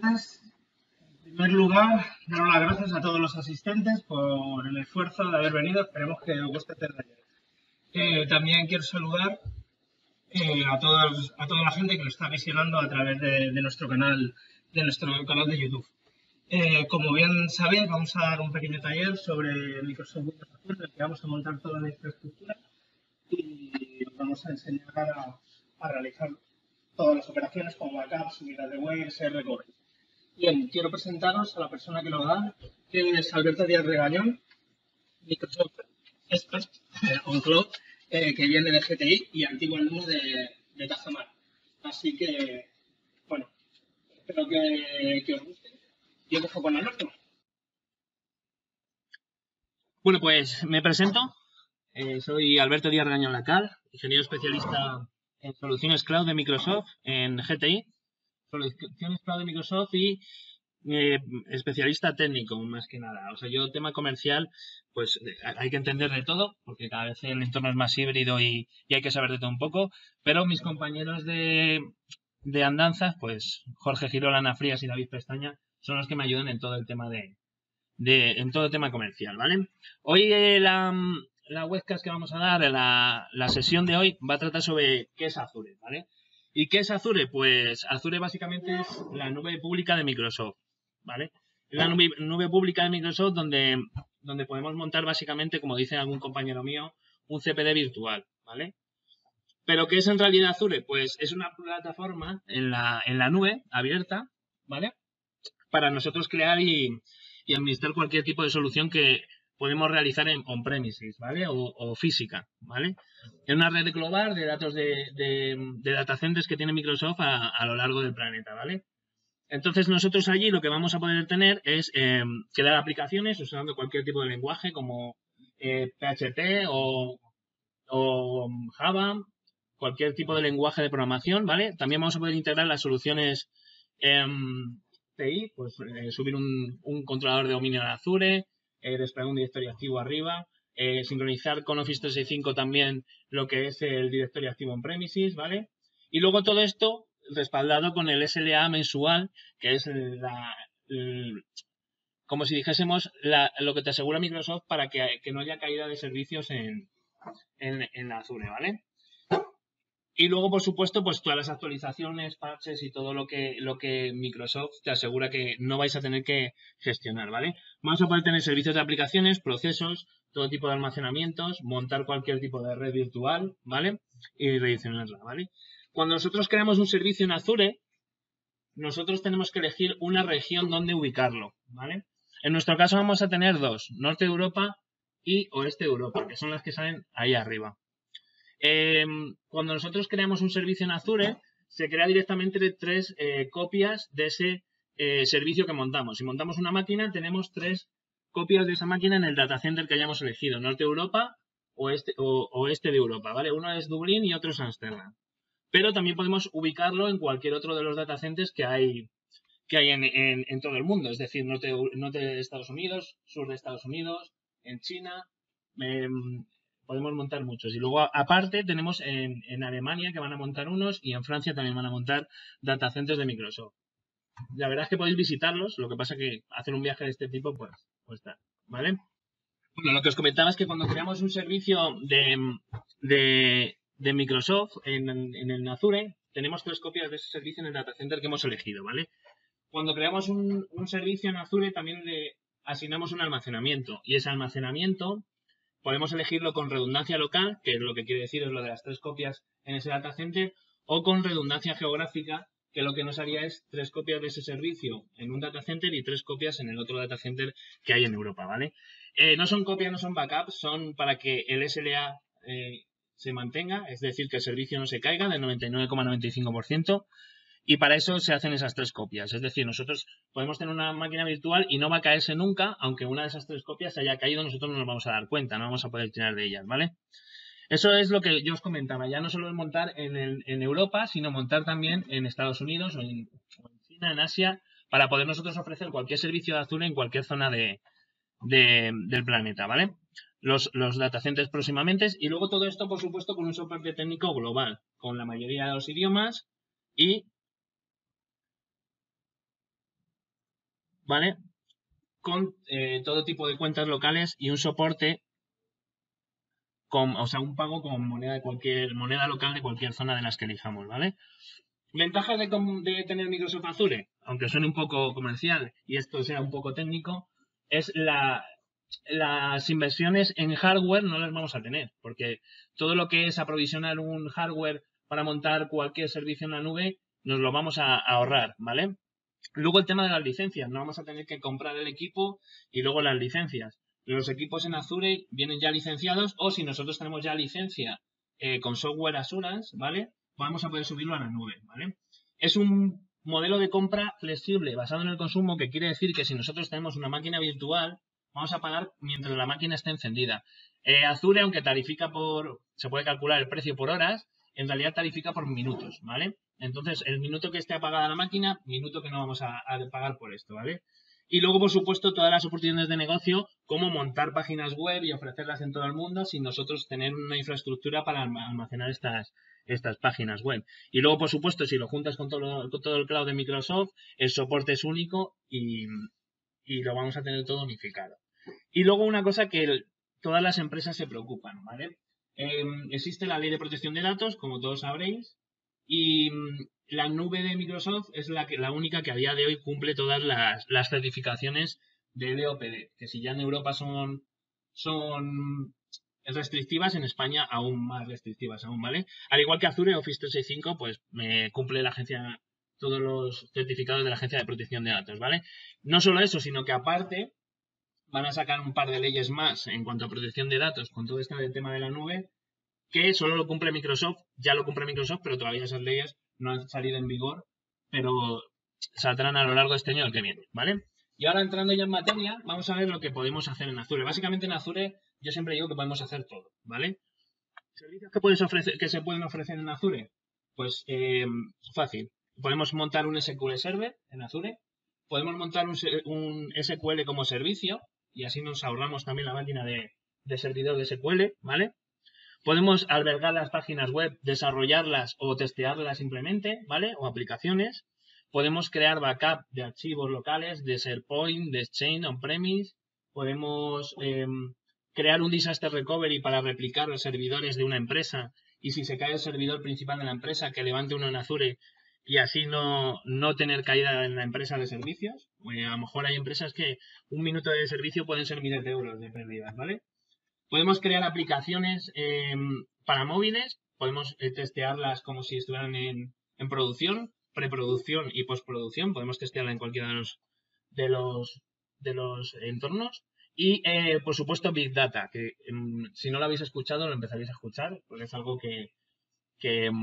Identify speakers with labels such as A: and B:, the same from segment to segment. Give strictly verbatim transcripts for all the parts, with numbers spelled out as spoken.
A: tardes. En primer lugar, dar las gracias a todos los asistentes por el esfuerzo de haber venido. Esperemos que os guste este taller. Eh, también quiero saludar eh, a, todos, a toda la gente que lo está visionando a través de, de nuestro canal, de nuestro canal de YouTube. Eh, como bien sabéis, vamos a dar un pequeño taller sobre Microsoft Windows Azure, en el que vamos a montar toda la infraestructura y os vamos a enseñar a, a realizar todas las operaciones como backup, subida de web, recovery. Bien, quiero presentaros a la persona que lo va a dar, que es Alberto Díaz Regañón, Microsoft Expert on Cloud, eh, que viene de G T I y antiguo alumno de, de Tajamar. Así que, bueno, espero que, que os guste. Y os dejo con Alberto.
B: Bueno, pues me presento. Eh, soy Alberto Díaz Regañón Lacal, ingeniero especialista en soluciones cloud de Microsoft en G T I. Soluciones cloud de Microsoft y eh, especialista técnico, más que nada. O sea, yo tema comercial, pues hay que entender de todo, porque cada vez el entorno es más híbrido y, y hay que saber de todo un poco. Pero mis compañeros de, de andanzas, pues Jorge Girola, Ana Frías y David Pestaña, son los que me ayudan en todo el tema de, de en todo el tema comercial, ¿vale? Hoy eh, la, la webcast que vamos a dar, la, la sesión de hoy, va a tratar sobre qué es Azure, ¿vale? ¿Y qué es Azure? Pues Azure básicamente es la nube pública de Microsoft, ¿vale? Es la nube, nube pública de Microsoft donde, donde podemos montar básicamente, como dice algún compañero mío, un C P D virtual, ¿vale? ¿Pero qué es en realidad Azure? Pues es una plataforma en la, en la nube abierta, ¿vale? Para nosotros crear y, y administrar cualquier tipo de solución que podemos realizar en on-premises, ¿vale? O, o física, ¿vale? En una red global de datos de, de, de data centers que tiene Microsoft a, a lo largo del planeta, ¿vale? Entonces nosotros allí lo que vamos a poder tener es eh, crear aplicaciones usando cualquier tipo de lenguaje como eh, P H P o, o Java, cualquier tipo de lenguaje de programación, ¿vale? También vamos a poder integrar las soluciones eh, T I, pues eh, subir un, un controlador de dominio en Azure, eh, desplegar un directorio activo arriba, eh, sincronizar con Office trescientos sesenta y cinco también lo que es el directorio activo en premises, ¿vale? Y luego todo esto respaldado con el S L A mensual, que es la, el, como si dijésemos la, lo que te asegura Microsoft para que, que no haya caída de servicios en, en, en Azure, ¿vale? Y luego, por supuesto, pues todas las actualizaciones, parches y todo lo que, lo que Microsoft te asegura que no vais a tener que gestionar, ¿vale? Vamos a poder tener servicios de aplicaciones, procesos, todo tipo de almacenamientos, montar cualquier tipo de red virtual, ¿vale? Y redireccionarla, ¿vale? Cuando nosotros creamos un servicio en Azure, nosotros tenemos que elegir una región donde ubicarlo, ¿vale? En nuestro caso vamos a tener dos, Norte de Europa y Oeste de Europa, que son las que salen ahí arriba. Eh, cuando nosotros creamos un servicio en Azure, se crea directamente de tres eh, copias de ese eh, servicio que montamos. Si montamos una máquina, tenemos tres copias de esa máquina en el data center que hayamos elegido, Norte de Europa o Oeste, o, Oeste de Europa, ¿vale? Uno es Dublín y otro es Ámsterdam. Pero también podemos ubicarlo en cualquier otro de los data centers que hay, que hay en, en, en todo el mundo. Es decir, norte, norte de Estados Unidos, sur de Estados Unidos, en China. Eh, podemos montar muchos. Y luego, aparte, tenemos en, en Alemania que van a montar unos y en Francia también van a montar data centers de Microsoft. La verdad es que podéis visitarlos. Lo que pasa es que hacer un viaje de este tipo, pues, pues está, ¿vale? Bueno, lo que os comentaba es que cuando creamos un servicio de... de de Microsoft en, en el Azure, tenemos tres copias de ese servicio en el data center que hemos elegido, ¿vale? Cuando creamos un, un servicio en Azure también le asignamos un almacenamiento y ese almacenamiento podemos elegirlo con redundancia local, que es lo que quiere decir es lo de las tres copias en ese data center, o con redundancia geográfica, que lo que nos haría es tres copias de ese servicio en un data center y tres copias en el otro data center que hay en Europa, ¿vale? Eh, no son copias, no son backups, son para que el S L A eh, se mantenga, es decir, que el servicio no se caiga del noventa y nueve coma noventa y cinco por ciento y para eso se hacen esas tres copias. Es decir, nosotros podemos tener una máquina virtual y no va a caerse nunca, aunque una de esas tres copias se haya caído, nosotros no nos vamos a dar cuenta, no vamos a poder tirar de ellas, ¿vale? Eso es lo que yo os comentaba, ya no solo es montar en, el, en Europa, sino montar también en Estados Unidos o en, o en China, en Asia, para poder nosotros ofrecer cualquier servicio de Azure en cualquier zona de, de, del planeta, ¿vale? Los, los datacenters próximamente y luego todo esto, por supuesto, con un soporte técnico global, con la mayoría de los idiomas y ¿vale? Con eh, todo tipo de cuentas locales y un soporte, con, o sea, un pago con moneda de cualquier moneda local de cualquier zona de las que elijamos, ¿vale? Ventajas de, de tener Microsoft Azure, aunque suene un poco comercial y esto sea un poco técnico, es la, las inversiones en hardware no las vamos a tener, porque todo lo que es aprovisionar un hardware para montar cualquier servicio en la nube, nos lo vamos a, a ahorrar, ¿vale? Luego el tema de las licencias, no vamos a tener que comprar el equipo y luego las licencias. Los equipos en Azure vienen ya licenciados, o si nosotros tenemos ya licencia eh, con software Assurance, ¿vale? Vamos a poder subirlo a la nube, ¿vale? Es un modelo de compra flexible basado en el consumo, que quiere decir que si nosotros tenemos una máquina virtual, vamos a pagar mientras la máquina esté encendida. Eh, Azure, aunque tarifica por, se puede calcular el precio por horas, en realidad tarifica por minutos, ¿vale? Entonces, el minuto que esté apagada la máquina, minuto que no vamos a, a pagar por esto, ¿vale? Y luego, por supuesto, todas las oportunidades de negocio, como montar páginas web y ofrecerlas en todo el mundo sin nosotros tener una infraestructura para almacenar estas, estas páginas web. Y luego, por supuesto, si lo juntas con todo, con todo el cloud de Microsoft, el soporte es único y, y lo vamos a tener todo unificado. Y luego una cosa que el, todas las empresas se preocupan, ¿vale? Eh, existe la ley de protección de datos, como todos sabréis, y la nube de Microsoft es la, que, la única que a día de hoy cumple todas las, las certificaciones de D O P D, que si ya en Europa son, son restrictivas, en España aún más restrictivas aún, ¿vale? Al igual que Azure Office trescientos sesenta y cinco, pues me cumple la agencia, todos los certificados de la Agencia de Protección de Datos, ¿vale? No solo eso, sino que aparte van a sacar un par de leyes más en cuanto a protección de datos con todo este tema de la nube, que solo lo cumple Microsoft, ya lo cumple Microsoft, pero todavía esas leyes no han salido en vigor, pero saldrán a lo largo de este año el que viene, ¿vale? Y ahora entrando ya en materia, vamos a ver lo que podemos hacer en Azure. Básicamente en Azure yo siempre digo que podemos hacer todo, ¿vale? ¿Servicios que, puedes ofrecer, que se pueden ofrecer en Azure? Pues eh, fácil. Podemos montar un S Q L Server en Azure, podemos montar un, un S Q L como servicio, y así nos ahorramos también la máquina de, de servidor de S Q L, ¿vale? Podemos albergar las páginas web, desarrollarlas o testearlas simplemente, ¿vale? O aplicaciones. Podemos crear backup de archivos locales, de SharePoint, de Exchange, on-premise. Podemos eh, crear un disaster recovery para replicar los servidores de una empresa. Y si se cae el servidor principal de la empresa, que levante uno en Azure y así no, no tener caída en la empresa de servicios. Eh, a lo mejor hay empresas que un minuto de servicio pueden ser miles de euros de pérdidas, ¿vale? Podemos crear aplicaciones eh, para móviles, podemos eh, testearlas como si estuvieran en, en producción, preproducción y postproducción, podemos testearla en cualquiera de los, de los, de los entornos. Y, eh, por supuesto, Big Data, que eh, si no lo habéis escuchado, lo empezaréis a escuchar, porque es algo que, que,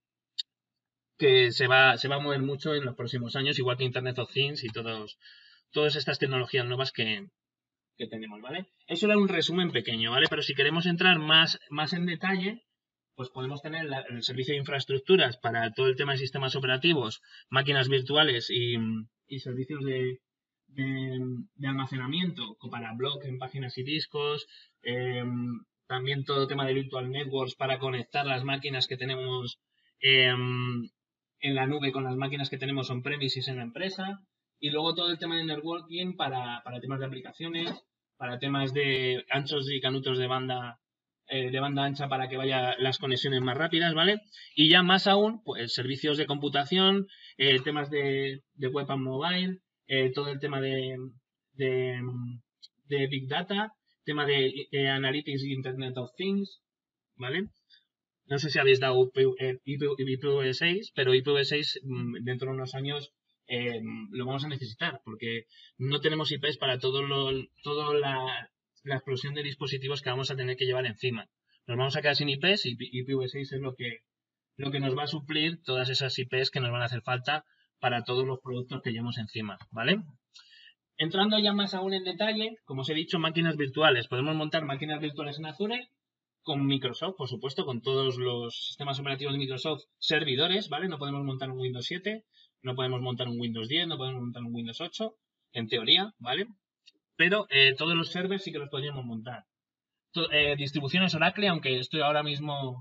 B: que se, va, se va a mover mucho en los próximos años, igual que Internet of Things y todos, todas estas tecnologías nuevas que, que tenemos, ¿vale? Eso era un resumen pequeño, ¿vale? Pero si queremos entrar más, más en detalle, pues podemos tener la, el servicio de infraestructuras para todo el tema de sistemas operativos, máquinas virtuales y, y servicios de, de, de almacenamiento para blog en páginas y discos, eh, también todo el tema de virtual networks para conectar las máquinas que tenemos eh, en la nube con las máquinas que tenemos on-premises en la empresa, y luego todo el tema de networking para, para temas de aplicaciones, para temas de anchos y canutos de banda eh, de banda ancha para que vaya las conexiones más rápidas, ¿vale? Y ya más aún, pues servicios de computación, eh, temas de, de web and mobile, eh, todo el tema de, de, de Big Data, tema de eh, Analytics y Internet of Things, ¿vale? No sé si habéis dado I P v seis, pero I P v seis dentro de unos años eh, lo vamos a necesitar, porque no tenemos I Ps para todo lo, toda la, la explosión de dispositivos que vamos a tener que llevar encima. Nos vamos a quedar sin I Ps y I P v seis es lo que, lo que nos va a suplir todas esas I Ps que nos van a hacer falta para todos los productos que llevamos encima, ¿vale? Entrando ya más aún en detalle, como os he dicho, máquinas virtuales. Podemos montar máquinas virtuales en Azure con Microsoft, por supuesto, con todos los sistemas operativos de Microsoft, servidores, ¿vale? No podemos montar un Windows siete, no podemos montar un Windows diez, no podemos montar un Windows ocho, en teoría, ¿vale? Pero eh, todos los servers sí que los podríamos montar. To eh, distribuciones Oracle, aunque estoy ahora mismo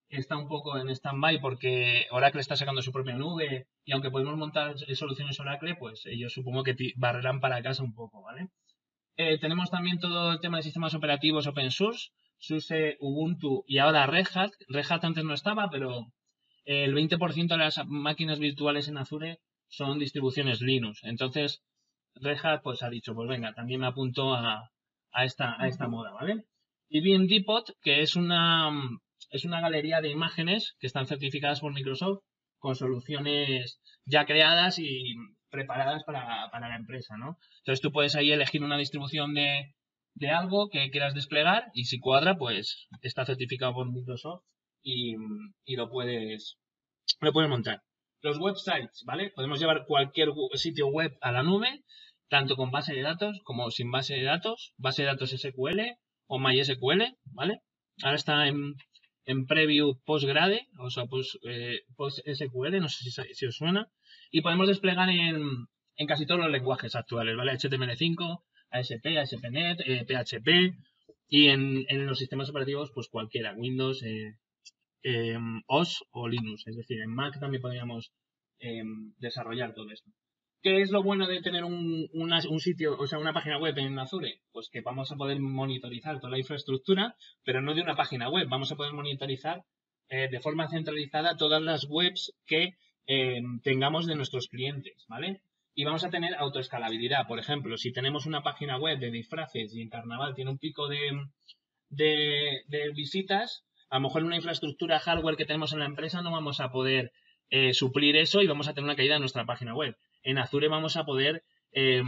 B: está un poco en stand-by porque Oracle está sacando su propia nube y aunque podemos montar soluciones Oracle, pues ellos supongo que barrerán para casa un poco, ¿vale? Eh, tenemos también todo el tema de sistemas operativos open source, SUSE, Ubuntu y ahora Red Hat. Red Hat antes no estaba, pero el veinte por ciento de las máquinas virtuales en Azure son distribuciones Linux. Entonces, Red Hat pues ha dicho, pues venga, también me apunto a, a, esta, a esta moda, ¿vale? Y bien Depot, que es una, es una galería de imágenes que están certificadas por Microsoft con soluciones ya creadas y preparadas para, para la empresa, ¿no? Entonces tú puedes ahí elegir una distribución de, de algo que quieras desplegar y si cuadra, pues está certificado por Microsoft y, y lo puedes lo puedes montar. Los websites, ¿vale? Podemos llevar cualquier sitio web a la nube, tanto con base de datos como sin base de datos, base de datos S Q L o MySQL, ¿vale? Ahora está en, en preview Postgrade, o sea, post, eh, PostSQL, no sé si, si os suena, y podemos desplegar en, en casi todos los lenguajes actuales, ¿vale? H T M L cinco, A S P, A S P punto net, eh, P H P, y en, en los sistemas operativos, pues cualquiera, Windows, eh, Eh, O S o Linux, es decir, en Mac también podríamos eh, desarrollar todo esto. ¿Qué es lo bueno de tener un, una, un sitio, o sea, una página web en Azure? Pues que vamos a poder monitorizar toda la infraestructura, pero no de una página web. Vamos a poder monitorizar eh, de forma centralizada todas las webs que eh, tengamos de nuestros clientes, ¿vale? Y vamos a tener autoescalabilidad. Por ejemplo, si tenemos una página web de disfraces y en Carnaval tiene un pico de, de, de visitas, a lo mejor en una infraestructura hardware que tenemos en la empresa no vamos a poder eh, suplir eso y vamos a tener una caída en nuestra página web. En Azure vamos a poder eh,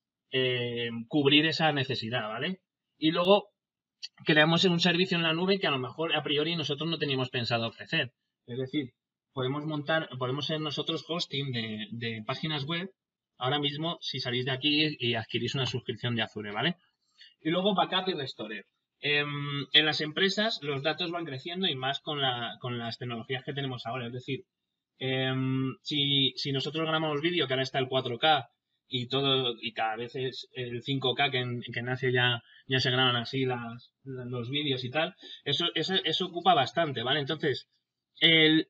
B: eh, cubrir esa necesidad, ¿vale? Y luego creamos un servicio en la nube que a lo mejor a priori nosotros no teníamos pensado ofrecer. Es decir, podemos montar, podemos ser nosotros hosting de, de páginas web ahora mismo si salís de aquí y adquirís una suscripción de Azure, ¿vale? Y luego backup y restore. Eh, en las empresas los datos van creciendo y más con, la, con las tecnologías que tenemos ahora. Es decir, eh, si, si nosotros grabamos vídeo, que ahora está el cuatro K y todo y cada vez es el cinco K que, que nace ya, ya se graban así las, los vídeos y tal, eso, eso, eso ocupa bastante, ¿vale? Entonces, el,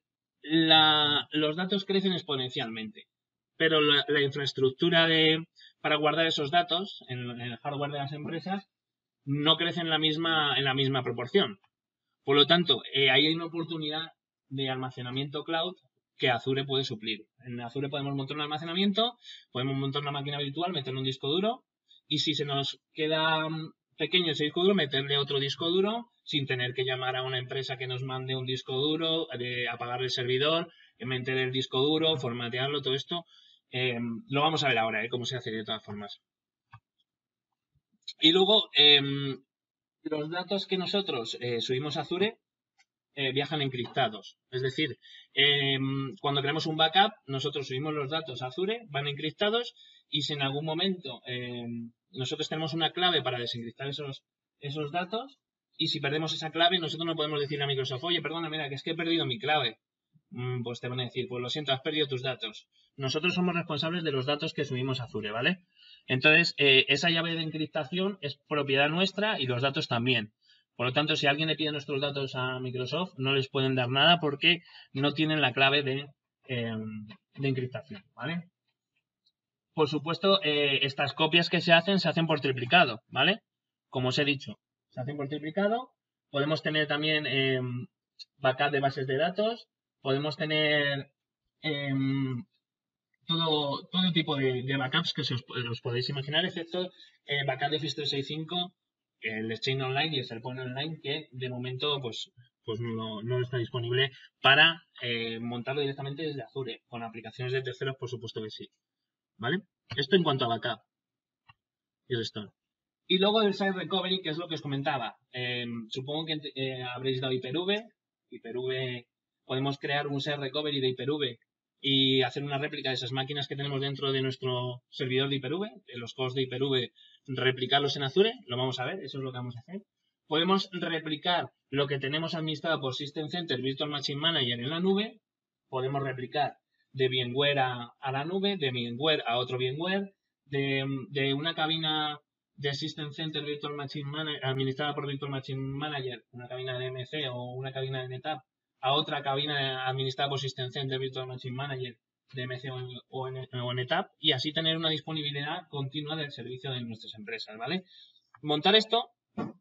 B: la, los datos crecen exponencialmente, pero la, la infraestructura de, para guardar esos datos en, en el hardware de las empresas no crece en la misma, en la misma proporción. Por lo tanto, eh, ahí hay una oportunidad de almacenamiento cloud que Azure puede suplir. En Azure podemos montar un almacenamiento, podemos montar una máquina virtual, meterle un disco duro y si se nos queda pequeño ese disco duro, meterle otro disco duro sin tener que llamar a una empresa que nos mande un disco duro, de apagar el servidor, meter el disco duro, formatearlo, todo esto. Eh, lo vamos a ver ahora, eh, cómo se hace de todas formas. Y luego, eh, los datos que nosotros eh, subimos a Azure eh, viajan encriptados. Es decir, eh, cuando creamos un backup, nosotros subimos los datos a Azure, van encriptados y si en algún momento eh, nosotros tenemos una clave para desencriptar esos, esos datos y si perdemos esa clave, nosotros no podemos decirle a Microsoft, oye, perdona, mira, que es que he perdido mi clave. Mm, pues te van a decir, pues lo siento, has perdido tus datos. Nosotros somos responsables de los datos que subimos a Azure, ¿vale? Entonces, eh, esa llave de encriptación es propiedad nuestra y los datos también. Por lo tanto, si alguien le pide nuestros datos a Microsoft, no les pueden dar nada porque no tienen la clave de, eh, de encriptación, ¿vale? Por supuesto, eh, estas copias que se hacen, se hacen por triplicado, ¿vale? Como os he dicho, se hacen por triplicado. Podemos tener también eh, backup de bases de datos. Podemos tener eh, todo, todo tipo de, de backups que se os, os podéis imaginar, excepto eh, backup de Office trescientos sesenta y cinco, el Exchange Online y el SharePoint Online, que de momento pues, pues no, no está disponible para eh, montarlo directamente desde Azure. Con aplicaciones de terceros, por supuesto que sí. ¿Vale? Esto en cuanto a backup y restore. Y luego el Site Recovery, que es lo que os comentaba. Eh, supongo que eh, habréis dado Hyper-V. Hyper-V, podemos crear un Site Recovery de Hyper-V y hacer una réplica de esas máquinas que tenemos dentro de nuestro servidor de Hyper-V, de los hosts de Hyper-V, replicarlos en Azure. Lo vamos a ver, eso es lo que vamos a hacer. Podemos replicar lo que tenemos administrado por System Center Virtual Machine Manager en la nube. Podemos replicar de VMware a, a la nube, de VMware a otro VMware, de, de una cabina de System Center Virtual Machine Manager administrada por Virtual Machine Manager, una cabina de M C o una cabina de NetApp, a otra cabina administrada por System Center Virtual Machine Manager de M C o en, o en NetApp y así tener una disponibilidad continua del servicio de nuestras empresas, ¿vale? Montar esto,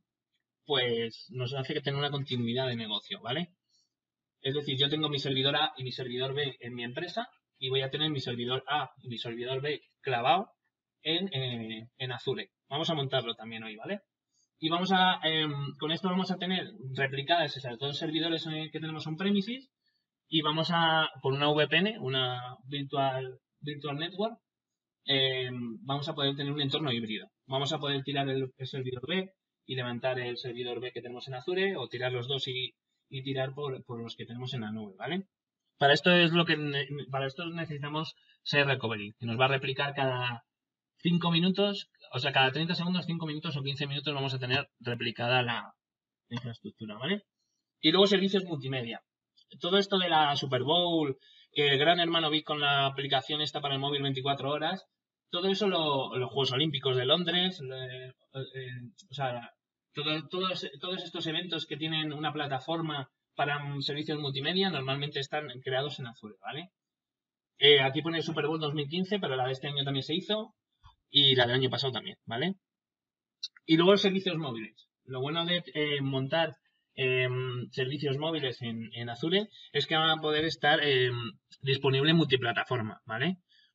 B: pues nos hace que tener una continuidad de negocio, ¿vale? Es decir, yo tengo mi servidor A y mi servidor B en mi empresa y voy a tener mi servidor A y mi servidor B clavado en, eh, en Azure. Vamos a montarlo también hoy, ¿vale? Y vamos a, eh, con esto vamos a tener replicadas esas dos servidores que tenemos on-premises y vamos a, por una V P N, una Virtual, virtual Network, eh, vamos a poder tener un entorno híbrido. Vamos a poder tirar el, el servidor B y levantar el servidor B que tenemos en Azure o tirar los dos y y tirar por, por los que tenemos en la nube, ¿vale? Para esto es lo que para esto necesitamos Share Recovery, que nos va a replicar cada cinco minutos, o sea, cada treinta segundos, cinco minutos o quince minutos vamos a tener replicada la, la infraestructura, ¿vale? Y luego servicios multimedia. Todo esto de la Super Bowl, el Gran Hermano vi con la aplicación esta para el móvil veinticuatro horas, todo eso lo, los Juegos Olímpicos de Londres, eh, eh, o sea, Todo, todos, todos estos eventos que tienen una plataforma para servicios multimedia normalmente están creados en Azure, ¿vale? Eh, aquí pone Super Bowl dos mil quince, pero la de este año también se hizo y la del año pasado también, ¿vale? Y luego los servicios móviles. Lo bueno de eh, montar eh, servicios móviles en, en Azure es que van a poder estar eh, disponibles en multiplataforma, ¿vale?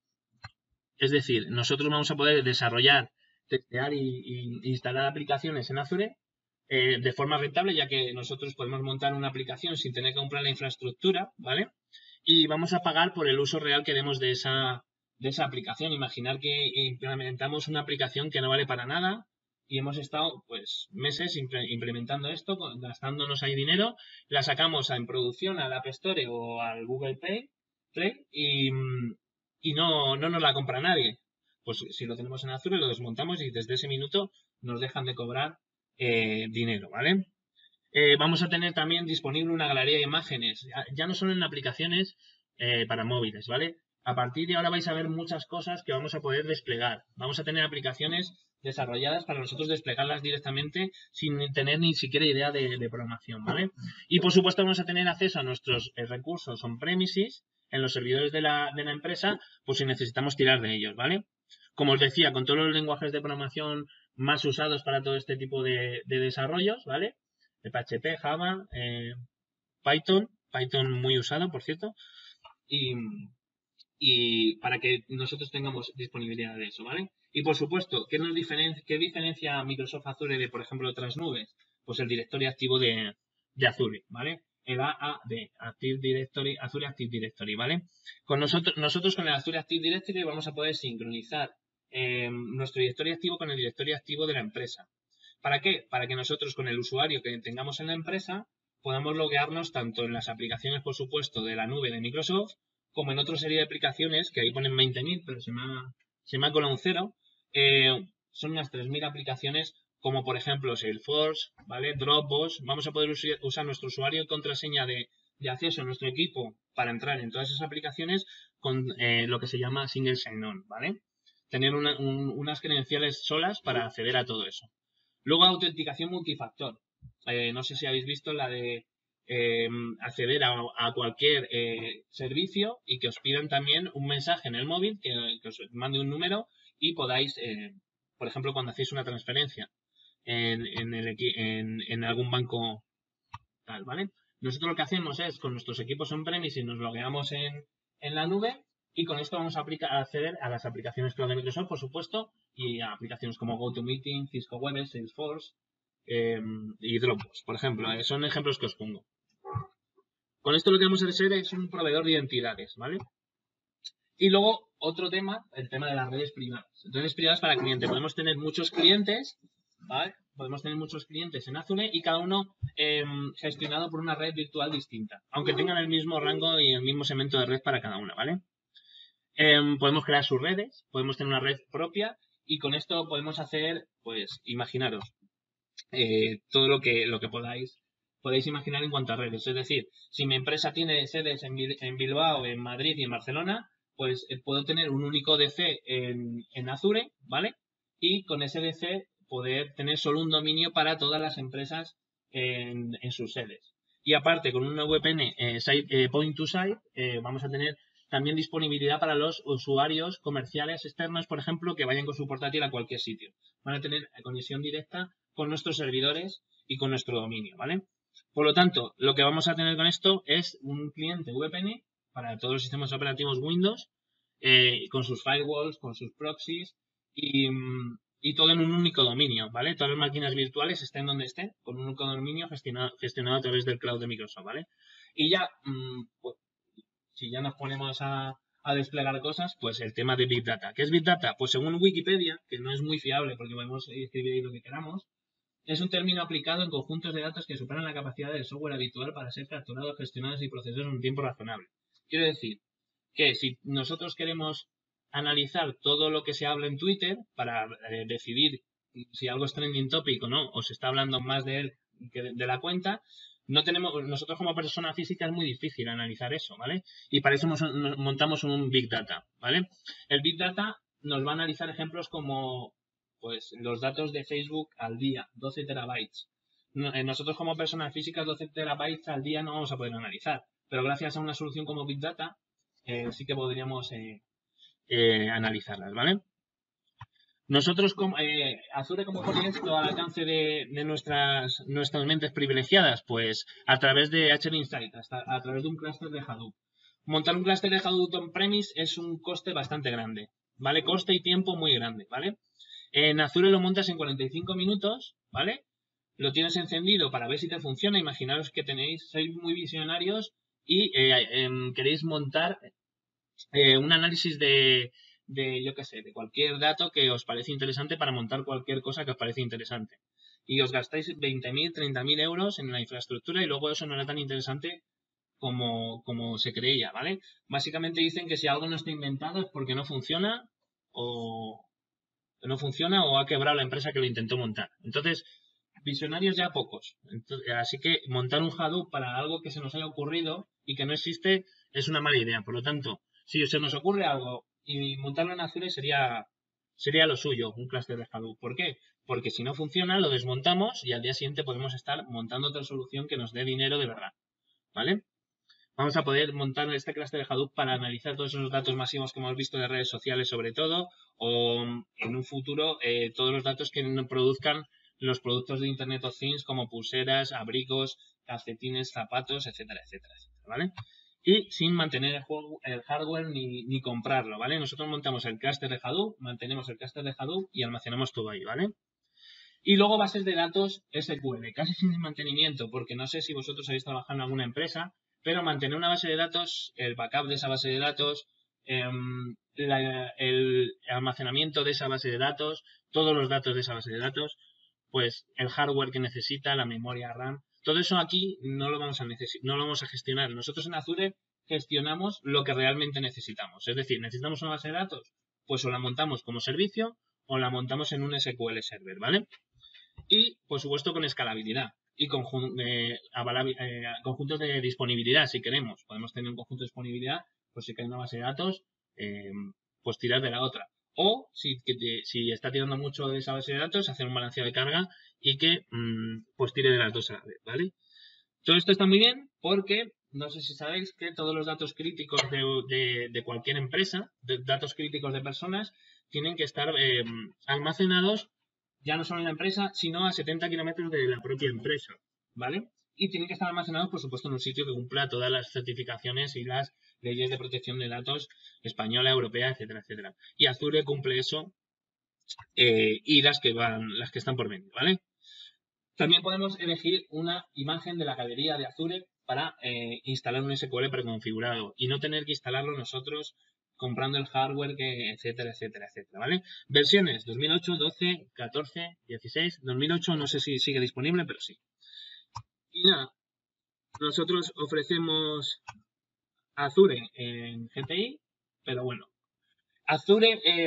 B: Es decir, nosotros vamos a poder desarrollar testear y, y instalar aplicaciones en Azure eh, de forma rentable, ya que nosotros podemos montar una aplicación sin tener que comprar la infraestructura, ¿vale? Y vamos a pagar por el uso real que demos de esa, de esa aplicación. Imaginar que implementamos una aplicación que no vale para nada y hemos estado pues meses implementando esto, gastándonos ahí dinero, la sacamos en producción al App Store o al Google Play, Play y, y no, no nos la compra nadie. Pues si lo tenemos en Azure lo desmontamos y desde ese minuto nos dejan de cobrar eh, dinero, ¿vale? Eh, vamos a tener también disponible una galería de imágenes, ya, ya no solo en aplicaciones eh, para móviles, ¿vale? A partir de ahora vais a ver muchas cosas que vamos a poder desplegar. Vamos a tener aplicaciones desarrolladas para nosotros desplegarlas directamente sin tener ni siquiera idea de, de programación, ¿vale? Y por supuesto vamos a tener acceso a nuestros eh, recursos on-premises en los servidores de la, de la empresa, pues si necesitamos tirar de ellos, ¿vale? Como os decía, con todos los lenguajes de programación más usados para todo este tipo de, de desarrollos, ¿vale? De P H P, Java, eh, Python, Python muy usado, por cierto, y, y para que nosotros tengamos disponibilidad de eso, ¿vale? Y por supuesto, ¿qué, nos diferencia, qué diferencia Microsoft Azure de, por ejemplo, otras nubes? Pues el directorio activo de, de Azure, ¿vale? El A A D, Active Directory, Azure Active Directory, ¿vale? Con nosotros, nosotros con el Azure Active Directory vamos a poder sincronizar eh, nuestro directorio activo con el directorio activo de la empresa. ¿Para qué? Para que nosotros con el usuario que tengamos en la empresa podamos loguearnos tanto en las aplicaciones, por supuesto, de la nube de Microsoft, como en otra serie de aplicaciones, que ahí ponen veinte mil, pero se me ha, se me ha colado un cero. Eh, son unas tres mil aplicaciones, como por ejemplo Salesforce, ¿vale? Dropbox. Vamos a poder usar nuestro usuario y contraseña de, de acceso a nuestro equipo para entrar en todas esas aplicaciones con eh, lo que se llama Single Sign-On, ¿vale? Tener una, un, unas credenciales solas para acceder a todo eso. Luego, autenticación multifactor. Eh, no sé si habéis visto la de eh, acceder a, a cualquier eh, servicio y que os pidan también un mensaje en el móvil, que, que os mande un número y podáis, eh, por ejemplo, cuando hacéis una transferencia en, en, el, en, en algún banco tal, ¿vale? Nosotros lo que hacemos es, con nuestros equipos on-premise y nos logueamos en, en la nube, y con esto vamos a, aplicar, a acceder a las aplicaciones cloud de Microsoft, por supuesto, y a aplicaciones como GoToMeeting, Cisco Webex, Salesforce eh, y Dropbox, por ejemplo. Eh, son ejemplos que os pongo. Con esto lo que vamos a hacer es un proveedor de identidades, ¿vale? Y luego, otro tema, el tema de las redes privadas. Redes privadas para cliente. Podemos tener muchos clientes, ¿vale? Podemos tener muchos clientes en Azure y cada uno eh, gestionado por una red virtual distinta, aunque tengan el mismo rango y el mismo segmento de red para cada una, ¿vale? Eh, podemos crear sus redes, podemos tener una red propia y con esto podemos hacer, pues, imaginaros, eh, todo lo que, lo que podáis, podéis imaginar en cuanto a redes. Es decir, si mi empresa tiene sedes en, en Bilbao, en Madrid y en Barcelona, pues eh, puedo tener un único D C en, en Azure, ¿vale? Y con ese D C poder tener solo un dominio para todas las empresas en, en sus sedes. Y aparte, con una V P N eh, site, eh, point to site, eh, vamos a tener también disponibilidad para los usuarios comerciales externos, por ejemplo, que vayan con su portátil a cualquier sitio. Van a tener conexión directa con nuestros servidores y con nuestro dominio, ¿vale? Por lo tanto, lo que vamos a tener con esto es un cliente V P N para todos los sistemas operativos Windows, eh, con sus firewalls, con sus proxies y, y todo en un único dominio, ¿vale? Todas las máquinas virtuales estén donde estén, con un único dominio gestionado, gestionado a través del cloud de Microsoft, ¿vale? Y ya, pues, si ya nos ponemos a, a desplegar cosas, pues el tema de Big Data. ¿Qué es Big Data? Pues según Wikipedia, que no es muy fiable porque podemos escribir ahí lo que queramos, es un término aplicado en conjuntos de datos que superan la capacidad del software habitual para ser capturados, gestionados y procesados en un tiempo razonable. Quiero decir que si nosotros queremos analizar todo lo que se habla en Twitter para eh, decidir si algo es trending topic o no, o se está hablando más de él que de, de la cuenta, no tenemos, nosotros como persona física es muy difícil analizar eso, ¿vale? Y para eso montamos un Big Data, ¿vale? El Big Data nos va a analizar ejemplos como, pues, los datos de Facebook al día, doce terabytes. Nosotros como personas físicas, doce terabytes al día no vamos a poder analizar, pero gracias a una solución como Big Data, eh, sí que podríamos eh, eh, analizarlas, ¿vale? Nosotros, como, eh, Azure, ¿cómo pone esto al alcance de, de nuestras, nuestras mentes privilegiadas? Pues a través de H R Insight, hasta, a través de un clúster de Hadoop. Montar un clúster de Hadoop on-premise es un coste bastante grande, ¿vale? Coste y tiempo muy grande, ¿vale? En Azure lo montas en cuarenta y cinco minutos, ¿vale? Lo tienes encendido para ver si te funciona. Imaginaros que tenéis, sois muy visionarios y eh, eh, queréis montar eh, un análisis de... de, yo qué sé, de cualquier dato que os parece interesante para montar cualquier cosa que os parece interesante. Y os gastáis veinte mil, treinta mil euros en la infraestructura y luego eso no era tan interesante como, como se creía, ¿vale? Básicamente dicen que si algo no está inventado es porque no funciona o no funciona o ha quebrado la empresa que lo intentó montar. Entonces, visionarios ya pocos. Entonces, así que montar un Hadoop para algo que se nos haya ocurrido y que no existe es una mala idea. Por lo tanto, si se nos ocurre algo y montarlo en Azure sería, sería lo suyo, un clúster de Hadoop. ¿Por qué? Porque si no funciona, lo desmontamos y al día siguiente podemos estar montando otra solución que nos dé dinero de verdad. ¿Vale? Vamos a poder montar este clúster de Hadoop para analizar todos esos datos masivos que hemos visto de redes sociales sobre todo, o en un futuro eh, todos los datos que produzcan los productos de Internet of Things como pulseras, abrigos, calcetines, zapatos, etcétera, etcétera, etcétera, ¿vale? Y sin mantener el, juego, el hardware ni, ni comprarlo, ¿vale? Nosotros montamos el clúster de Hadoop, mantenemos el clúster de Hadoop y almacenamos todo ahí, ¿vale? Y luego bases de datos S Q L, casi sin mantenimiento, porque no sé si vosotros habéis trabajado en alguna empresa, pero mantener una base de datos, el backup de esa base de datos, eh, la, el almacenamiento de esa base de datos, todos los datos de esa base de datos, pues el hardware que necesita, la memoria RAM, todo eso aquí no lo vamos a no lo vamos a gestionar. Nosotros en Azure gestionamos lo que realmente necesitamos. Es decir, necesitamos una base de datos, pues o la montamos como servicio o la montamos en un S Q L Server, ¿vale? Y, por supuesto, con escalabilidad y conjun eh, eh, conjuntos de disponibilidad, si queremos. Podemos tener un conjunto de disponibilidad, pues si cae una base de datos, eh, pues tirar de la otra. O, si, que te, si está tirando mucho de esa base de datos, hacer un balanceo de carga y que mmm, pues tire de las dos a la vez, ¿vale? Todo esto está muy bien porque, no sé si sabéis que todos los datos críticos de, de, de cualquier empresa, de datos críticos de personas, tienen que estar eh, almacenados ya no solo en la empresa, sino a setenta kilómetros de la propia empresa, ¿vale? Y tienen que estar almacenados, por supuesto, en un sitio que cumpla todas las certificaciones y las leyes de protección de datos española, europea, etcétera, etcétera. Y Azure cumple eso eh, y las que van, las que están por venir, ¿vale? También podemos elegir una imagen de la galería de Azure para eh, instalar un S Q L preconfigurado y no tener que instalarlo nosotros comprando el hardware, que, etcétera, etcétera, etcétera, ¿vale? Versiones dos mil ocho, doce, catorce, dieciséis, dos mil ocho no sé si sigue disponible, pero sí. Y nada, nosotros ofrecemos Azure en G T I, pero bueno, Azure, eh,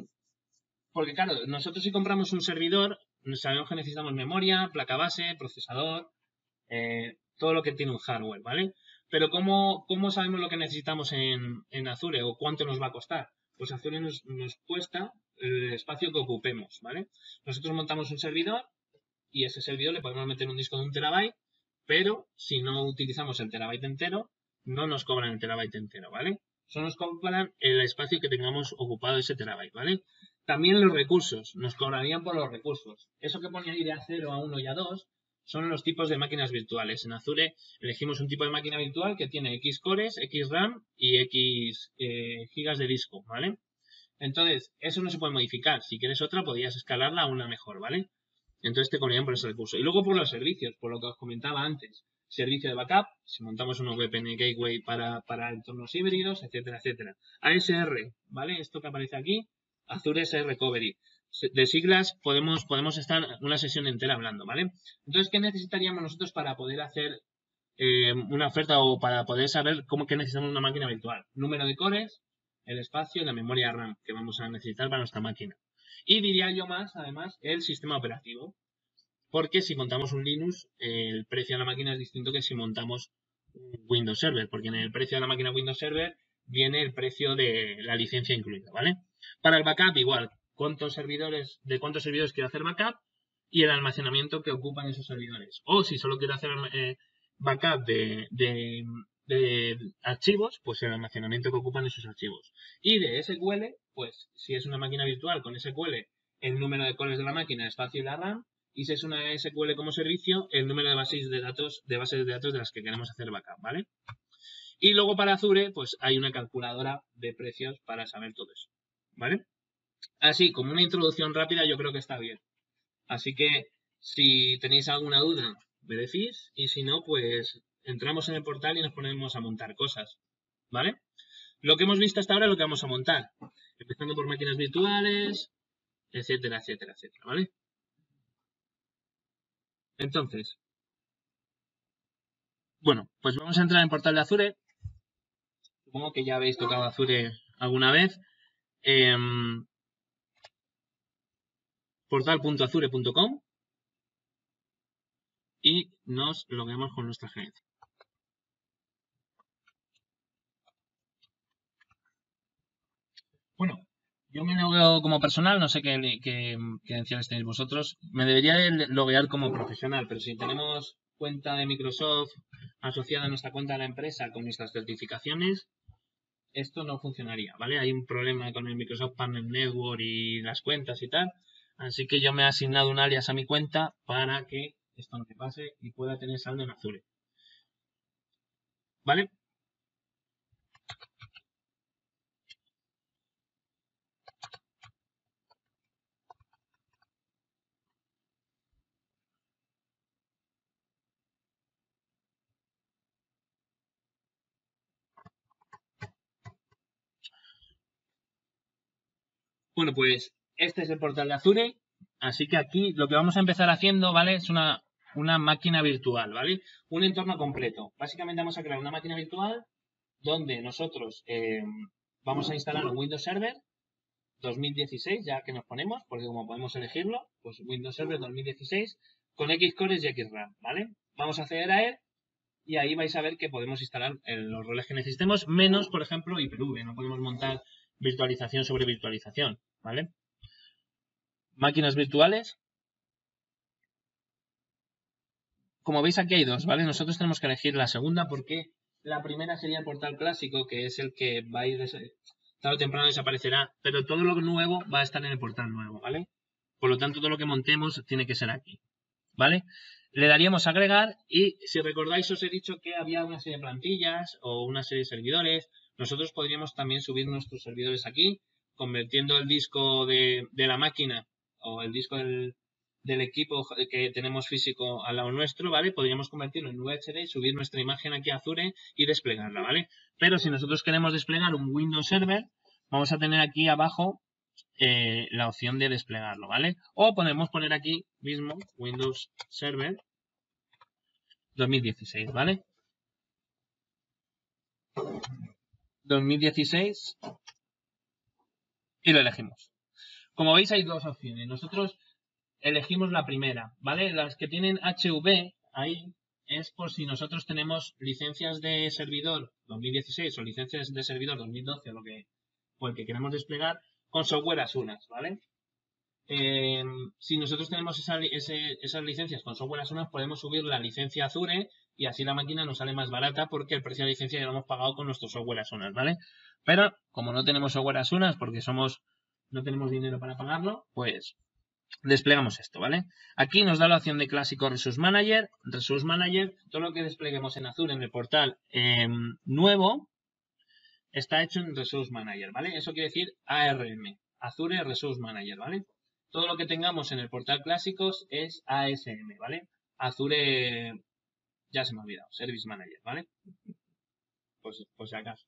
B: porque claro, nosotros si compramos un servidor, sabemos que necesitamos memoria, placa base, procesador, eh, todo lo que tiene un hardware, ¿vale? Pero ¿cómo, cómo sabemos lo que necesitamos en, en Azure o cuánto nos va a costar? Pues Azure nos, nos cuesta el espacio que ocupemos, ¿vale? Nosotros montamos un servidor y ese servidor le podemos meter un disco de un terabyte, pero si no utilizamos el terabyte entero, no nos cobran el terabyte entero, ¿vale? Solo nos cobran el espacio que tengamos ocupado ese terabyte, ¿vale? También los recursos, nos cobrarían por los recursos. Eso que pone ahí de A cero, A uno y A dos son los tipos de máquinas virtuales. En Azure elegimos un tipo de máquina virtual que tiene X cores, X RAM y X eh, gigas de disco, ¿vale? Entonces, eso no se puede modificar. Si quieres otra, podrías escalarla a una mejor, ¿vale? Entonces te cobrarían por ese recurso. Y luego por los servicios, por lo que os comentaba antes. Servicio de backup, si montamos un V P N Gateway para, para entornos híbridos, etcétera, etcétera. A S R, ¿vale? Esto que aparece aquí, Azure A S R Recovery. De siglas podemos, podemos estar una sesión entera hablando, ¿vale? Entonces, ¿qué necesitaríamos nosotros para poder hacer eh, una oferta o para poder saber cómo que necesitamos una máquina virtual? Número de cores, el espacio y la memoria RAM que vamos a necesitar para nuestra máquina. Y diría yo más, además, el sistema operativo. Porque si montamos un Linux, eh, el precio de la máquina es distinto que si montamos un Windows Server. Porque en el precio de la máquina Windows Server viene el precio de la licencia incluida, ¿vale? Para el backup, igual. ¿Cuántos servidores, de cuántos servidores quiero hacer backup? Y el almacenamiento que ocupan esos servidores. O si solo quiero hacer eh, backup de, de, de archivos, pues el almacenamiento que ocupan esos archivos. Y de S Q L, pues si es una máquina virtual con S Q L, el número de cores de la máquina, el espacio y la RAM. Y si es una S Q L como servicio, el número de bases de datos, de bases de datos de las que queremos hacer backup, ¿vale? Y luego para Azure, pues hay una calculadora de precios para saber todo eso, ¿vale? Así, como una introducción rápida, yo creo que está bien. Así que, si tenéis alguna duda, me decís. Y si no, pues entramos en el portal y nos ponemos a montar cosas, ¿vale? Lo que hemos visto hasta ahora es lo que vamos a montar. Empezando por máquinas virtuales, etcétera, etcétera, etcétera, ¿vale? Entonces, bueno, pues vamos a entrar en el portal de Azure. Supongo que ya habéis tocado Azure alguna vez. Eh, portal punto azure punto com y nos logueamos con nuestra gerencia. Bueno, yo me logueo como personal, no sé qué, qué, qué credenciales tenéis vosotros. Me debería de loguear como profesional, pero si tenemos cuenta de Microsoft asociada a nuestra cuenta de la empresa con nuestras certificaciones, esto no funcionaría, ¿vale? Hay un problema con el Microsoft Partner Network y las cuentas y tal. Así que yo me he asignado un alias a mi cuenta para que esto no me pase y pueda tener saldo en Azure. ¿Vale? Bueno, pues este es el portal de Azure. Así que aquí lo que vamos a empezar haciendo, ¿vale? Es una, una máquina virtual, ¿vale? Un entorno completo. Básicamente vamos a crear una máquina virtual donde nosotros eh, vamos a instalar un Windows Server dos mil dieciséis, ya que nos ponemos, porque como podemos elegirlo, pues Windows Server dos mil dieciséis con X cores y X RAM, ¿vale? Vamos a acceder a él y ahí vais a ver que podemos instalar los roles que necesitemos, menos, por ejemplo, Hyper-V. No podemos montar virtualización sobre virtualización, ¿vale? Máquinas virtuales. Como veis aquí hay dos, ¿vale? Nosotros tenemos que elegir la segunda porque la primera sería el portal clásico, que es el que va a ir, tarde o temprano desaparecerá, pero todo lo nuevo va a estar en el portal nuevo, ¿vale? Por lo tanto, todo lo que montemos tiene que ser aquí, ¿vale? Le daríamos a agregar y si recordáis os he dicho que había una serie de plantillas o una serie de servidores. Nosotros podríamos también subir nuestros servidores aquí, convirtiendo el disco de, de la máquina o el disco del, del equipo que tenemos físico al lado nuestro, ¿vale? Podríamos convertirlo en U H D, subir nuestra imagen aquí a Azure y desplegarla, ¿vale? Pero si nosotros queremos desplegar un Windows Server, vamos a tener aquí abajo eh, la opción de desplegarlo, ¿vale? O podemos poner aquí mismo Windows Server dos mil dieciséis, ¿vale? dos mil dieciséis y lo elegimos. Como veis hay dos opciones. Nosotros elegimos la primera, ¿vale? Las que tienen H V ahí es por si nosotros tenemos licencias de servidor dos mil dieciséis o licencias de servidor dos mil doce o lo que, o el que queremos desplegar con software as unas, ¿vale? eh, si nosotros tenemos esa, ese, esas licencias con software Asunas, podemos subir la licencia Azure y así la máquina nos sale más barata porque el precio de la licencia ya lo hemos pagado con nuestro software Asunas, ¿vale? Pero como no tenemos software Asunas porque somos no tenemos dinero para pagarlo, pues desplegamos esto, ¿vale? Aquí nos da la opción de clásico Resource Manager. Resource Manager, todo lo que despleguemos en Azure en el portal eh, nuevo está hecho en Resource Manager, ¿vale? Eso quiere decir A R M, Azure Resource Manager, ¿vale? Todo lo que tengamos en el portal clásicos es A S M, ¿vale? Azure, ya se me ha olvidado, Service Manager, ¿vale? Pues, pues si acaso.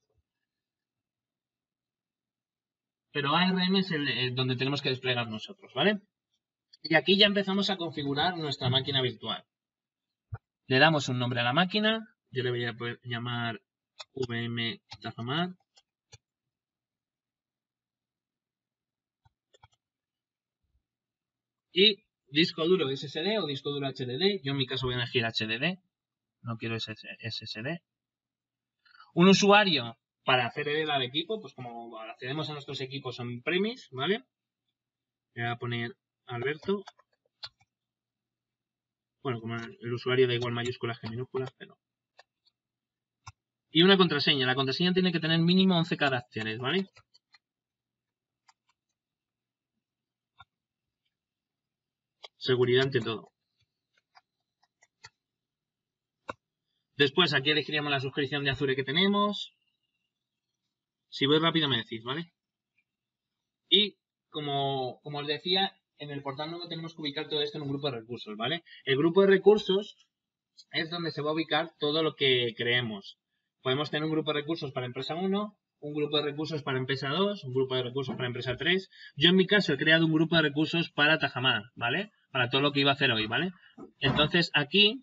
B: Pero A R M es el, el donde tenemos que desplegar nosotros, ¿vale? Y aquí ya empezamos a configurar nuestra máquina virtual. Le damos un nombre a la máquina. Yo le voy a llamar V M Tajamar. Y disco duro S S D o disco duro H D D. Yo en mi caso voy a elegir H D D. No quiero S S D. Un usuario para acceder al equipo. Pues como accedemos a nuestros equipos on-premise, ¿vale? Le voy a poner Alberto. Bueno, como el usuario da igual mayúsculas que minúsculas, pero... Y una contraseña. La contraseña tiene que tener mínimo once caracteres, ¿vale? Seguridad ante todo. Después aquí elegiríamos la suscripción de Azure que tenemos. Si voy rápido me decís, ¿vale? Y como, como os decía, en el portal nuevo tenemos que ubicar todo esto en un grupo de recursos, ¿vale? El grupo de recursos es donde se va a ubicar todo lo que creemos. Podemos tener un grupo de recursos para empresa uno, un grupo de recursos para empresa dos, un grupo de recursos para empresa tres. Yo en mi caso he creado un grupo de recursos para Tajamar, ¿vale? Para todo lo que iba a hacer hoy, ¿vale? Entonces aquí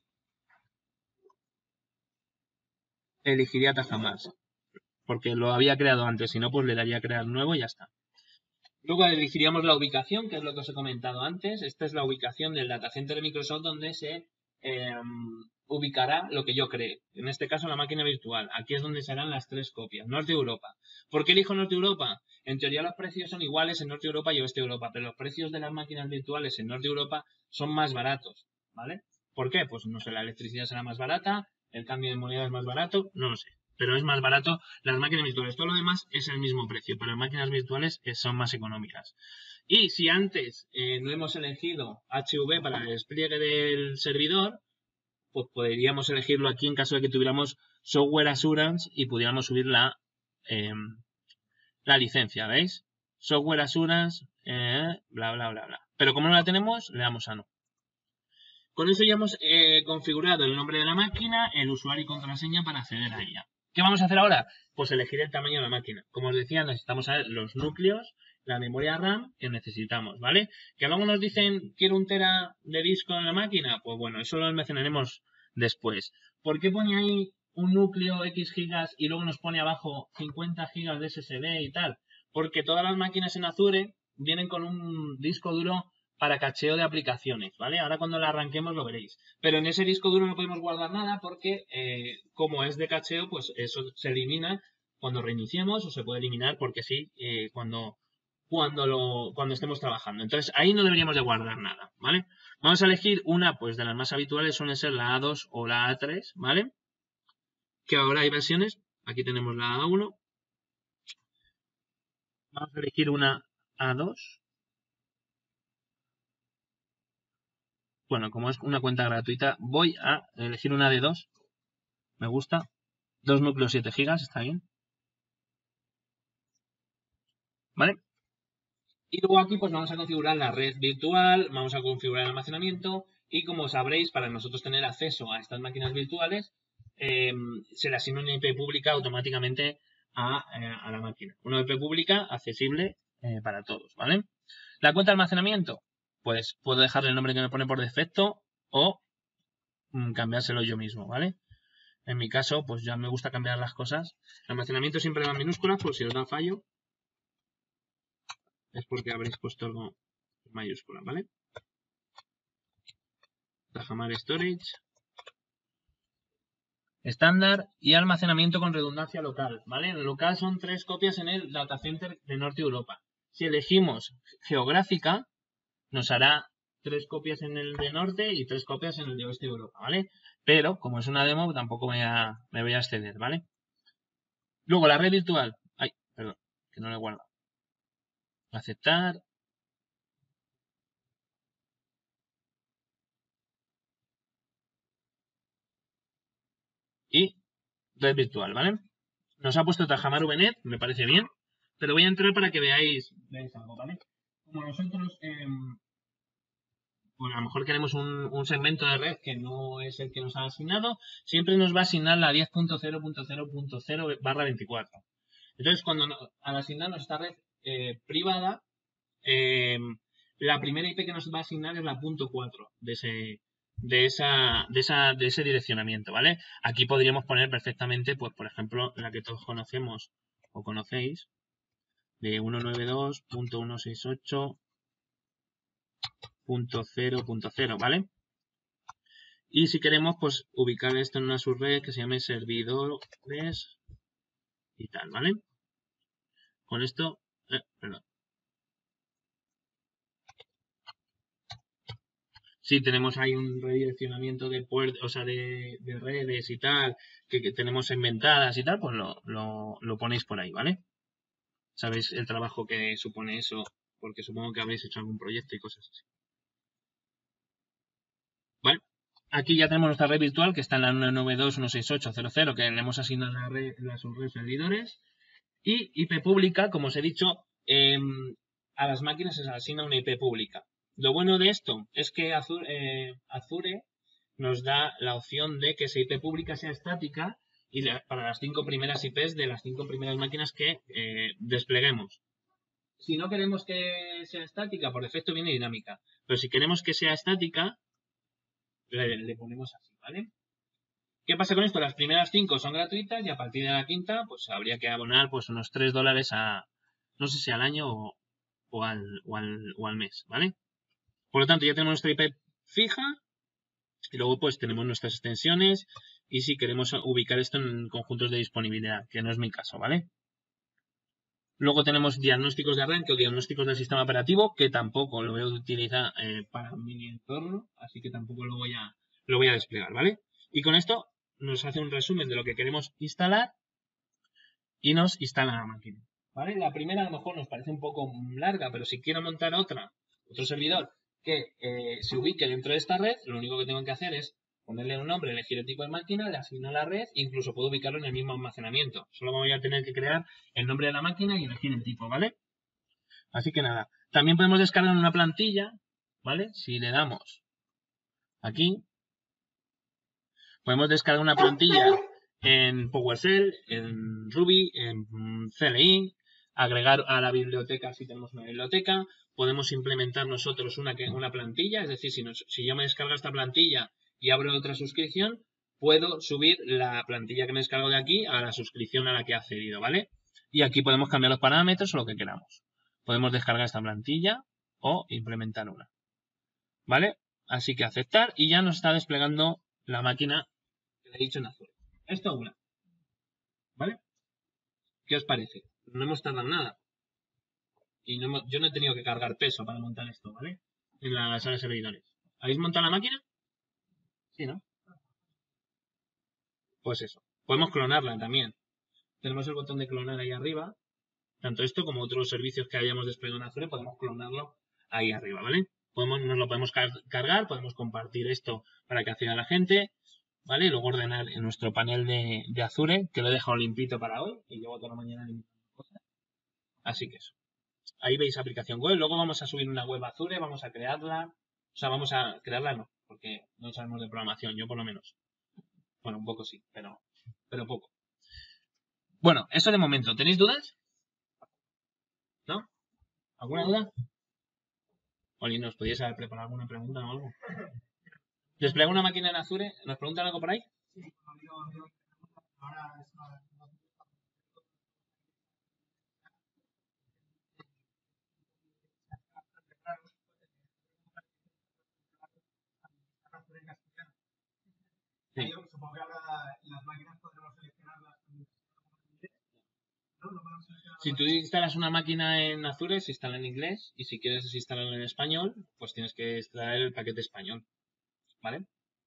B: elegiría Tajamar, porque lo había creado antes, si no pues le daría a crear nuevo y ya está. Luego elegiríamos la ubicación, que es lo que os he comentado antes. Esta es la ubicación del data center de Microsoft donde se eh, ubicará lo que yo cree. En este caso la máquina virtual. Aquí es donde serán las tres copias. Norte Europa. ¿Por qué elijo Norte Europa? En teoría los precios son iguales en Norte Europa y Oeste Europa, pero los precios de las máquinas virtuales en Norte Europa son más baratos, ¿vale? ¿Por qué? Pues no sé, la electricidad será más barata, el cambio de moneda es más barato, no lo sé. Pero es más barato las máquinas virtuales. Todo lo demás es el mismo precio, pero las máquinas virtuales son más económicas. Y si antes eh, no hemos elegido H V para el despliegue del servidor, pues podríamos elegirlo aquí en caso de que tuviéramos Software Assurance y pudiéramos subir la, eh, la licencia, ¿veis? Software Assurance, eh, bla, bla, bla, bla. Pero como no la tenemos, le damos a no. Con eso ya hemos eh, configurado el nombre de la máquina, el usuario y contraseña para acceder a ella. ¿Qué vamos a hacer ahora? Pues elegir el tamaño de la máquina. Como os decía, necesitamos saber los núcleos, la memoria RAM que necesitamos, ¿vale? Que luego nos dicen, quiero un tera de disco en la máquina. Pues bueno, eso lo almacenaremos después. ¿Por qué pone ahí un núcleo X gigas y luego nos pone abajo cincuenta gigas de S S D y tal? Porque todas las máquinas en Azure vienen con un disco duro para cacheo de aplicaciones, ¿vale? Ahora cuando la arranquemos lo veréis. Pero en ese disco duro no podemos guardar nada porque eh, como es de cacheo, pues eso se elimina cuando reiniciemos o se puede eliminar porque sí, eh, cuando, cuando, lo, cuando estemos trabajando. Entonces ahí no deberíamos de guardar nada, ¿vale? Vamos a elegir una, pues de las más habituales suelen ser la A dos o la A tres, ¿vale? Que ahora hay versiones. Aquí tenemos la A uno. Vamos a elegir una A dos. Bueno, como es una cuenta gratuita, voy a elegir una de dos. Me gusta. Dos núcleos siete gigas, está bien. ¿Vale? Y luego aquí pues vamos a configurar la red virtual, vamos a configurar el almacenamiento y como sabréis, para nosotros tener acceso a estas máquinas virtuales, eh, se le asigna una I P pública automáticamente a, eh, a la máquina. Una I P pública accesible eh, para todos, ¿vale? La cuenta de almacenamiento, pues puedo dejarle el nombre que me pone por defecto o mm, cambiárselo yo mismo, ¿vale? En mi caso, pues ya me gusta cambiar las cosas. El almacenamiento siempre va en minúsculas, por si os da fallo. Es porque habréis puesto algo en mayúscula, ¿vale? Tajamar Storage. Estándar y almacenamiento con redundancia local, ¿vale? En el local son tres copias en el data center de Norte Europa. Si elegimos geográfica, nos hará tres copias en el de norte y tres copias en el de oeste de Europa, ¿vale? Pero, como es una demo, tampoco me, a, me voy a exceder, ¿vale? Luego, la red virtual. Ay, perdón, que no lo he guardado. Aceptar. Y red virtual, ¿vale? Nos ha puesto Tajamar V Net, me parece bien, pero voy a entrar para que veáis, veáis algo, ¿vale? Como nosotros, eh, bueno, a lo mejor queremos un, un segmento de red que no es el que nos ha asignado, siempre nos va a asignar la diez punto cero punto cero punto cero barra veinticuatro. Entonces, cuando no, al asignarnos esta red eh, privada, eh, la primera I P que nos va a asignar es la punto cuatro de ese, de esa, de esa, de ese direccionamiento, ¿vale? Aquí podríamos poner perfectamente, pues, por ejemplo, la que todos conocemos o conocéis, de ciento noventa y dos punto ciento sesenta y ocho punto cero punto cero, ¿vale? Y si queremos, pues, ubicar esto en una subred que se llame servidores y tal, ¿vale? Con esto, eh, perdón. Sí, tenemos ahí un redireccionamiento de puertas, o sea, de, de redes y tal, que, que tenemos inventadas y tal, pues lo, lo, lo ponéis por ahí, ¿vale? Sabéis el trabajo que supone eso, porque supongo que habréis hecho algún proyecto y cosas así. ¿Vale? Aquí ya tenemos nuestra red virtual, que está en la ciento noventa y dos punto ciento sesenta y ocho punto cero punto cero, que le hemos asignado la red, la subred servidores. Y I P pública, como os he dicho, eh, a las máquinas se les asigna una I P pública. Lo bueno de esto es que Azure, eh, Azure nos da la opción de que esa I P pública sea estática y la, para las cinco primeras I Ps de las cinco primeras máquinas que eh, despleguemos. Si no queremos que sea estática, por defecto viene dinámica. Pero si queremos que sea estática, le, le ponemos así, ¿vale? ¿Qué pasa con esto? Las primeras cinco son gratuitas y a partir de la quinta, pues habría que abonar pues unos tres dólares a, no sé si al año o, o, al, o, al, o al mes, ¿vale? Por lo tanto, ya tenemos nuestra I P fija y luego pues tenemos nuestras extensiones y si queremos ubicar esto en conjuntos de disponibilidad, que no es mi caso, ¿vale? Luego tenemos diagnósticos de arranque o diagnósticos del sistema operativo, que tampoco lo voy a utilizar eh, para mi entorno, así que tampoco lo voy a, lo voy a desplegar, ¿vale? Y con esto nos hace un resumen de lo que queremos instalar y nos instala la máquina, ¿vale? La primera a lo mejor nos parece un poco larga, pero si quiero montar otra, otro servidor que eh, se ubique dentro de esta red, lo único que tengo que hacer es ponerle un nombre, elegir el tipo de máquina, le asigno la red, incluso puedo ubicarlo en el mismo almacenamiento. Solo voy a tener que crear el nombre de la máquina y elegir el tipo, ¿vale? Así que nada. También podemos descargar una plantilla, ¿vale? Si le damos aquí, podemos descargar una plantilla en PowerShell, en Ruby, en C L I, agregar a la biblioteca si tenemos una biblioteca, podemos implementar nosotros una, una plantilla, es decir, si, nos, si yo me descargo esta plantilla y abro otra suscripción, puedo subir la plantilla que me descargo de aquí a la suscripción a la que he accedido, ¿vale? Y aquí podemos cambiar los parámetros o lo que queramos. Podemos descargar esta plantilla o implementar una, ¿vale? Así que aceptar y ya nos está desplegando la máquina que le he dicho en azul. Esto una, ¿vale? ¿Qué os parece? No hemos tardado nada. Y no hemos, yo no he tenido que cargar peso para montar esto, ¿vale? En la sala de servidores. ¿Habéis montado la máquina? Sí, ¿no? Pues eso. Podemos clonarla también. Tenemos el botón de clonar ahí arriba. Tanto esto como otros servicios que hayamos desplegado en Azure, podemos clonarlo ahí arriba, ¿vale? Podemos, nos lo podemos car cargar, podemos compartir esto para que acceda a la gente, ¿vale? Y luego ordenar en nuestro panel de, de Azure, que lo he dejado limpito para hoy, y llevo toda la mañana limpiando cosas. Así que eso. Ahí veis aplicación web. Luego vamos a subir una web a Azure, vamos a crearla. O sea, vamos a crearla, no, porque no sabemos de programación, yo por lo menos. Bueno, un poco sí, pero, pero poco. Bueno, eso de momento. ¿Tenéis dudas? ¿No? ¿Alguna duda? Oli, ¿nos podíais haber preparado alguna pregunta o algo? ¿Despliega una máquina en Azure? ¿Nos preguntan algo por ahí? Sí, ahora es una... Sí. Supongo que ahora las máquinas podremos seleccionarlas. ¿No? ¿No podemos Si tú instalas una máquina en Azure, se instala en inglés, y si quieres instalarlo en español, pues tienes que extraer el paquete español, ¿vale?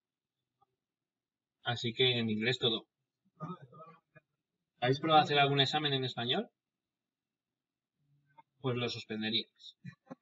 B: Así que en inglés todo. ¿Habéis probado hacer algún examen en español? Pues lo suspenderíais.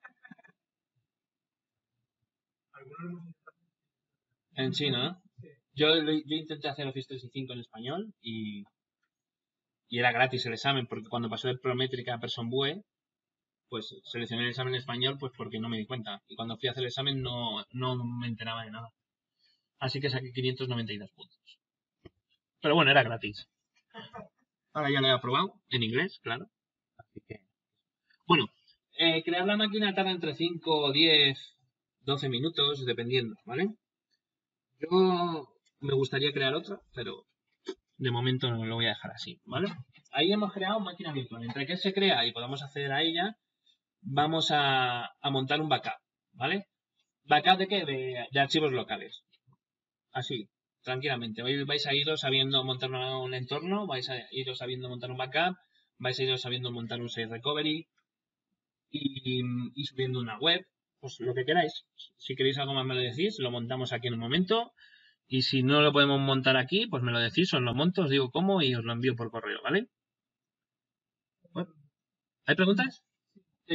B: En chino, ¿no? Yo, yo intenté hacer Office trescientos sesenta y cinco en español y, y era gratis el examen, porque cuando pasó el Prométrica a Personbue, pues seleccioné el examen en español pues porque no me di cuenta. Y cuando fui a hacer el examen no, no me enteraba de nada. Así que saqué quinientos noventa y dos puntos. Pero bueno, era gratis. Ahora ya lo he aprobado, en inglés, claro. Así que... Bueno, eh, crear la máquina tarda entre cinco, diez, doce minutos, dependiendo, ¿vale? Yo me gustaría crear otra, pero de momento no lo voy a dejar así, ¿vale? Ahí hemos creado máquina virtual. Entre que se crea y podamos acceder a ella, vamos a, a montar un backup, ¿vale? ¿Backup de qué? De, de archivos locales. Así, tranquilamente. Hoy vais a iros sabiendo montar un entorno, vais a iros sabiendo montar un backup, vais a iros sabiendo montar un save recovery y, y subiendo una web, pues lo que queráis. Si queréis algo más me lo decís, lo montamos aquí en un momento. Y si no lo podemos montar aquí, pues me lo decís, os lo monto, os digo cómo y os lo envío por correo, ¿vale? Bueno, ¿hay preguntas? Sí.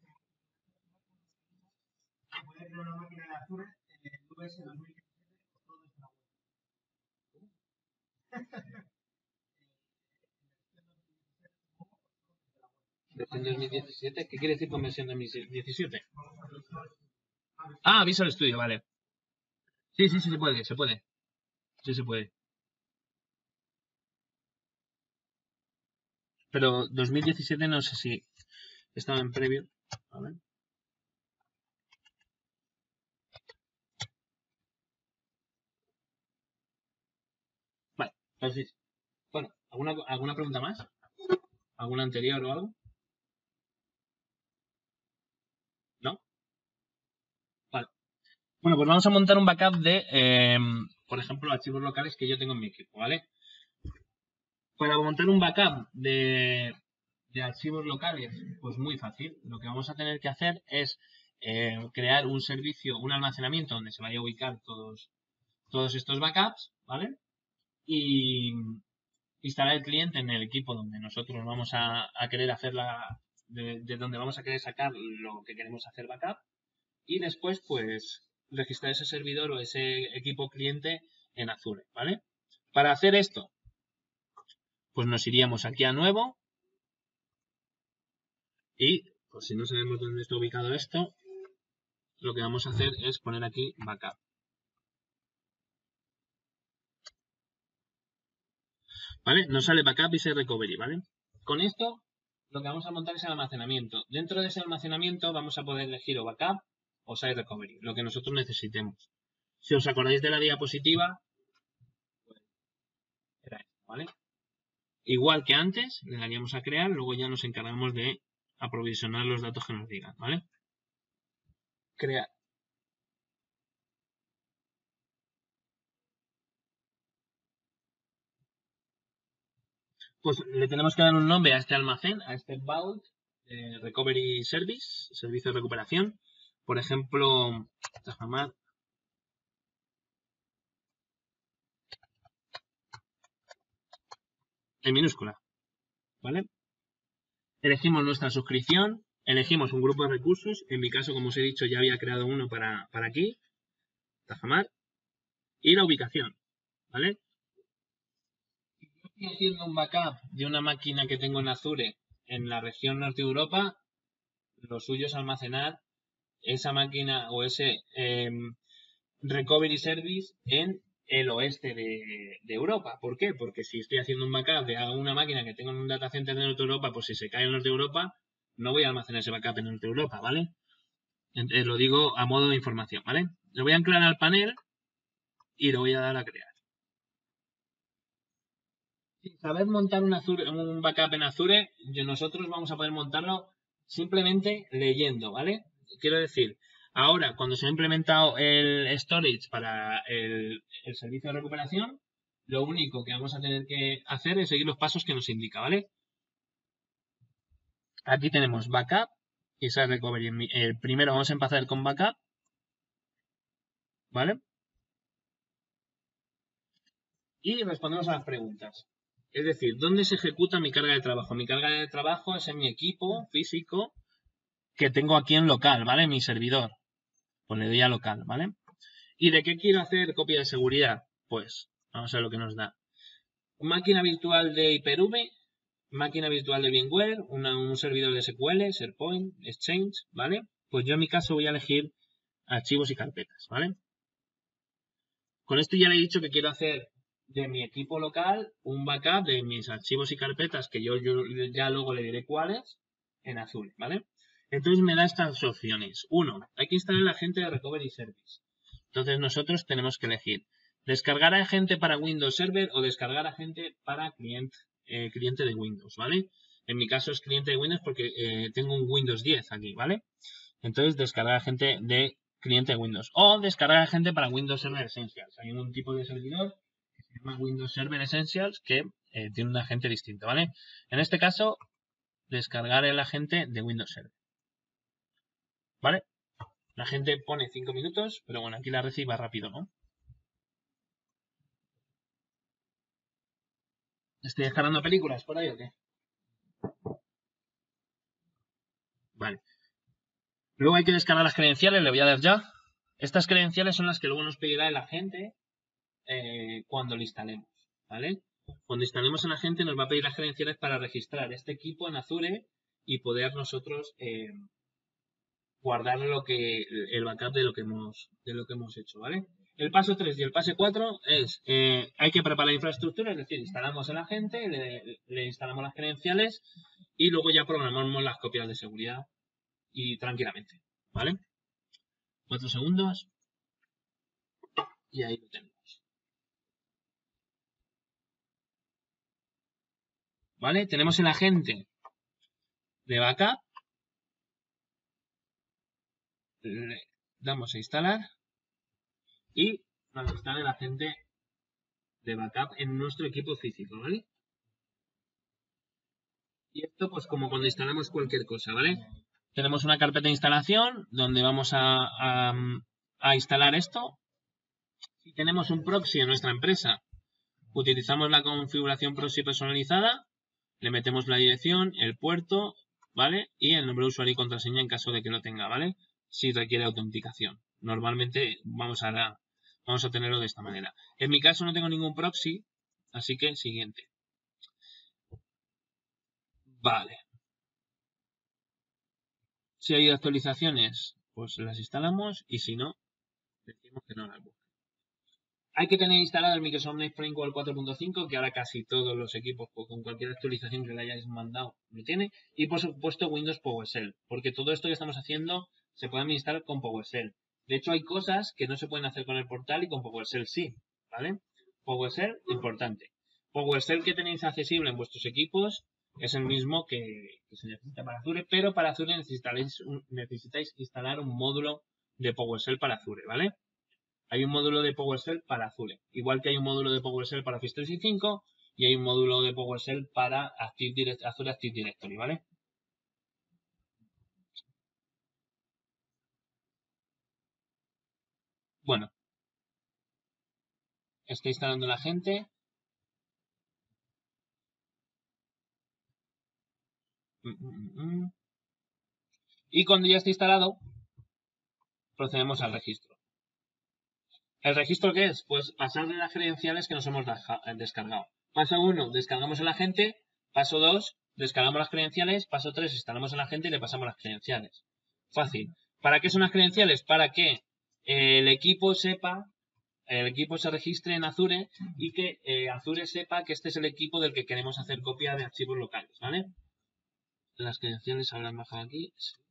B: Puede crear una máquina de Azure en el U S dos mil diecisiete con todo esto. ¿Versión dos mil diecisiete? ¿Qué quiere decir con versión dos mil diecisiete? Ah, Visual Studio, vale. Sí, sí, sí, se puede, se puede. Sí, se puede. Pero dos mil diecisiete no sé si estaba en previo. A ver. Vale, entonces, bueno, ¿alguna, ¿alguna pregunta más? ¿Alguna anterior o algo? ¿No? Vale. Bueno, pues vamos a montar un backup de, eh, por ejemplo, archivos locales que yo tengo en mi equipo, ¿vale? Para montar un backup de, de archivos locales, pues muy fácil. Lo que vamos a tener que hacer es eh, crear un servicio, un almacenamiento donde se vaya a ubicar todos, todos estos backups, ¿vale? Y instalar el cliente en el equipo donde nosotros vamos a, a querer hacer la, de, de donde vamos a querer sacar lo que queremos hacer backup. Y después, pues, registrar ese servidor o ese equipo cliente en Azure, ¿vale? Para hacer esto, pues nos iríamos aquí a nuevo y, pues si no sabemos dónde está ubicado esto, lo que vamos a hacer es poner aquí backup. ¿Vale? Nos sale backup y save recovery, ¿vale? Con esto, lo que vamos a montar es el almacenamiento. Dentro de ese almacenamiento vamos a poder elegir o backup o save recovery, lo que nosotros necesitemos. Si os acordáis de la diapositiva, pues era esto, ¿vale? Igual que antes, le daríamos a crear, luego ya nos encargamos de aprovisionar los datos que nos digan, ¿vale? Crear. Pues le tenemos que dar un nombre a este almacén, a este vault, eh, Recovery Service, servicio de recuperación. Por ejemplo, Tajamar. En minúscula, ¿vale? Elegimos nuestra suscripción, elegimos un grupo de recursos. En mi caso, como os he dicho, ya había creado uno para, para aquí, Tajamar. Y la ubicación, ¿vale? Si yo estoy haciendo un backup de una máquina que tengo en Azure en la región norte de Europa, lo suyo es almacenar esa máquina o ese eh, recovery service en el oeste de, de Europa. ¿Por qué? Porque si estoy haciendo un backup de una máquina que tengo en un data center de norte de Europa, pues si se cae en el norte de Europa, no voy a almacenar ese backup en el norte de Europa, ¿vale? Entonces, lo digo a modo de información, ¿vale? Lo voy a anclar al panel y lo voy a dar a crear. Sin saber montar un, Azure, un backup en Azure, nosotros vamos a poder montarlo simplemente leyendo, ¿vale? Quiero decir, ahora cuando se ha implementado el storage para el, el servicio de recuperación, lo único que vamos a tener que hacer es seguir los pasos que nos indica, ¿vale? Aquí tenemos backup y site recovery. El primero vamos a empezar con backup, ¿vale? Y respondemos a las preguntas. Es decir, ¿dónde se ejecuta mi carga de trabajo? Mi carga de trabajo es en mi equipo físico que tengo aquí en local, ¿vale? En mi servidor. Pues le doy a local, ¿vale? ¿Y de qué quiero hacer copia de seguridad? Pues vamos a ver lo que nos da. Máquina virtual de Hyper-V, máquina virtual de VMware, una, un servidor de S Q L, SharePoint, Exchange, ¿vale? Pues yo en mi caso voy a elegir archivos y carpetas, ¿vale? Con esto ya le he dicho que quiero hacer de mi equipo local un backup de mis archivos y carpetas, que yo, yo ya luego le diré cuáles, en Azure, ¿vale? Entonces me da estas opciones. Uno, hay que instalar el agente de Recovery Service. Entonces nosotros tenemos que elegir descargar agente para Windows Server o descargar agente para cliente, eh, cliente de Windows, ¿vale? En mi caso es cliente de Windows porque eh, tengo un Windows diez aquí, ¿vale? Entonces descargar agente de cliente de Windows o descargar agente para Windows Server Essentials. Hay un tipo de servidor que se llama Windows Server Essentials que eh, tiene un agente distinto, ¿vale? En este caso, descargar el agente de Windows Server, ¿vale? La gente pone cinco minutos, pero bueno, aquí la reciba rápido, ¿no? ¿Estoy descargando películas por ahí o qué? Vale. Luego hay que descargar las credenciales, le voy a dar ya. Estas credenciales son las que luego nos pedirá el agente eh, cuando lo instalemos, ¿vale? Cuando instalemos el agente nos va a pedir las credenciales para registrar este equipo en Azure y poder nosotros eh, guardar lo que, el backup de lo que hemos, de lo que hemos hecho, ¿vale? El paso tres y el paso cuatro es, eh, hay que preparar la infraestructura, es decir, instalamos el agente, le, le instalamos las credenciales y luego ya programamos las copias de seguridad y tranquilamente, ¿vale? Cuatro segundos y ahí lo tenemos. ¿Vale? Tenemos el agente de backup, le damos a instalar y nos instala el agente de backup en nuestro equipo físico, ¿vale? Y esto pues como cuando instalamos cualquier cosa, ¿vale? Tenemos una carpeta de instalación donde vamos a, a, a instalar esto. Si tenemos un proxy en nuestra empresa, utilizamos la configuración proxy personalizada, le metemos la dirección, el puerto, ¿vale? Y el nombre de usuario y contraseña en caso de que lo tenga, ¿vale? Si requiere autenticación. Normalmente vamos a, la, vamos a tenerlo de esta manera. En mi caso no tengo ningún proxy, así que siguiente. Vale. Si hay actualizaciones, pues las instalamos y si no, decimos que no las busque. Hay que tener instalado el Microsoft Net Framework cuatro punto cinco, que ahora casi todos los equipos con cualquier actualización que le hayáis mandado lo tiene. Y por supuesto Windows PowerShell, porque todo esto que estamos haciendo se puede administrar con PowerShell. De hecho hay cosas que no se pueden hacer con el portal y con PowerShell sí, ¿vale? PowerShell, importante. PowerShell que tenéis accesible en vuestros equipos es el mismo que, que se necesita para Azure, pero para Azure necesitáis, un, necesitáis instalar un módulo de PowerShell para Azure, ¿vale? Hay un módulo de PowerShell para Azure, igual que hay un módulo de PowerShell para Office trescientos sesenta y cinco y hay un módulo de PowerShell para Active Direct, Azure Active Directory, ¿vale? Bueno, está instalando la gente. Y cuando ya esté instalado, procedemos al registro. ¿El registro qué es? Pues pasarle las credenciales que nos hemos descargado. Paso uno, descargamos el agente. Paso dos, descargamos las credenciales. Paso tres, instalamos el agente y le pasamos las credenciales. Fácil. ¿Para qué son las credenciales? Para que eh, el equipo sepa, el equipo se registre en Azure y que eh, Azure sepa que este es el equipo del que queremos hacer copia de archivos locales, ¿vale? Las credenciales habrán bajado aquí.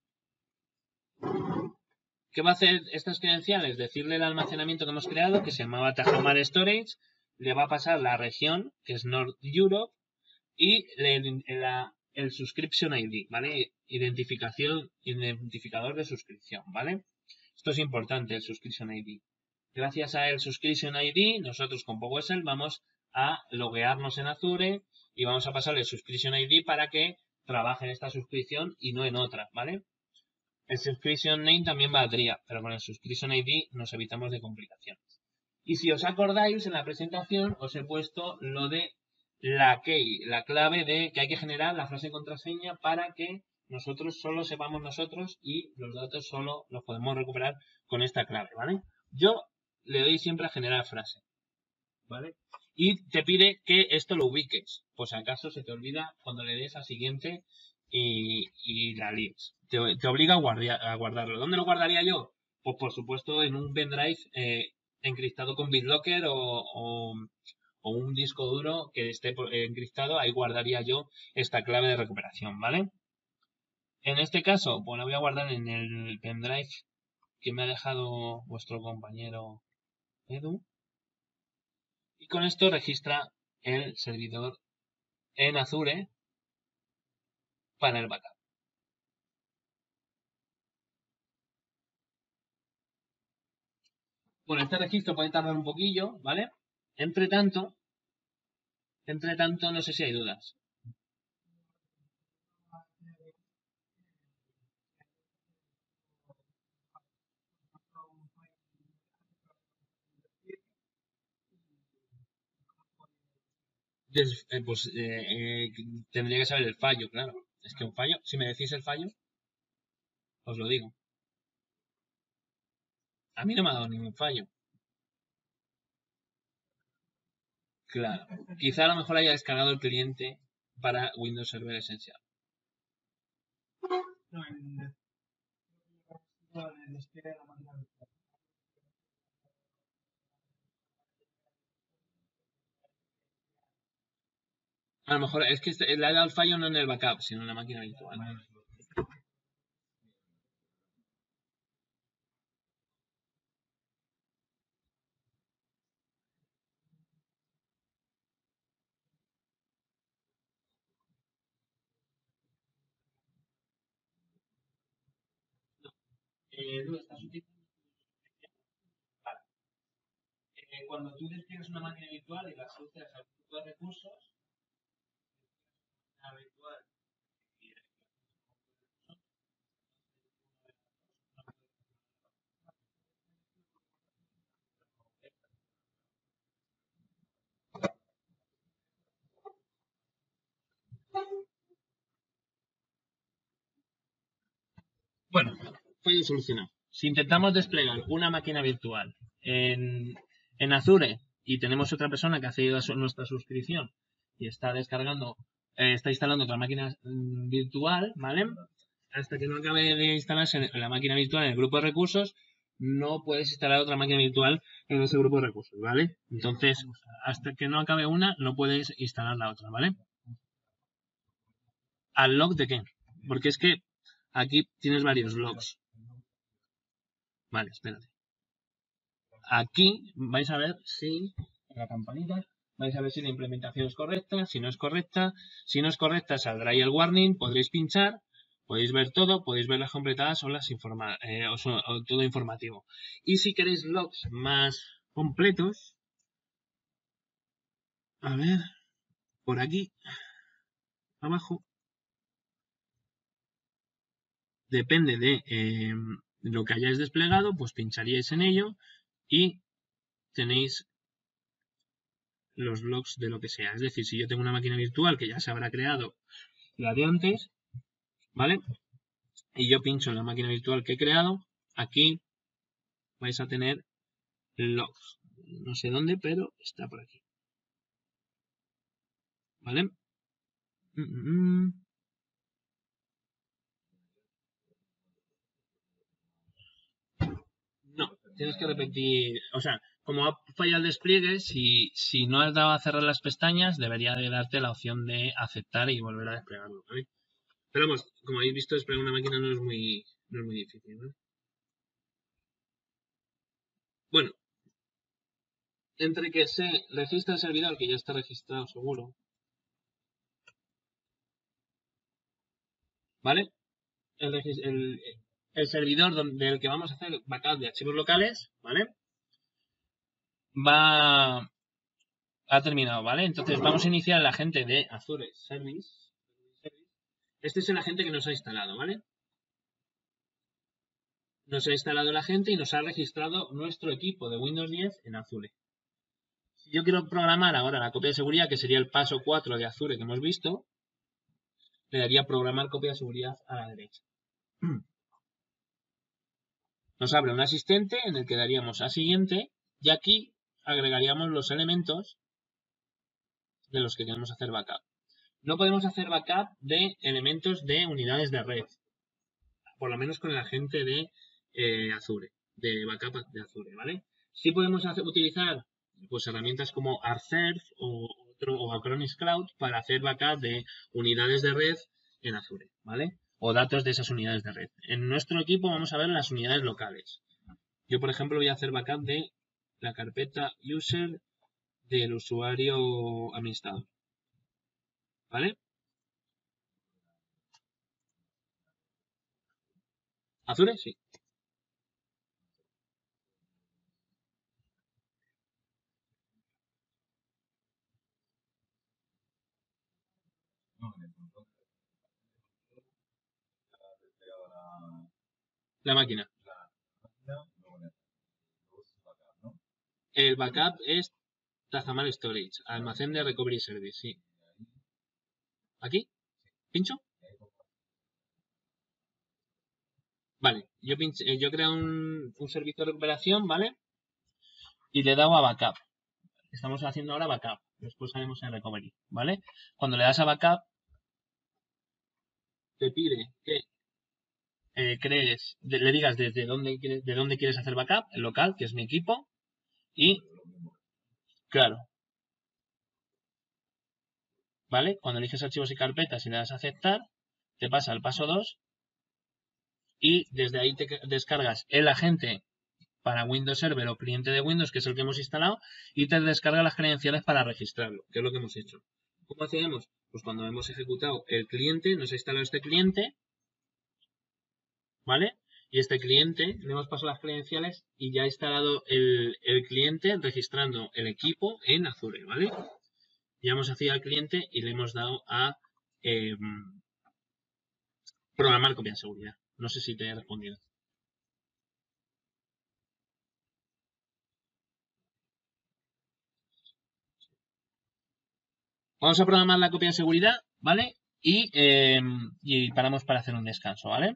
B: ¿Qué va a hacer estas credenciales? Decirle el almacenamiento que hemos creado, que se llamaba Tajamar Storage, le va a pasar la región, que es North Europe, y el, la, el Subscription I D, ¿vale? Identificación, identificador de suscripción, ¿vale? Esto es importante, el Subscription I D. Gracias a el Subscription I D, nosotros con PowerShell vamos a loguearnos en Azure y vamos a pasarle el Subscription I D para que trabaje en esta suscripción y no en otra, ¿vale? El subscription name también valdría, pero con el subscription I D nos evitamos de complicaciones. Y si os acordáis, en la presentación os he puesto lo de la key, la clave de que hay que generar la frase contraseña para que nosotros solo sepamos nosotros y los datos solo los podemos recuperar con esta clave, ¿vale? Yo le doy siempre a generar frase, ¿vale? Y te pide que esto lo ubiques, pues si acaso se te olvida cuando le des a siguiente y, y la líes. Te, te obliga a, guardia, a guardarlo. ¿Dónde lo guardaría yo? Pues por supuesto en un pendrive eh, encriptado con BitLocker o, o, o un disco duro que esté encriptado. Ahí guardaría yo esta clave de recuperación, ¿vale? En este caso, pues la voy a guardar en el pendrive que me ha dejado vuestro compañero Edu. Y con esto registra el servidor en Azure para el backup. Bueno, este registro puede tardar un poquillo, ¿vale? Entre tanto, entre tanto, no sé si hay dudas. Des, eh, pues eh, eh, tendría que saber el fallo, claro. Es que un fallo, si me decís el fallo, os lo digo. A mí no me ha dado ningún fallo. Claro. Quizá a lo mejor haya descargado el cliente para Windows Server Essential.
A: No, en el despliegue de la máquina virtual.
B: A lo mejor es que este- le ha dado el fallo no en el backup, sino en la máquina virtual. Eh, Edu, ¿estás utilizando? Vale. Eh, cuando tú despliegas una máquina virtual y la asocias al grupo de recursos, la virtual. Bueno, fallo solucionado. Si intentamos desplegar una máquina virtual en, en Azure y tenemos otra persona que ha accedido a nuestra suscripción y está descargando, eh, está instalando otra máquina mm, virtual, ¿vale? Hasta que no acabe de instalarse en la máquina virtual en el grupo de recursos, no puedes instalar otra máquina virtual en ese grupo de recursos, ¿vale? Entonces, hasta que no acabe una, no puedes instalar la otra, ¿vale? ¿Al log de qué? Porque es que aquí tienes varios logs. Vale, espérate. Aquí vais a ver si, en la campanita, vais a ver si la implementación es correcta, si no es correcta. Si no es correcta, saldrá ahí el warning, podréis pinchar, podéis ver todo, podéis ver las completadas o las informa eh, o, so, o todo informativo. Y si queréis logs más completos, a ver, por aquí, abajo, depende de eh, lo que hayáis desplegado, pues pincharíais en ello y tenéis los logs de lo que sea. Es decir, si yo tengo una máquina virtual que ya se habrá creado la de antes, ¿vale? Y yo pincho en la máquina virtual que he creado, aquí vais a tener logs. No sé dónde, pero está por aquí. ¿Vale? Mm -mm. No, tienes que repetir, o sea, como ha fallado el despliegue, si, si no has dado a cerrar las pestañas, debería de darte la opción de aceptar y volver a desplegarlo, ¿vale? Pero vamos, como habéis visto, desplegar una máquina no es muy, no es muy difícil, ¿vale? Bueno, entre que se registra el servidor, que ya está registrado seguro, ¿vale? El, el, el servidor donde, del que vamos a hacer backup de archivos locales, ¿vale? Va, ha terminado, ¿vale? Entonces vamos a iniciar el agente de Azure Service Este es el agente que nos ha instalado, ¿vale? Nos ha instalado el agente y nos ha registrado nuestro equipo de Windows diez en Azure. Si yo quiero programar ahora la copia de seguridad, que sería el paso cuatro de Azure que hemos visto, le daría programar copia de seguridad a la derecha. Nos abre un asistente en el que daríamos a siguiente y aquí agregaríamos los elementos de los que queremos hacer backup. No podemos hacer backup de elementos de unidades de red, por lo menos con el agente de eh, Azure, de backup de Azure, ¿vale? Sí podemos hacer, utilizar pues, herramientas como Arcserve o, otro, o Acronis Cloud para hacer backup de unidades de red en Azure, ¿vale? O datos de esas unidades de red. En nuestro equipo vamos a ver las unidades locales. Yo, por ejemplo, voy a hacer backup de la carpeta user del usuario administrador, ¿vale? ¿Azure? Sí. La máquina. El backup es Tazamar Storage, almacén de Recovery Service, sí. ¿Aquí? ¿Pincho? Vale, yo, pinche, yo creo un, un servicio de recuperación, ¿vale? Y le he dado a backup. Estamos haciendo ahora backup. Después haremos el recovery, ¿vale? Cuando le das a backup, te pide que eh, crees, de, le digas desde dónde quieres, de dónde quieres hacer backup, el local, que es mi equipo, y, claro, ¿vale? Cuando eliges archivos y carpetas y le das a aceptar, te pasa al paso dos y desde ahí te descargas el agente para Windows Server o cliente de Windows, que es el que hemos instalado, y te descarga las credenciales para registrarlo, que es lo que hemos hecho. ¿Cómo hacemos? Pues cuando hemos ejecutado el cliente, nos ha instalado este cliente, ¿vale? Y este cliente, le hemos pasado las credenciales y ya ha instalado el, el cliente registrando el equipo en Azure, ¿vale? Ya hemos accedido al cliente y le hemos dado a eh, programar copia de seguridad. No sé si te he respondido. Vamos a programar la copia de seguridad, ¿vale? Y, eh, y paramos para hacer un descanso, ¿vale?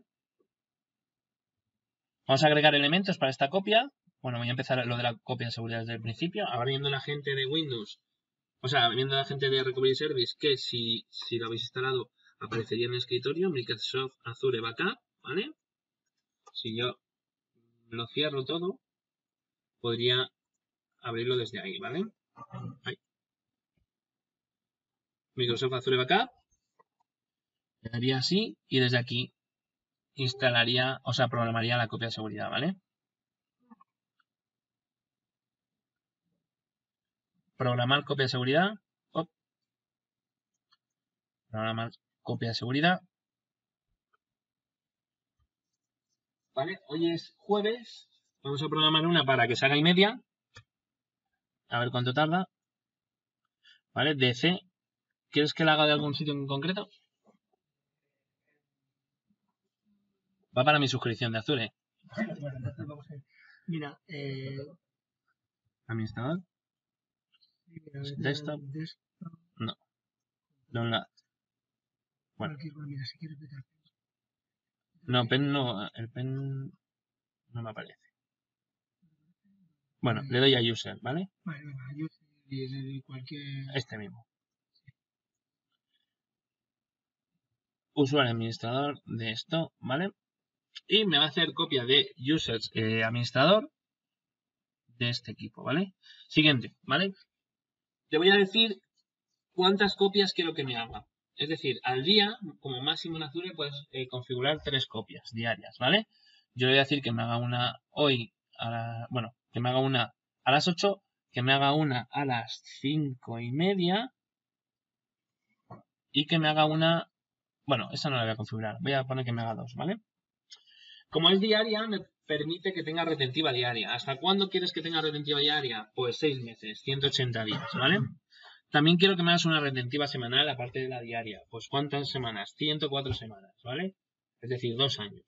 B: Vamos a agregar elementos para esta copia. Bueno, voy a empezar lo de la copia de seguridad desde el principio. Abriendo la gente de Windows, o sea, viendo la gente de Recovery Service, que si, si lo habéis instalado, aparecería en el escritorio, Microsoft Azure Backup, ¿vale? Si yo lo cierro todo, podría abrirlo desde ahí, ¿vale? Ahí. Microsoft Azure Backup. Le daría así y desde aquí instalaría, o sea, programaría la copia de seguridad, ¿vale? Programar copia de seguridad. Op. Programar copia de seguridad. ¿Vale? Hoy es jueves. Vamos a programar una para que se haga y media. A ver cuánto tarda. ¿Vale? D C. ¿Quieres que la haga de algún sitio en concreto? Va para mi suscripción de Azure.
C: Mira, eh...
B: ¿Administrador?
C: Mira,
B: Desktop.
C: desktop.
B: No. Download.
C: Bueno. Aquí, bueno, mira, si quieres meter.
B: No, pen no. El pen no me aparece. Bueno, le doy a user, ¿vale?
C: Vale, venga, user y le doy cualquier.
B: Este mismo. Usuario administrador de esto, ¿vale? Y me va a hacer copia de users eh, administrador de este equipo, ¿vale? Siguiente, ¿vale? Te voy a decir cuántas copias quiero que me haga. Es decir, al día, como máximo en Azure, puedes eh, configurar tres copias diarias, ¿vale? Yo le voy a decir que me haga una hoy, a la, bueno, que me haga una a las ocho, que me haga una a las cinco y media y que me haga una, bueno, esa no la voy a configurar, voy a poner que me haga dos, ¿vale? Como es diaria, me permite que tenga retentiva diaria. ¿Hasta cuándo quieres que tenga retentiva diaria? Pues seis meses, ciento ochenta días, ¿vale? También quiero que me hagas una retentiva semanal aparte de la diaria. Pues ¿cuántas semanas? ciento cuatro semanas, ¿vale? Es decir, dos años.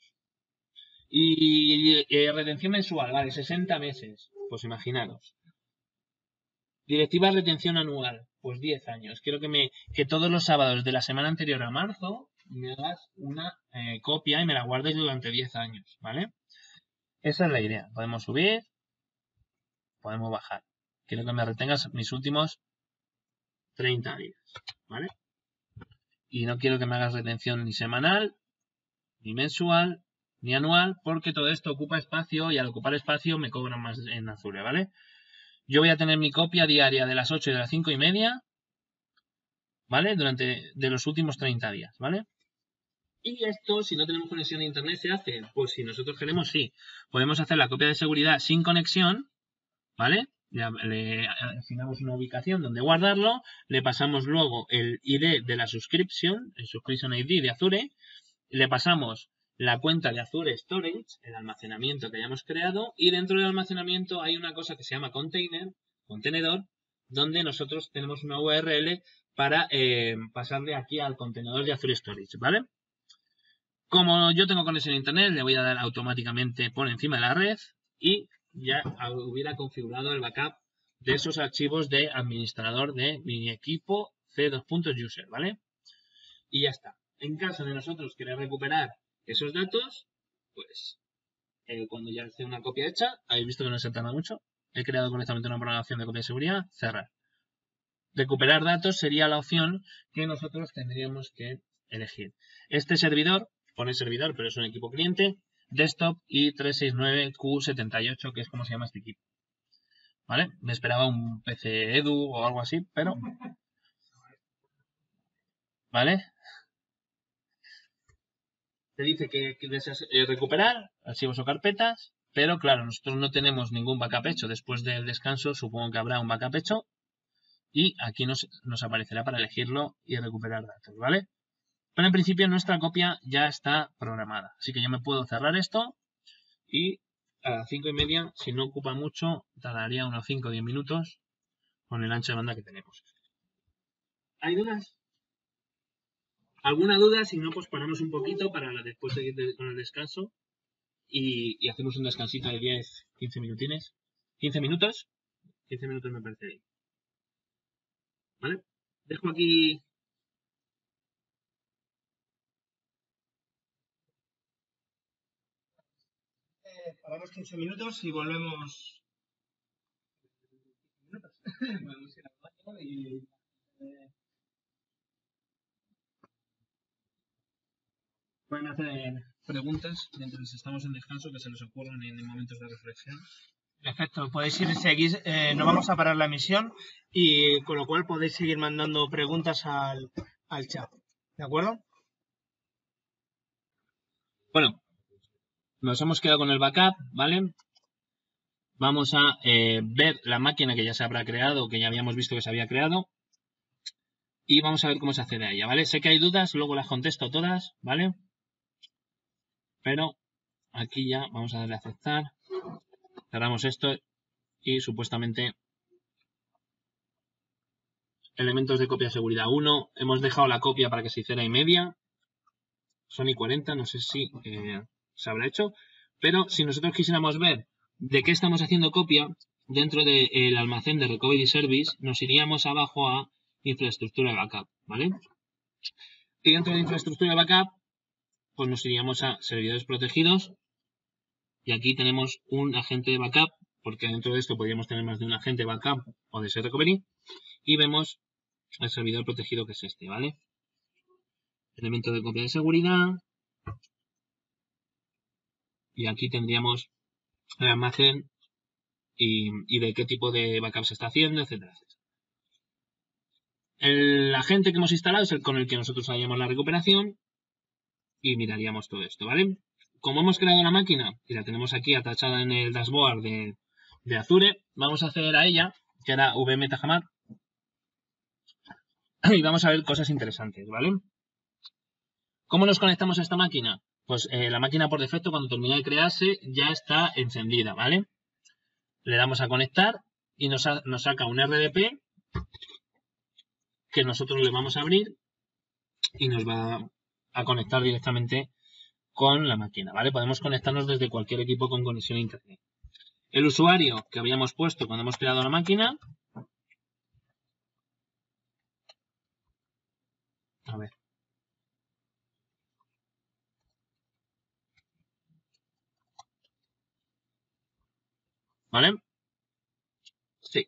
B: Y eh, retención mensual, vale, sesenta meses. Pues imaginaros. Directiva de retención anual, pues diez años. Quiero que me que todos los sábados de la semana anterior a marzo me hagas una eh, copia y me la guardes durante diez años, ¿vale? Esa es la idea. Podemos subir, podemos bajar. Quiero que me retengas mis últimos treinta días, ¿vale? Y no quiero que me hagas retención ni semanal, ni mensual, ni anual, porque todo esto ocupa espacio y al ocupar espacio me cobran más en Azure, ¿vale? Yo voy a tener mi copia diaria de las ocho y de las cinco y media, ¿vale? Durante de los últimos treinta días, ¿vale? Y esto, si no tenemos conexión a internet, ¿se hace? Pues si nosotros queremos, sí. Podemos hacer la copia de seguridad sin conexión, ¿vale? Ya le asignamos una ubicación donde guardarlo, le pasamos luego el I D de la subscription, el subscription I D de Azure, le pasamos la cuenta de Azure Storage, el almacenamiento que hayamos creado, y dentro del almacenamiento hay una cosa que se llama container, contenedor, donde nosotros tenemos una U R L para eh, pasarle aquí al contenedor de Azure Storage, ¿vale? Como yo tengo conexión a internet, le voy a dar automáticamente por encima de la red y ya hubiera configurado el backup de esos archivos de administrador de mi equipo c dos punto user, ¿vale? Y ya está. En caso de nosotros querer recuperar esos datos, pues eh, cuando ya esté una copia hecha, habéis visto que no se tarda mucho, he creado correctamente una programación de copia de seguridad, cerrar. Recuperar datos sería la opción que nosotros tendríamos que elegir. Este servidor, pone servidor, pero es un equipo cliente, desktop i trescientos sesenta y nueve Q setenta y ocho, que es como se llama este equipo. ¿Vale? Me esperaba un P C Edu o algo así, pero... ¿Vale? Te dice que, que deseas eh, recuperar archivos o carpetas, pero claro, nosotros no tenemos ningún backup hecho. Después del descanso supongo que habrá un backup hecho y aquí nos, nos aparecerá para elegirlo y recuperar datos, ¿vale? Pero en principio nuestra copia ya está programada, así que yo me puedo cerrar esto y a las cinco y media, si no ocupa mucho, tardaría unos cinco o diez minutos con el ancho de banda que tenemos. ¿Hay dudas? ¿Alguna duda? Si no, pues paramos un poquito para después seguir con el descanso y, y hacemos un descansito de diez, quince minutines. quince minutos. quince minutos me parece bien. ¿Vale? Dejo aquí...
A: Eh, paramos quince minutos y volvemos. Podemos ir al baño y... Eh... Pueden hacer preguntas mientras estamos en descanso que se les ocurran en momentos de reflexión. Perfecto, podéis ir seguir, eh, no vamos a parar la emisión y con lo cual podéis seguir mandando preguntas al, al chat. ¿De acuerdo?
B: Bueno, nos hemos quedado con el backup, ¿vale? Vamos a eh, ver la máquina que ya se habrá creado, que ya habíamos visto que se había creado. Y vamos a ver cómo se accede a ella, ¿vale? Sé que hay dudas, luego las contesto todas, ¿vale? Pero aquí ya vamos a darle a aceptar. Cerramos esto y supuestamente elementos de copia de seguridad uno. Hemos dejado la copia para que se hiciera y media. Son y cuarenta, no sé si eh, se habrá hecho. Pero si nosotros quisiéramos ver de qué estamos haciendo copia dentro del almacén de Recovery Service, nos iríamos abajo a infraestructura de backup, ¿vale? Y dentro de infraestructura de backup, pues nos iríamos a servidores protegidos. Y aquí tenemos un agente de backup, porque dentro de esto podríamos tener más de un agente de backup o de ese recovery. Y vemos el servidor protegido que es este, ¿vale? Elemento de copia de seguridad. Y aquí tendríamos el almacén y, y de qué tipo de backup se está haciendo, etcétera, etcétera. El agente que hemos instalado es el con el que nosotros haríamos la recuperación y miraríamos todo esto, ¿vale? Como hemos creado la máquina y la tenemos aquí atachada en el dashboard de, de Azure, vamos a acceder a ella, que era V M Tajamar, y vamos a ver cosas interesantes, ¿vale? ¿Cómo nos conectamos a esta máquina? Pues eh, la máquina por defecto, cuando termina de crearse, ya está encendida, ¿vale? Le damos a conectar y nos, nos saca un R D P que nosotros le vamos a abrir y nos va a conectar directamente con la máquina, ¿vale? Podemos conectarnos desde cualquier equipo con conexión a internet. El usuario que habíamos puesto cuando hemos creado la máquina. A ver. ¿Vale? Sí.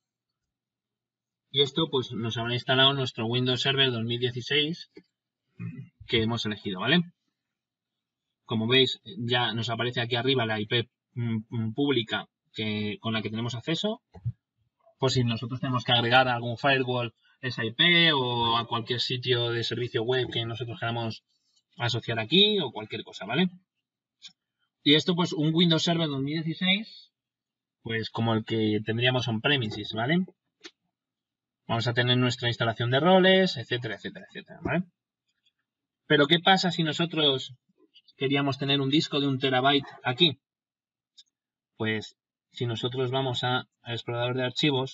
B: Y esto pues nos habrá instalado nuestro Windows Server dos mil dieciséis que hemos elegido, ¿vale? Como veis, ya nos aparece aquí arriba la I P mm, pública que, con la que tenemos acceso. Por si nosotros tenemos que agregar a algún firewall esa I P o a cualquier sitio de servicio web que nosotros queramos asociar aquí o cualquier cosa, ¿vale? Y esto pues un Windows Server dos mil dieciséis, pues como el que tendríamos on-premises, ¿vale? Vamos a tener nuestra instalación de roles, etcétera, etcétera, etcétera, ¿vale? Pero ¿qué pasa si nosotros queríamos tener un disco de un terabyte aquí? Pues si nosotros vamos a, al explorador de archivos,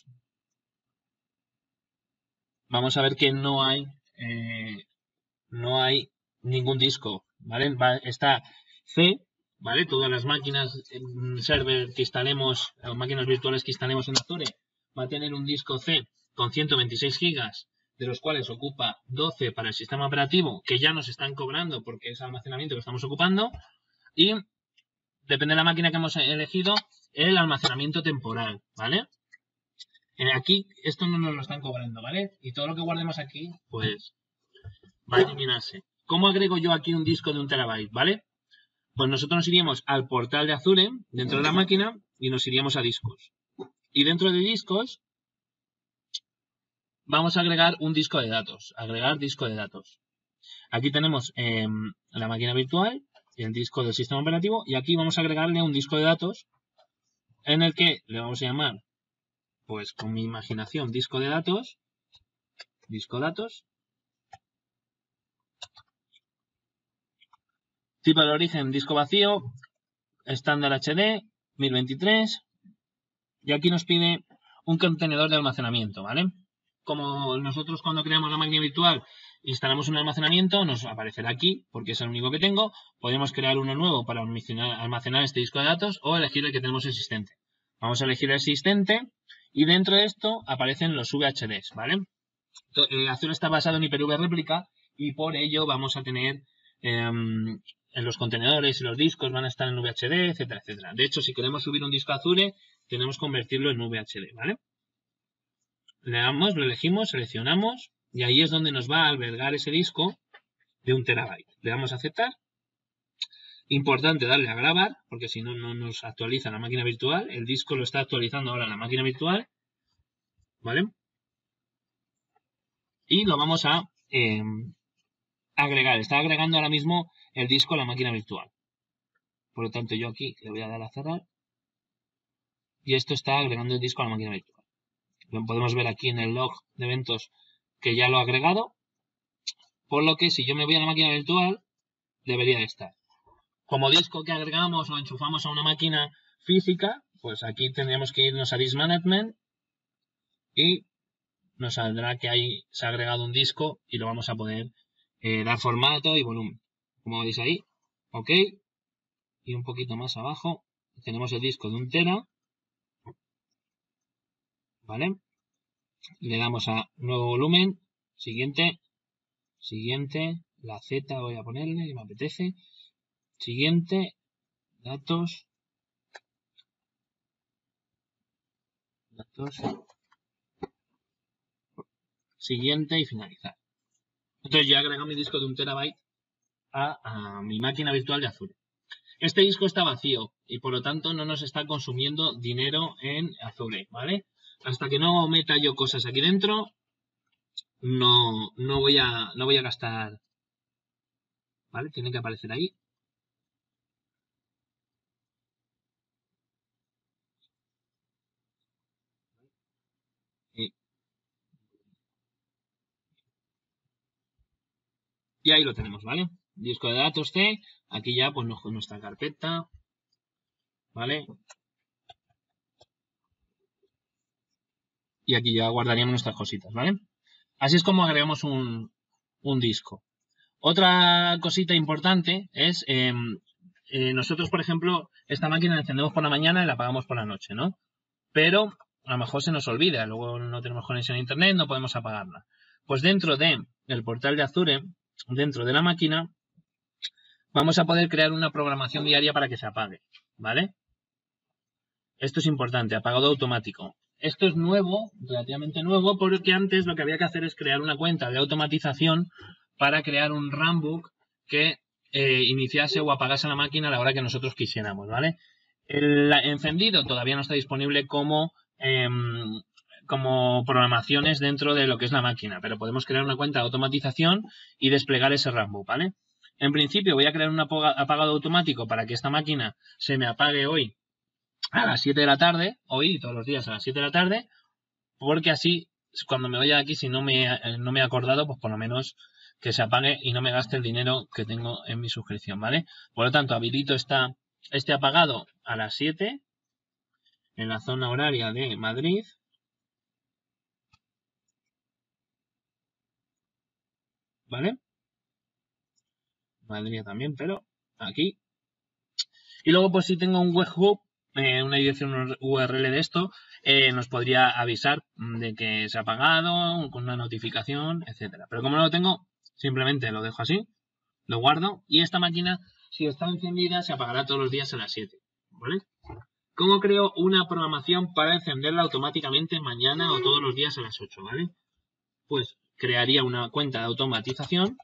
B: vamos a ver que no hay eh, no hay ningún disco, ¿vale? Va, está C, ¿vale? Todas las máquinas server que instalemos, o máquinas virtuales que instalemos en Azure, va a tener un disco C con ciento veintiséis gigas, de los cuales ocupa doce para el sistema operativo, que ya nos están cobrando porque es almacenamiento que estamos ocupando, y depende de la máquina que hemos elegido, el almacenamiento temporal, ¿vale? Aquí esto no nos lo están cobrando, ¿vale? Y todo lo que guardemos aquí, pues va a eliminarse. ¿Cómo agrego yo aquí un disco de un terabyte, ¿vale? Pues nosotros nos iríamos al portal de Azure, dentro de la máquina, y nos iríamos a discos. Y dentro de discos, vamos a agregar un disco de datos. Agregar disco de datos. Aquí tenemos eh, la máquina virtual, el disco del sistema operativo, y aquí vamos a agregarle un disco de datos en el que le vamos a llamar, pues con mi imaginación, disco de datos, disco datos, tipo de origen, disco vacío, estándar H D, mil veintitrés, y aquí nos pide un contenedor de almacenamiento, ¿vale? Como nosotros cuando creamos la máquina virtual instalamos un almacenamiento, nos aparecerá aquí, porque es el único que tengo. Podemos crear uno nuevo para almacenar, almacenar este disco de datos o elegir el que tenemos existente. Vamos a elegir el existente y dentro de esto aparecen los V H Ds, ¿vale? Eh, Azure está basado en Hyper-V réplica y por ello vamos a tener eh, en los contenedores y los discos van a estar en V H D, etcétera, etcétera. De hecho, si queremos subir un disco a Azure, tenemos que convertirlo en V H D, ¿vale? Le damos, lo elegimos, seleccionamos y ahí es donde nos va a albergar ese disco de un terabyte. Le damos a aceptar. Importante darle a grabar, porque si no, no nos actualiza la máquina virtual. El disco lo está actualizando ahora la máquina virtual, ¿vale? Y lo vamos a eh, agregar. Está agregando ahora mismo el disco a la máquina virtual. Por lo tanto, yo aquí le voy a dar a cerrar. Y esto está agregando el disco a la máquina virtual. Lo podemos ver aquí en el log de eventos que ya lo ha agregado. Por lo que si yo me voy a la máquina virtual, debería de estar. Como disco que agregamos o enchufamos a una máquina física, pues aquí tendríamos que irnos a Disk Management y nos saldrá que ahí se ha agregado un disco y lo vamos a poder eh, dar formato y volumen. Como veis ahí, ok. Y un poquito más abajo tenemos el disco de un tera. ¿Vale? Le damos a nuevo volumen, siguiente, siguiente, la Z voy a ponerle, que me apetece, siguiente, datos, datos, siguiente y finalizar. Entonces ya he agregado mi disco de un terabyte a, a mi máquina virtual de Azure. Este disco está vacío y por lo tanto no nos está consumiendo dinero en Azure, ¿vale? Hasta que no meta yo cosas aquí dentro, no, no, voy a, no voy a gastar, ¿vale? Tiene que aparecer ahí. Y, y ahí lo tenemos, ¿vale? Disco de datos C, aquí ya pues nuestra carpeta, ¿vale? Y aquí ya guardaríamos nuestras cositas, ¿vale? Así es como agregamos un, un disco. Otra cosita importante es, eh, eh, nosotros, por ejemplo, esta máquina la encendemos por la mañana y la apagamos por la noche, ¿no? Pero a lo mejor se nos olvida, luego no tenemos conexión a internet, no podemos apagarla. Pues dentro de el portal de Azure, dentro de la máquina, vamos a poder crear una programación diaria para que se apague, ¿vale? Esto es importante, apagado automático. Esto es nuevo, relativamente nuevo, porque antes lo que había que hacer es crear una cuenta de automatización para crear un runbook que eh, iniciase o apagase la máquina a la hora que nosotros quisiéramos, ¿vale? El encendido todavía no está disponible como, eh, como programaciones dentro de lo que es la máquina, pero podemos crear una cuenta de automatización y desplegar ese runbook, ¿vale? En principio voy a crear un apagado automático para que esta máquina se me apague hoy a las siete de la tarde, hoy todos los días a las siete de la tarde, porque así cuando me vaya de aquí, si no me, no me he acordado, pues por lo menos que se apague y no me gaste el dinero que tengo en mi suscripción, ¿vale? Por lo tanto, habilito esta, este apagado a las siete en la zona horaria de Madrid. ¿Vale? Madrid también, pero aquí. Y luego, pues si tengo un webhook, eh, una dirección U R L de esto, eh, nos podría avisar de que se ha apagado, con una notificación, etcétera. Pero como no lo tengo, simplemente lo dejo así, lo guardo y esta máquina, si está encendida, se apagará todos los días a las siete. ¿Vale? ¿Cómo creo una programación para encenderla automáticamente mañana o todos los días a las ocho? ¿Vale? Pues crearía una cuenta de automatización.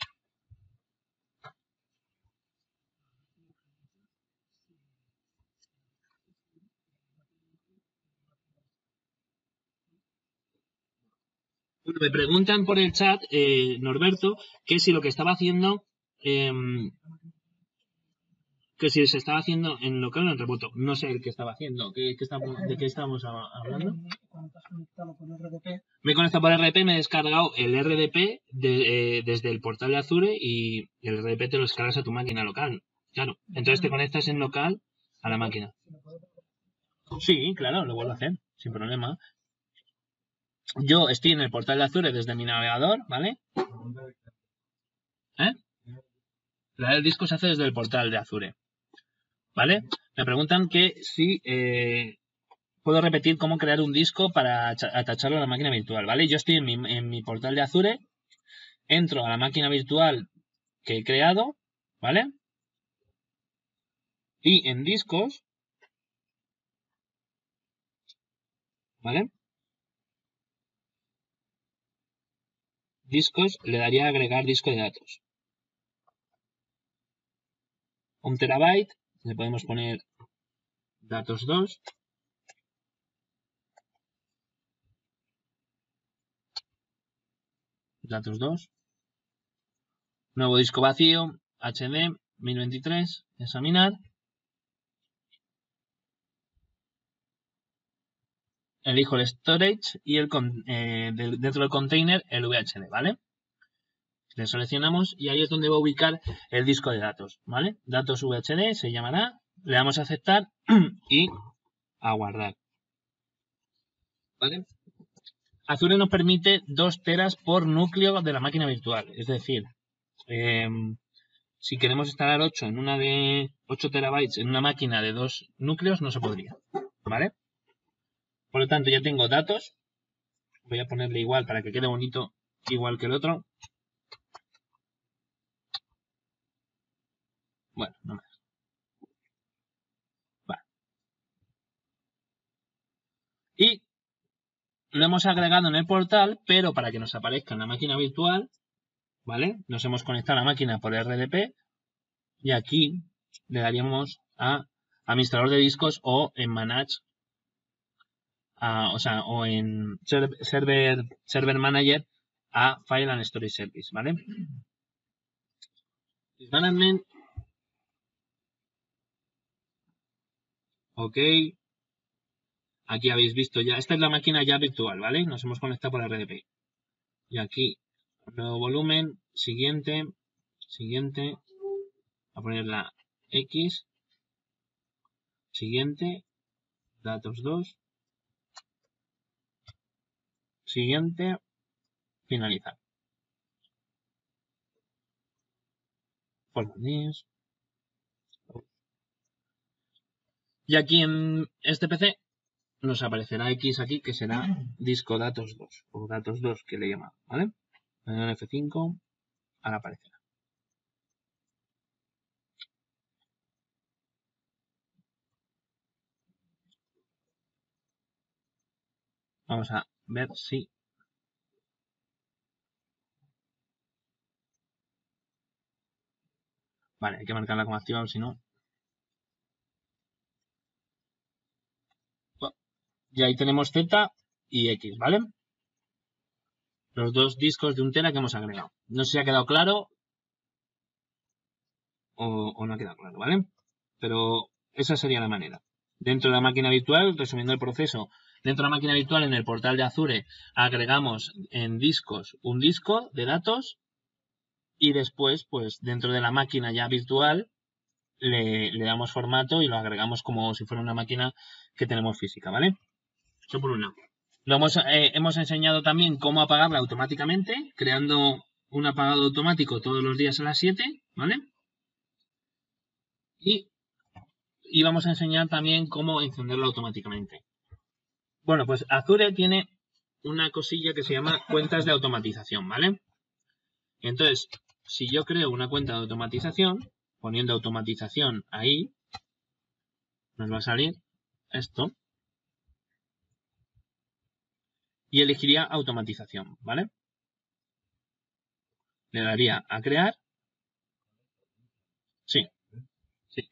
B: Me preguntan por el chat, eh, Norberto, que si lo que estaba haciendo, eh, que si se estaba haciendo en local o en remoto. No sé el que estaba haciendo. ¿Qué, qué estamos, ¿De qué estamos hablando?
C: Cuando te has conectado con R D P.
B: Me he conectado por R D P, me he descargado el R D P de, eh, desde el portal de Azure y el R D P te lo descargas a tu máquina local. Claro. Entonces te conectas en local a la máquina. Sí, claro, lo vuelvo a hacer, sin problema. Yo estoy en el portal de Azure desde mi navegador, ¿vale? ¿Eh? La del disco se hace desde el portal de Azure, ¿vale? Me preguntan que si eh, puedo repetir cómo crear un disco para atacharlo a la máquina virtual, ¿vale? Yo estoy en mi, en mi portal de Azure, entro a la máquina virtual que he creado, ¿vale? Y en discos, ¿vale? Discos, le daría a agregar disco de datos. Un terabyte, le podemos poner datos dos. Datos dos. Nuevo disco vacío, H D, mil veintitrés, examinar. Elijo el storage y el eh, dentro del container el V H D, ¿vale? Le seleccionamos y ahí es donde va a ubicar el disco de datos, ¿vale? Datos V H D se llamará, le damos a aceptar y a guardar, ¿vale? Azure nos permite dos teras por núcleo de la máquina virtual, es decir, eh, si queremos instalar ocho en una de ocho terabytes en una máquina de dos núcleos no se podría, ¿vale? Por lo tanto ya tengo datos, voy a ponerle igual para que quede bonito, igual que el otro. Bueno, no más. Vale. Y lo hemos agregado en el portal, pero para que nos aparezca en la máquina virtual, ¿vale? Nos hemos conectado a la máquina por R D P y aquí le daríamos a administrador de discos o en Manage, a, o sea, o en server, server Manager a File and Storage Service, ¿vale? Management. Ok. Aquí habéis visto ya, esta es la máquina ya virtual, ¿vale? Nos hemos conectado por R D P. Y aquí, nuevo volumen, siguiente, siguiente, a poner la X, siguiente, datos dos, siguiente, finalizar. Format News. Y aquí en este P C nos aparecerá X aquí, que será disco datos dos, o datos dos que le llaman, ¿vale? En F cinco, ahora aparecerá. Vamos a ver si... Vale, hay que marcarla como activada, si no... Bueno, y ahí tenemos Z y X, ¿vale? Los dos discos de un tera que hemos agregado. No sé si ha quedado claro o, o no ha quedado claro, ¿vale? Pero esa sería la manera. Dentro de la máquina virtual, resumiendo el proceso, dentro de la máquina virtual en el portal de Azure agregamos en discos un disco de datos y después, pues dentro de la máquina ya virtual le, le damos formato y lo agregamos como si fuera una máquina que tenemos física, ¿vale? Eso por un lado. Lo hemos, eh, hemos enseñado también cómo apagarla automáticamente, creando un apagado automático todos los días a las siete, ¿vale? Y, y vamos a enseñar también cómo encenderla automáticamente. Bueno, pues Azure tiene una cosilla que se llama cuentas de automatización, ¿vale? Entonces, si yo creo una cuenta de automatización, poniendo automatización ahí, nos va a salir esto. Y elegiría automatización, ¿vale? Le daría a crear. Sí, sí.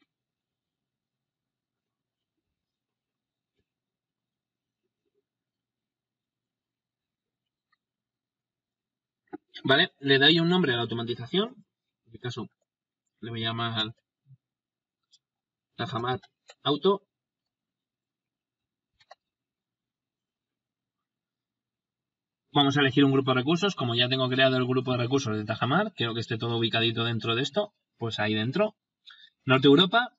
B: ¿Vale? Le doy un nombre a la automatización. En este caso, le voy a llamar Tajamat Auto. Vamos a elegir un grupo de recursos. Como ya tengo creado el grupo de recursos de Tajamar, quiero que esté todo ubicadito dentro de esto. Pues ahí dentro. Norte Europa.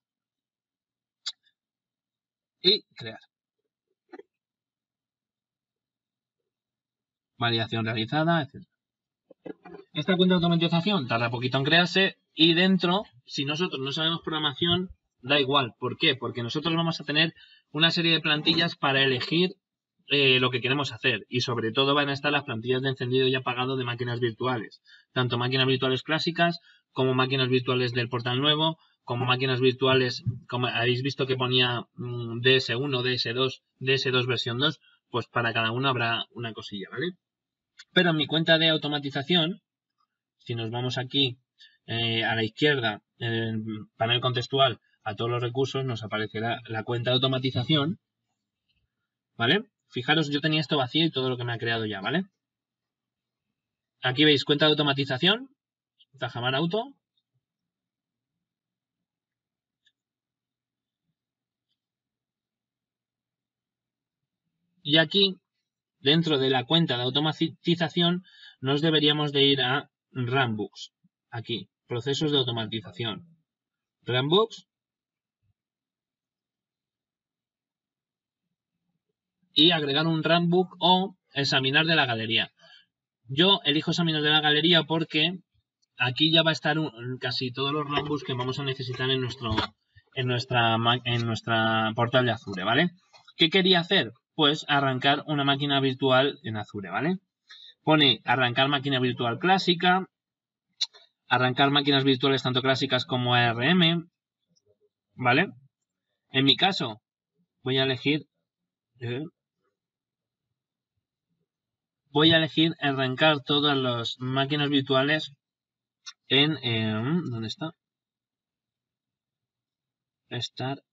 B: Y crear. Validación realizada, etcétera. Esta cuenta de automatización tarda poquito en crearse y dentro, si nosotros no sabemos programación, da igual. ¿Por qué? Porque nosotros vamos a tener una serie de plantillas para elegir eh, lo que queremos hacer y sobre todo van a estar las plantillas de encendido y apagado de máquinas virtuales. Tanto máquinas virtuales clásicas como máquinas virtuales del portal nuevo, como máquinas virtuales, como habéis visto que ponía mmm, D S uno, D S dos, D S dos versión dos, pues para cada uno habrá una cosilla, ¿vale? Pero en mi cuenta de automatización, si nos vamos aquí eh, a la izquierda, en el panel contextual, a todos los recursos, nos aparecerá la cuenta de automatización, ¿vale? Fijaros, yo tenía esto vacío y todo lo que me ha creado ya, ¿vale? Aquí veis cuenta de automatización, Tajamar Auto. Y aquí, dentro de la cuenta de automatización, nos deberíamos de ir a Runbooks. Aquí, procesos de automatización. Runbooks. Y agregar un runbook o examinar de la galería. Yo elijo examinar de la galería porque aquí ya va a estar un, casi todos los runbooks que vamos a necesitar en nuestro en nuestra en nuestra portal de Azure, ¿vale? ¿Qué quería hacer? Pues arrancar una máquina virtual en Azure, ¿vale? Pone arrancar máquina virtual clásica, arrancar máquinas virtuales tanto clásicas como A R M, ¿vale? En mi caso voy a elegir eh, voy a elegir arrancar todas las máquinas virtuales en... Eh, ¿dónde está? Estar...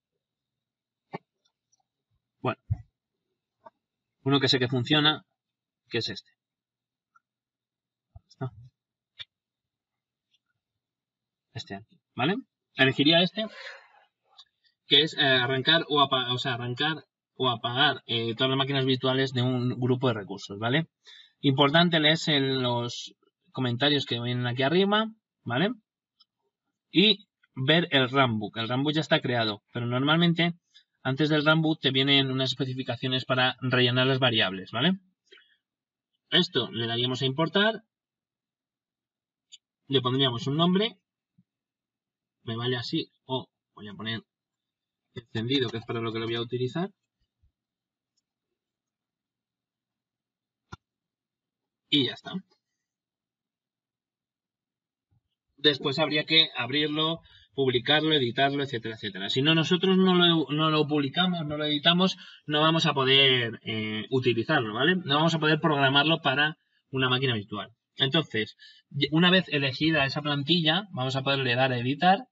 B: Bueno. Uno que sé que funciona, que es este. ¿Está? Este aquí, ¿vale? Elegiría este, que es eh, arrancar o apagar, o sea, arrancar o apagar eh, todas las máquinas virtuales de un grupo de recursos, ¿vale? Importante lees en los comentarios que vienen aquí arriba, ¿vale? Y ver el runbook. El runbook ya está creado, pero normalmente antes del runbook te vienen unas especificaciones para rellenar las variables, ¿vale? Esto le daríamos a importar. Le pondríamos un nombre. Me vale así. O voy a poner encendido, que es para lo que lo voy a utilizar. Y ya está. Después habría que abrirlo, publicarlo, editarlo, etcétera, etcétera. Si no, nosotros no lo, no lo publicamos, no lo editamos, no vamos a poder eh, utilizarlo, ¿vale? No vamos a poder programarlo para una máquina virtual. Entonces, una vez elegida esa plantilla, vamos a poderle dar a editar.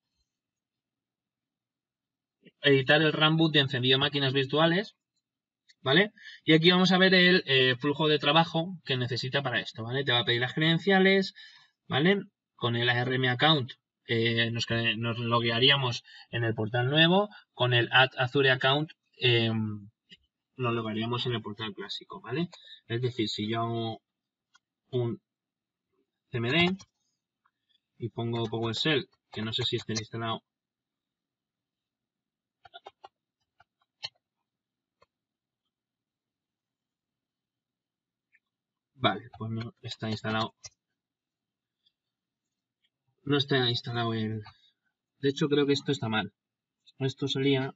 B: Editar el runbook de encendido de máquinas virtuales, ¿vale? Y aquí vamos a ver el eh, flujo de trabajo que necesita para esto, ¿vale? Te va a pedir las credenciales, ¿vale? Con el A R M account eh, nos, nos loguearíamos en el portal nuevo. Con el add Azure account eh, nos loguearíamos en el portal clásico, ¿vale? Es decir, si yo hago un C M D y pongo PowerShell, que no sé si esté instalado. Vale, pues no está instalado. No está instalado el... De hecho, creo que esto está mal. Esto sería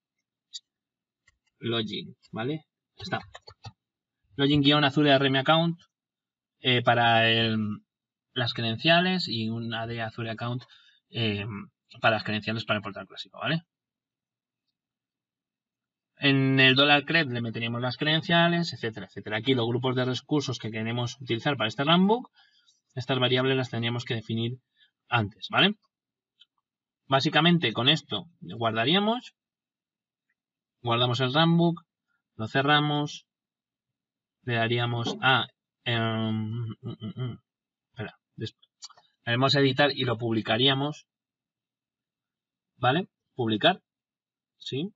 B: login, ¿vale? Está. Login-Azure A R M account eh, para el, las credenciales y un A D Azure account eh, para las credenciales para el portal clásico, ¿vale? En el dólar cred le meteríamos las credenciales, etcétera, etcétera. Aquí los grupos de recursos que queremos utilizar para este runbook, estas variables las tendríamos que definir antes, ¿vale? Básicamente con esto guardaríamos, guardamos el runbook, lo cerramos, le daríamos a... Um, um, um, um, espera, después. Le daremos a editar y lo publicaríamos, ¿vale? Publicar, ¿sí?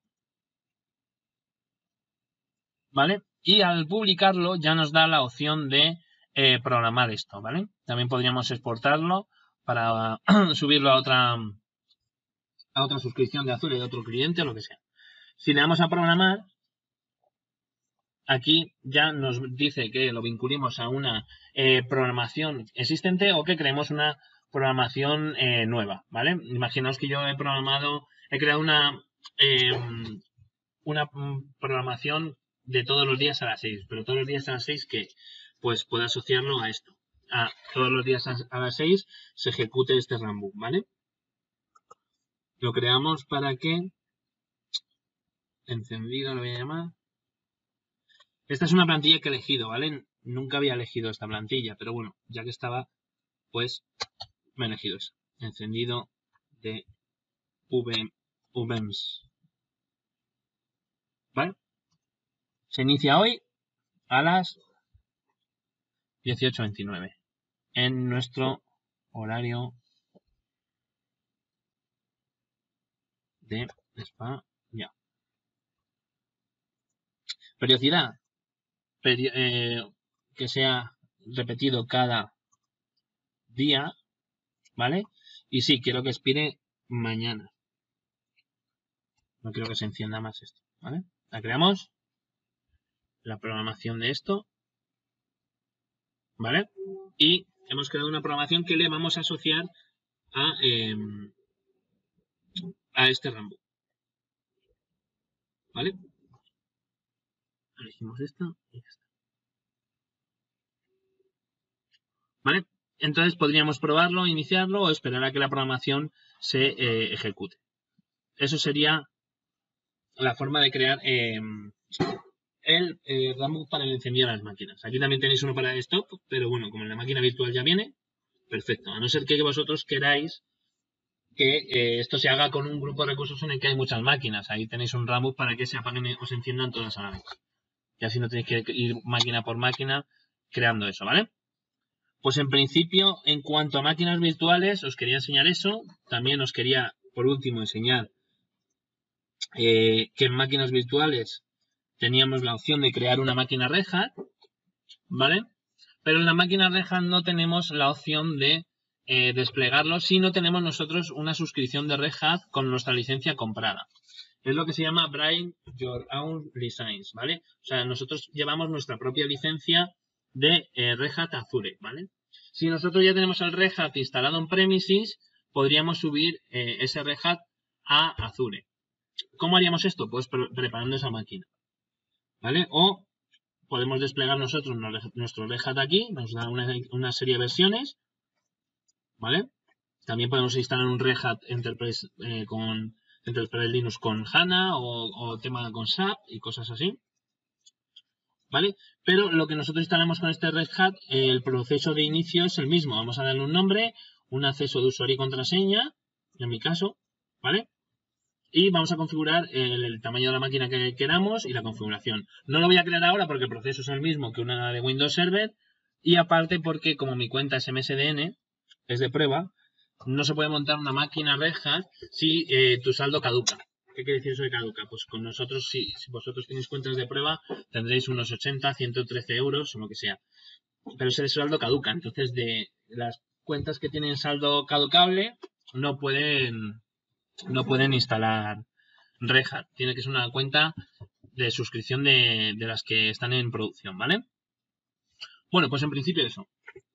B: ¿Vale? Y al publicarlo ya nos da la opción de eh, programar esto, ¿vale? También podríamos exportarlo para subirlo a otra a otra suscripción de Azure de otro cliente o lo que sea. Si le damos a programar, aquí ya nos dice que lo vinculemos a una eh, programación existente o que creemos una programación eh, nueva, ¿vale? Imaginaos que yo he programado, he creado una eh, una programación de todos los días a las seis, pero todos los días a las seis que pues puedo asociarlo a esto, a todos los días a las seis se ejecute este runbook, ¿vale? Lo creamos para que encendido lo voy a llamar. Esta es una plantilla que he elegido, ¿vale? Nunca había elegido esta plantilla, pero bueno, ya que estaba, pues me he elegido eso. Encendido de V M S. ¿Vale? Se inicia hoy a las dieciocho veintinueve en nuestro horario de España. Periodicidad. Peri eh, que sea repetido cada día, ¿vale? Y sí, quiero que expire mañana. No quiero que se encienda más esto, ¿vale? La creamos. La programación de esto, ¿vale? Y hemos creado una programación que le vamos a asociar a, eh, a este runbook, ¿vale? Elegimos esto y ya está. ¿Vale? Entonces podríamos probarlo, iniciarlo o esperar a que la programación se eh, ejecute. Eso sería la forma de crear eh, el eh, runbook para el encendido de las máquinas. Aquí también tenéis uno para desktop, pero bueno, como en la máquina virtual ya viene, perfecto. A no ser que vosotros queráis que eh, esto se haga con un grupo de recursos en el que hay muchas máquinas. Ahí tenéis un runbook para que se apaguen o se enciendan todas a la vez. Y así no tenéis que ir máquina por máquina creando eso, ¿vale? Pues en principio, en cuanto a máquinas virtuales, os quería enseñar eso. También os quería, por último, enseñar eh, que en máquinas virtuales teníamos la opción de crear una máquina Red Hat, ¿vale? Pero en la máquina Red Hat no tenemos la opción de eh, desplegarlo si no tenemos nosotros una suscripción de Red Hat con nuestra licencia comprada. Es lo que se llama Bring Your Own License, ¿vale? O sea, nosotros llevamos nuestra propia licencia de eh, Red Hat Azure, ¿vale? Si nosotros ya tenemos el Red Hat instalado en premises, podríamos subir eh, ese Red Hat a Azure. ¿Cómo haríamos esto? Pues pre preparando esa máquina, ¿vale? O podemos desplegar nosotros nuestro Red Hat aquí, nos da una, una serie de versiones, ¿vale? También podemos instalar un Red Hat Enterprise eh, con Enterprise Linux con HANA o, o tema con S A P y cosas así, ¿vale? Pero lo que nosotros instalamos con este Red Hat, eh, el proceso de inicio es el mismo. Vamos a darle un nombre, un acceso de usuario y contraseña, en mi caso, ¿vale? Y vamos a configurar el, el tamaño de la máquina que queramos y la configuración. No lo voy a crear ahora porque el proceso es el mismo que una de Windows Server. Y aparte porque como mi cuenta es M S D N, es de prueba, no se puede montar una máquina Red Hat si eh, tu saldo caduca. ¿Qué quiere decir eso de caduca? Pues con nosotros, si, si vosotros tenéis cuentas de prueba, tendréis unos ochenta, ciento trece euros o lo que sea. Pero ese saldo caduca. Entonces, de las cuentas que tienen saldo caducable, no pueden... no pueden instalar Red Hat. Tiene que ser una cuenta de suscripción de, de las que están en producción, ¿vale? Bueno, pues en principio eso.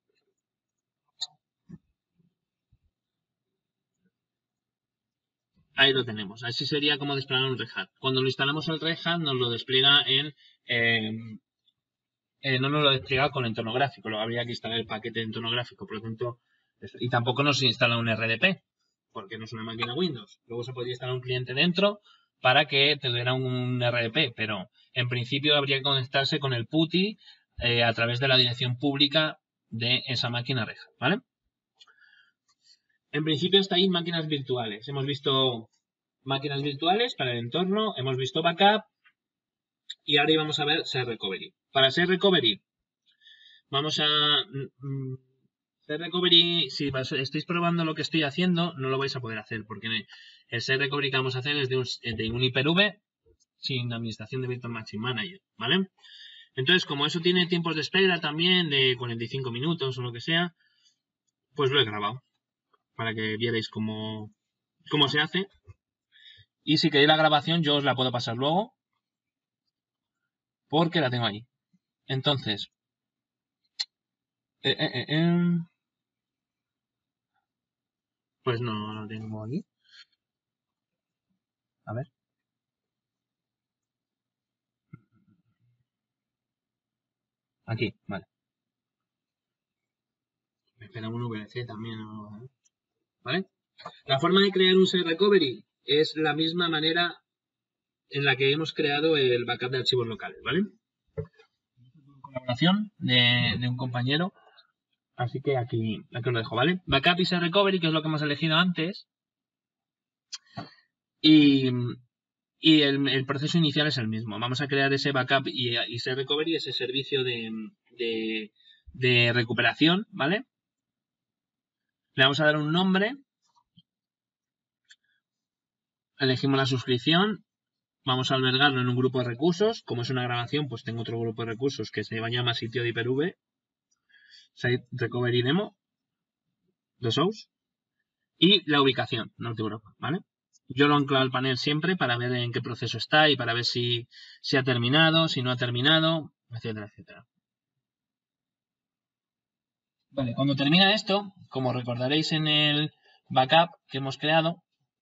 B: Ahí lo tenemos. Así sería como desplegar un Red Hat. Cuando lo instalamos el Red Hat nos lo despliega en... Eh, eh, no nos lo despliega con el entorno gráfico. Lo habría que instalar el paquete de entorno gráfico. Por lo tanto, eso. Y tampoco nos instala un R D P. Porque no es una máquina Windows. Luego se podría instalar un cliente dentro para que te diera un R D P, pero en principio habría que conectarse con el PuTTY eh, a través de la dirección pública de esa máquina Red Hat, ¿vale? En principio está ahí máquinas virtuales. Hemos visto máquinas virtuales para el entorno, hemos visto backup y ahora vamos a ver Site Recovery. Para Site Recovery vamos a... Mm, Site Recovery, si estáis probando lo que estoy haciendo, no lo vais a poder hacer, porque el Site Recovery que vamos a hacer es de un, de un Hyper-V sin administración de Virtual Machine Manager, ¿vale? Entonces, como eso tiene tiempos de espera también de cuarenta y cinco minutos o lo que sea, pues lo he grabado para que vierais cómo, cómo se hace. Y si queréis la grabación, yo os la puedo pasar luego, porque la tengo ahí. Entonces, eh, eh, eh, eh. Pues no lo tengo aquí. A ver. Aquí, vale. Me espera un V L C también. ¿Vale? La forma de crear un Site Recovery es la misma manera en la que hemos creado el backup de archivos locales, ¿vale? Colaboración de, de un compañero. Así que aquí, aquí os lo dejo, ¿vale? Backup y Site Recovery, que es lo que hemos elegido antes. Y, y el, el proceso inicial es el mismo. Vamos a crear ese backup y, y Site Recovery, ese servicio de, de, de recuperación, ¿vale? Le vamos a dar un nombre. Elegimos la suscripción. Vamos a albergarlo en un grupo de recursos. Como es una grabación, pues tengo otro grupo de recursos que se llama sitio de Hyper-V. Site Recovery Demo. De Source. Y la ubicación, Norte Europa, ¿vale? Yo lo anclo al panel siempre para ver en qué proceso está y para ver si, si ha terminado, si no ha terminado, etcétera, etcétera. Vale, cuando termina esto, como recordaréis en el backup que hemos creado,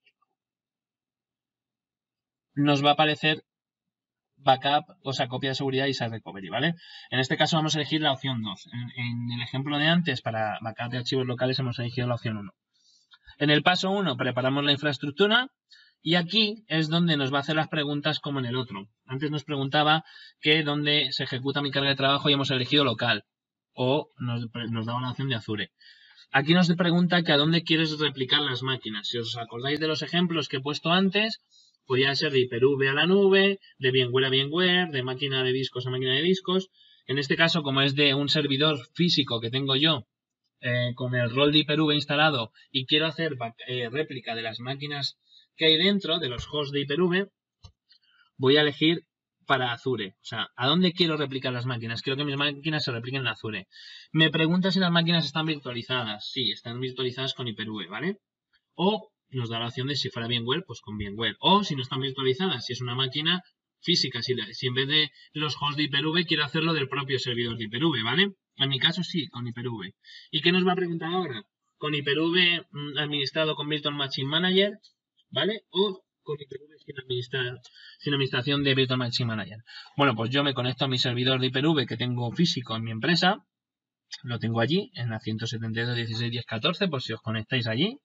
B: nos va a aparecer backup, o sea, copia de seguridad y Site Recovery, ¿vale? En este caso vamos a elegir la opción dos. En, en el ejemplo de antes, para backup de archivos locales, hemos elegido la opción uno. En el paso uno preparamos la infraestructura y aquí es donde nos va a hacer las preguntas como en el otro. Antes nos preguntaba que dónde se ejecuta mi carga de trabajo y hemos elegido local o nos, nos daba la opción de Azure. Aquí nos pregunta que a dónde quieres replicar las máquinas. Si os acordáis de los ejemplos que he puesto antes, podía ser de Hyper-V a la nube, de VMware a VMware, de máquina de discos a máquina de discos. En este caso, como es de un servidor físico que tengo yo, Eh, con el rol de Hyper-V instalado y quiero hacer eh, réplica de las máquinas que hay dentro, de los hosts de Hyper-V, voy a elegir para Azure. O sea, ¿a dónde quiero replicar las máquinas? Quiero que mis máquinas se repliquen en Azure. Me pregunta si las máquinas están virtualizadas. Sí, están virtualizadas con Hyper-V, ¿vale? O nos da la opción de si fuera VMware, pues con VMware. O si no están virtualizadas, si es una máquina física, si, si en vez de los hosts de Hyper-V quiero hacerlo del propio servidor de Hyper-V, ¿vale? En mi caso sí, con Hyper-V. ¿Y qué nos va a preguntar ahora? ¿Con Hyper-V mm, administrado con Virtual Machine Manager, ¿vale? O con Hyper-V sin, administrar, sin administración de Virtual Machine Manager. Bueno, pues yo me conecto a mi servidor de Hyper-V que tengo físico en mi empresa. Lo tengo allí, en la ciento setenta y dos punto dieciséis punto diez punto catorce, por si os conectáis allí.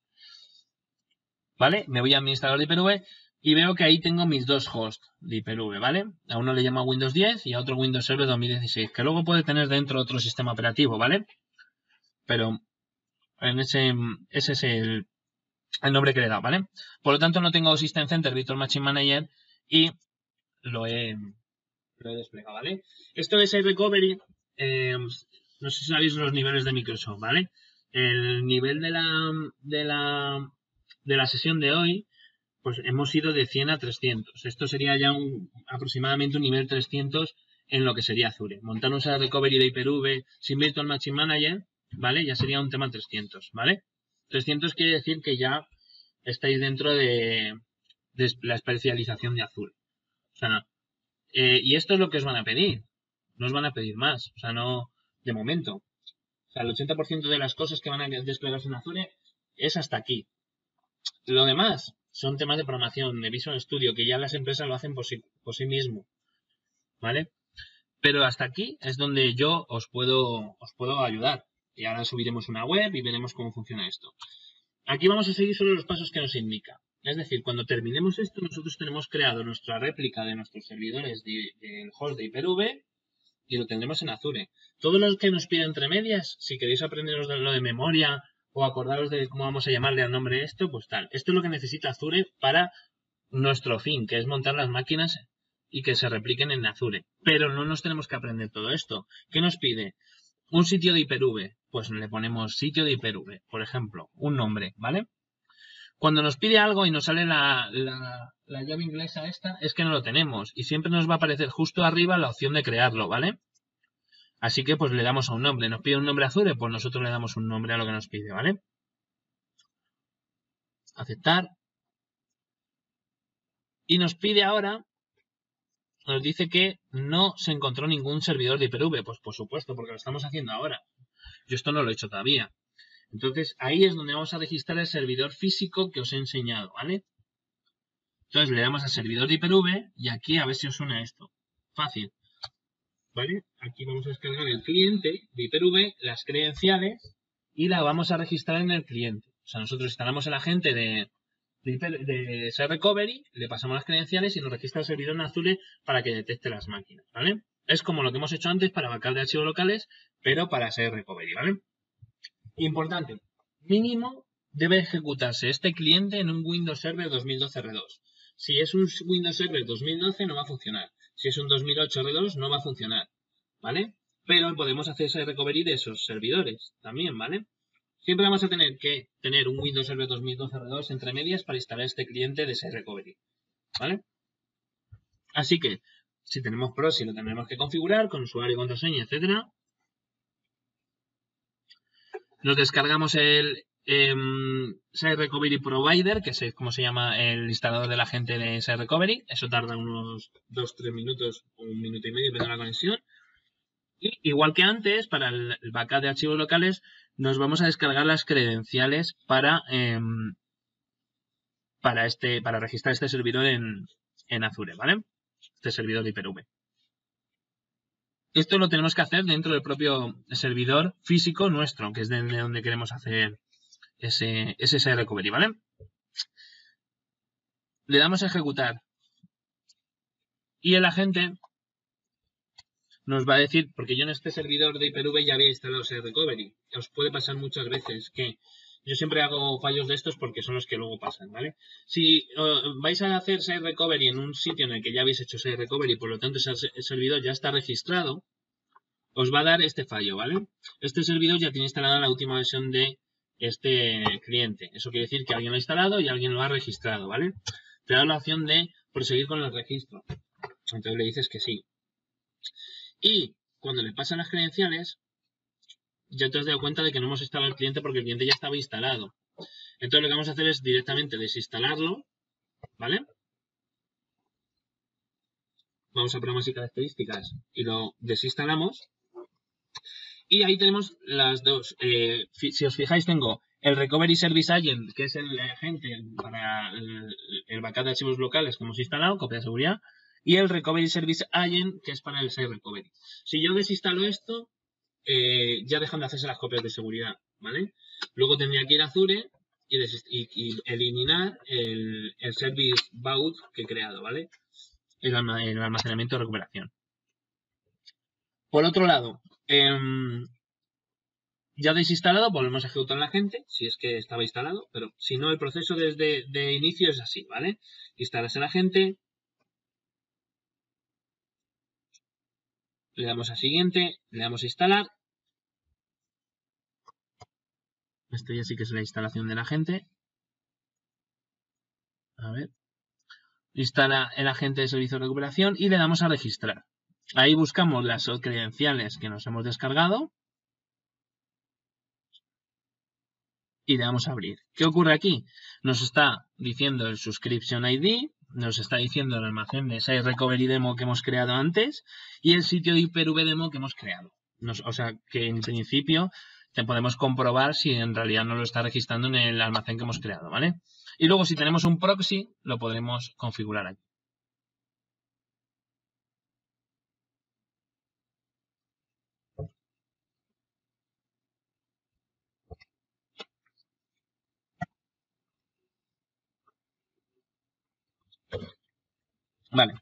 B: ¿Vale? Me voy a administrador de Hyper-V y veo que ahí tengo mis dos hosts de Hyper-V, ¿vale? A uno le llamo Windows diez y a otro Windows Server dos mil dieciséis, que luego puede tener dentro otro sistema operativo, ¿vale? Pero en ese, ese es el, el nombre que le he dado, ¿vale? Por lo tanto, no tengo System Center Virtual Machine Manager y lo he, lo he desplegado, ¿vale? Esto de Site Recovery, eh, no sé si sabéis los niveles de Microsoft, ¿vale? El nivel de la, de la, de la sesión de hoy, pues hemos ido de cien a trescientos. Esto sería ya un, aproximadamente un nivel trescientos en lo que sería Azure. Montar un Site Recovery de Hyper-V sin Virtual Machine Manager, ¿vale? Ya sería un tema trescientos, ¿vale? trescientos quiere decir que ya estáis dentro de, de la especialización de Azure. O sea, eh, y esto es lo que os van a pedir. No os van a pedir más. O sea, no, de momento. O sea, el ochenta por ciento de las cosas que van a desplegarse en Azure es hasta aquí. Lo demás son temas de programación, de Visual Studio, que ya las empresas lo hacen por sí, por sí mismo, ¿vale? Pero hasta aquí es donde yo os puedo, os puedo ayudar. Y ahora subiremos una web y veremos cómo funciona esto. Aquí vamos a seguir solo los pasos que nos indica. Es decir, cuando terminemos esto, nosotros tenemos creado nuestra réplica de nuestros servidores del de host de Hyper-V y lo tendremos en Azure. Todo lo que nos pide entre medias, si queréis aprenderos de lo de memoria o acordaros de cómo vamos a llamarle al nombre esto, pues tal. Esto es lo que necesita Azure para nuestro fin, que es montar las máquinas y que se repliquen en Azure. Pero no nos tenemos que aprender todo esto. ¿Qué nos pide? Un sitio de Hyper-V. Pues le ponemos sitio de Hyper-V, por ejemplo, un nombre, ¿vale? Cuando nos pide algo y nos sale la, la, la llave inglesa esta, es que no lo tenemos. Y siempre nos va a aparecer justo arriba la opción de crearlo, ¿vale? Así que pues le damos a un nombre. Nos pide un nombre Azure, pues nosotros le damos un nombre a lo que nos pide, ¿vale? Aceptar. Y nos pide ahora, nos dice que no se encontró ningún servidor de Hyper-V. Pues por supuesto, porque lo estamos haciendo ahora. Yo esto no lo he hecho todavía. Entonces ahí es donde vamos a registrar el servidor físico que os he enseñado, ¿vale? Entonces le damos a servidor de Hyper-V y aquí a ver si os suena esto. Fácil. ¿Vale? Aquí vamos a descargar el cliente de Hyper-V, las credenciales y la vamos a registrar en el cliente. O sea, nosotros instalamos el agente de, de, de Site Recovery, le pasamos las credenciales y nos registra el servidor en Azure para que detecte las máquinas, ¿vale? Es como lo que hemos hecho antes para backup de archivos locales, pero para Site Recovery, ¿vale? Importante, mínimo debe ejecutarse este cliente en un Windows Server dos mil doce R dos. Si es un Windows Server dos mil doce no va a funcionar. Si es un dos mil ocho R dos no va a funcionar, ¿vale? Pero podemos hacer ese recovery de esos servidores también, ¿vale? Siempre vamos a tener que tener un Windows Server dos mil doce R dos entre medias para instalar este cliente de ese recovery, ¿vale? Así que, si tenemos proxy lo tendremos que configurar con usuario, contraseña, etcétera. Nos descargamos el eh, Site Recovery Provider, que es como se llama el instalador del agente de Site Recovery. Eso tarda unos dos tres minutos o un minuto y medio, depende de la conexión. Y igual que antes, para el backup de archivos locales, nos vamos a descargar las credenciales para, eh, para, este, para registrar este servidor en, en Azure, ¿vale? Este servidor de Hyper-V. Esto lo tenemos que hacer dentro del propio servidor físico nuestro, que es de donde queremos hacer ese, ese Site Recovery, ¿vale? Le damos a ejecutar. Y el agente nos va a decir, porque yo en este servidor de Hyper-V ya había instalado Site Recovery. Os puede pasar muchas veces que yo siempre hago fallos de estos porque son los que luego pasan, ¿vale? Si uh, vais a hacer Site Recovery en un sitio en el que ya habéis hecho Site Recovery, por lo tanto ese servidor ya está registrado, os va a dar este fallo, ¿vale? Este servidor ya tiene instalada la última versión de este cliente. Eso quiere decir que alguien lo ha instalado y alguien lo ha registrado, ¿vale? Te da la opción de proseguir con el registro. Entonces le dices que sí. Y cuando le pasan las credenciales, ya te has dado cuenta de que no hemos instalado el cliente porque el cliente ya estaba instalado. Entonces lo que vamos a hacer es directamente desinstalarlo, ¿vale? vamos a programas y características y lo desinstalamos. Y ahí tenemos las dos. Eh, si os fijáis, tengo el Recovery Service Agent, que es el agente para el, el backup de archivos locales que hemos instalado, copia de seguridad, y el Recovery Service Agent, que es para el Site Recovery. Si yo desinstalo esto, eh, ya dejan de hacerse las copias de seguridad, ¿vale? Luego tendría que ir a Azure y, y, y eliminar el, el Service Vault que he creado, ¿vale? El, el almacenamiento de recuperación. Por otro lado, eh, ya desinstalado, volvemos a ejecutar la gente, si es que estaba instalado, pero si no, el proceso desde de inicio es así, ¿vale? Instalas el agente, le damos a siguiente, le damos a instalar. Esto ya sí que es la instalación del agente. A ver. Instala el agente de servicio de recuperación y le damos a registrar. Ahí buscamos las credenciales que nos hemos descargado. Y le damos a abrir. ¿Qué ocurre aquí? Nos está diciendo el Subscription I D, nos está diciendo el almacén de Site Recovery Demo que hemos creado antes y el sitio de Hyper-V Demo que hemos creado. Nos, o sea, que en principio te podemos comprobar si en realidad no lo está registrando en el almacén que hemos creado, ¿vale? Y luego si tenemos un proxy, lo podremos configurar aquí. Vale.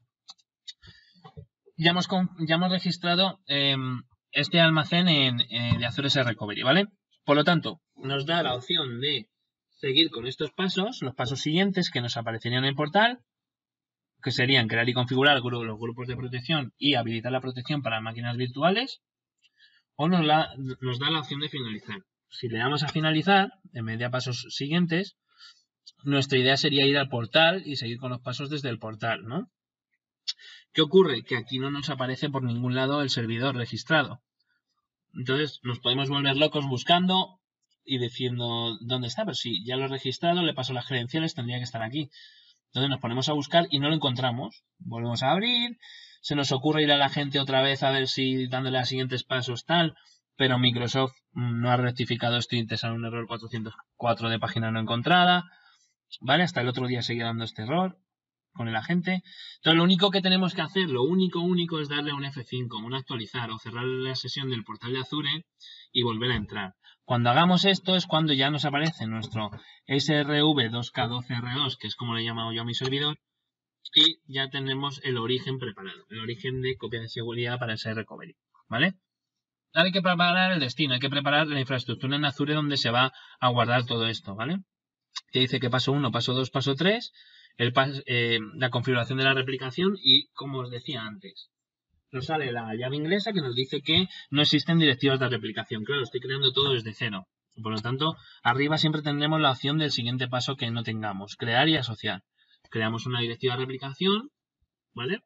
B: Ya hemos, ya hemos registrado eh, este almacén en, en de Azure Site Recovery, ¿vale? Por lo tanto, nos da la opción de seguir con estos pasos, los pasos siguientes que nos aparecerían en el portal, que serían crear y configurar los grupos de protección y habilitar la protección para máquinas virtuales, o nos, la, nos da la opción de finalizar. Si le damos a finalizar, en vez de a pasos siguientes, nuestra idea sería ir al portal y seguir con los pasos desde el portal, ¿no? ¿Qué ocurre? Que aquí no nos aparece por ningún lado el servidor registrado. Entonces nos podemos volver locos buscando y diciendo dónde está, pero si ya lo he registrado, le paso las credenciales, tendría que estar aquí. Entonces nos ponemos a buscar y no lo encontramos. Volvemos a abrir, se nos ocurre ir a la gente otra vez a ver si dándole a siguientes pasos tal, pero Microsoft no ha rectificado esto y te sale un error cuatrocientos cuatro de página no encontrada. ¿Vale? Hasta el otro día sigue dando este error con el agente. Entonces lo único que tenemos que hacer, lo único único es darle un F cinco, un actualizar o cerrar la sesión del portal de Azure y volver a entrar. Cuando hagamos esto es cuando ya nos aparece nuestro S R V dos K doce R dos, que es como le he llamado yo a mi servidor, y ya tenemos el origen preparado, el origen de copia de seguridad para el Site Recovery, ¿vale? Ahora hay que preparar el destino, hay que preparar la infraestructura en Azure donde se va a guardar todo esto, ¿vale? Que dice que paso uno, paso dos, paso tres, el pas, eh, la configuración de la replicación y, como os decía antes, nos sale la llave inglesa que nos dice que no existen directivas de replicación. Claro, estoy creando todo desde cero. Por lo tanto, arriba siempre tendremos la opción del siguiente paso que no tengamos, crear y asociar. Creamos una directiva de replicación, ¿vale?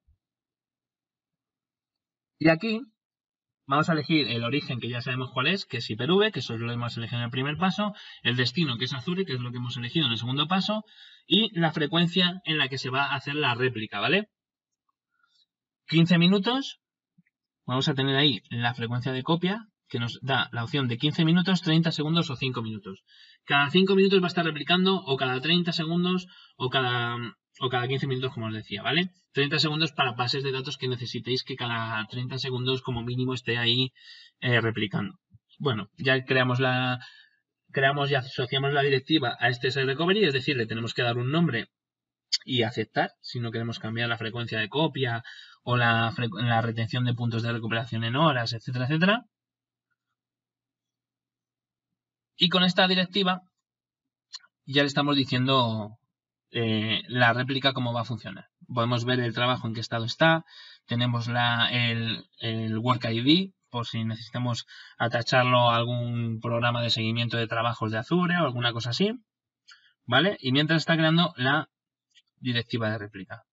B: Y aquí vamos a elegir el origen, que ya sabemos cuál es, que es Hyper-V, que eso lo hemos elegido en el primer paso, el destino, que es Azure, que es lo que hemos elegido en el segundo paso, y la frecuencia en la que se va a hacer la réplica, ¿vale? quince minutos, vamos a tener ahí la frecuencia de copia, que nos da la opción de quince minutos, treinta segundos o cinco minutos. Cada cinco minutos va a estar replicando, o cada treinta segundos, o cada, o cada quince minutos, como os decía, ¿vale? treinta segundos para bases de datos que necesitéis que cada treinta segundos como mínimo esté ahí eh, replicando. Bueno, ya creamos la creamos y asociamos la directiva a este Site Recovery, es decir, le tenemos que dar un nombre y aceptar si no queremos cambiar la frecuencia de copia o la, la retención de puntos de recuperación en horas, etcétera, etcétera. Y con esta directiva ya le estamos diciendo eh, la réplica cómo va a funcionar. Podemos ver el trabajo en qué estado está, tenemos la, el, el Work I D, por si necesitamos atacharlo a algún programa de seguimiento de trabajos de Azure o alguna cosa así, ¿vale? Y mientras está creando la directiva de réplica.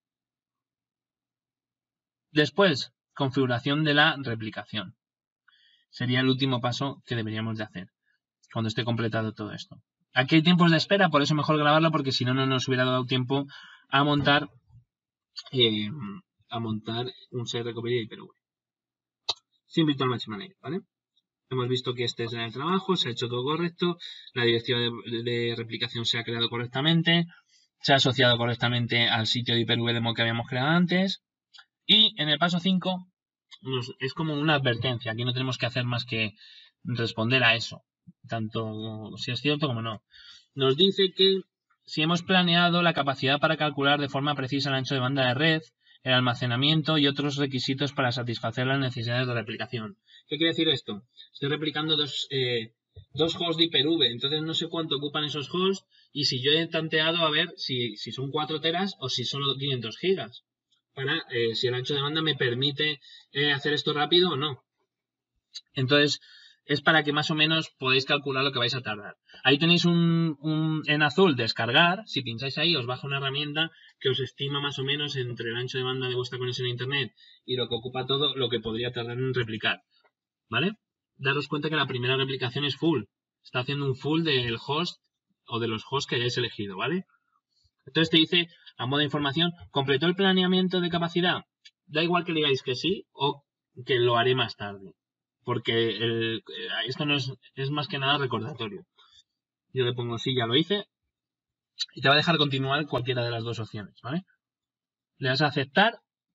B: Después, configuración de la replicación. Sería el último paso que deberíamos de hacer cuando esté completado todo esto. Aquí hay tiempos de espera, por eso mejor grabarlo, porque si no, no nos hubiera dado tiempo a montar eh, a montar un site recovery de Hyper-V. Sin Virtual Machine Manager, ¿vale? Hemos visto que este es el trabajo, se ha hecho todo correcto, la directiva de, de replicación se ha creado correctamente, se ha asociado correctamente al sitio de Hyper-V demo que habíamos creado antes. Y en el paso cinco nos, es como una advertencia. Aquí no tenemos que hacer más que responder a eso, tanto si es cierto como no. Nos dice que si hemos planeado la capacidad para calcular de forma precisa el ancho de banda de red, el almacenamiento y otros requisitos para satisfacer las necesidades de replicación. ¿Qué quiere decir esto? Estoy replicando dos, eh, dos hosts de Hyper-V, entonces no sé cuánto ocupan esos hosts y si yo he tanteado a ver si, si son cuatro teras o si solo quinientos gigas. Para eh, si el ancho de banda me permite eh, hacer esto rápido o no. Entonces, es para que más o menos podáis calcular lo que vais a tardar. Ahí tenéis un, un en azul descargar. Si pincháis ahí os baja una herramienta que os estima más o menos entre el ancho de banda de vuestra conexión a internet y lo que ocupa todo, lo que podría tardar en replicar. ¿Vale? Daros cuenta que la primera replicación es full. Está haciendo un full del host o de los hosts que hayáis elegido, ¿vale? Entonces te dice, a modo de información, ¿completó el planeamiento de capacidad? Da igual que digáis que sí o que lo haré más tarde. Porque el, esto no es, es más que nada recordatorio. Yo le pongo sí, ya lo hice. Y te va a dejar continuar cualquiera de las dos opciones, ¿vale? Le das a aceptar.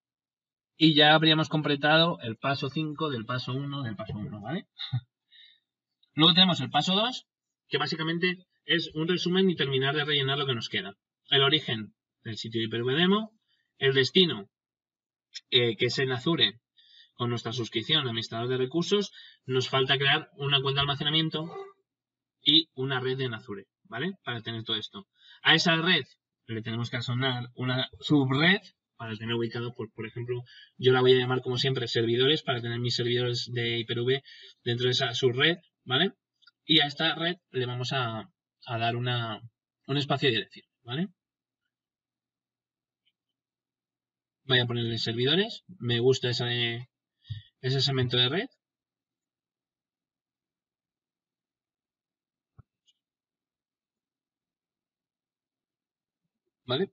B: Y ya habríamos completado el paso cinco del paso uno del paso uno, ¿vale? Luego tenemos el paso dos, que básicamente es un resumen y terminar de rellenar lo que nos queda. El origen del sitio de Hyper-V demo, el destino, eh, que es en Azure, con nuestra suscripción al administrador de recursos, nos falta crear una cuenta de almacenamiento y una red en Azure, ¿vale? Para tener todo esto. A esa red le tenemos que asignar una subred para tener ubicado, por, por ejemplo, yo la voy a llamar como siempre servidores para tener mis servidores de Hyper-V dentro de esa subred, ¿vale? Y a esta red le vamos a, a dar una, un espacio de dirección, ¿vale? Voy a ponerle servidores. Me gusta ese, ese segmento de red. ¿Vale?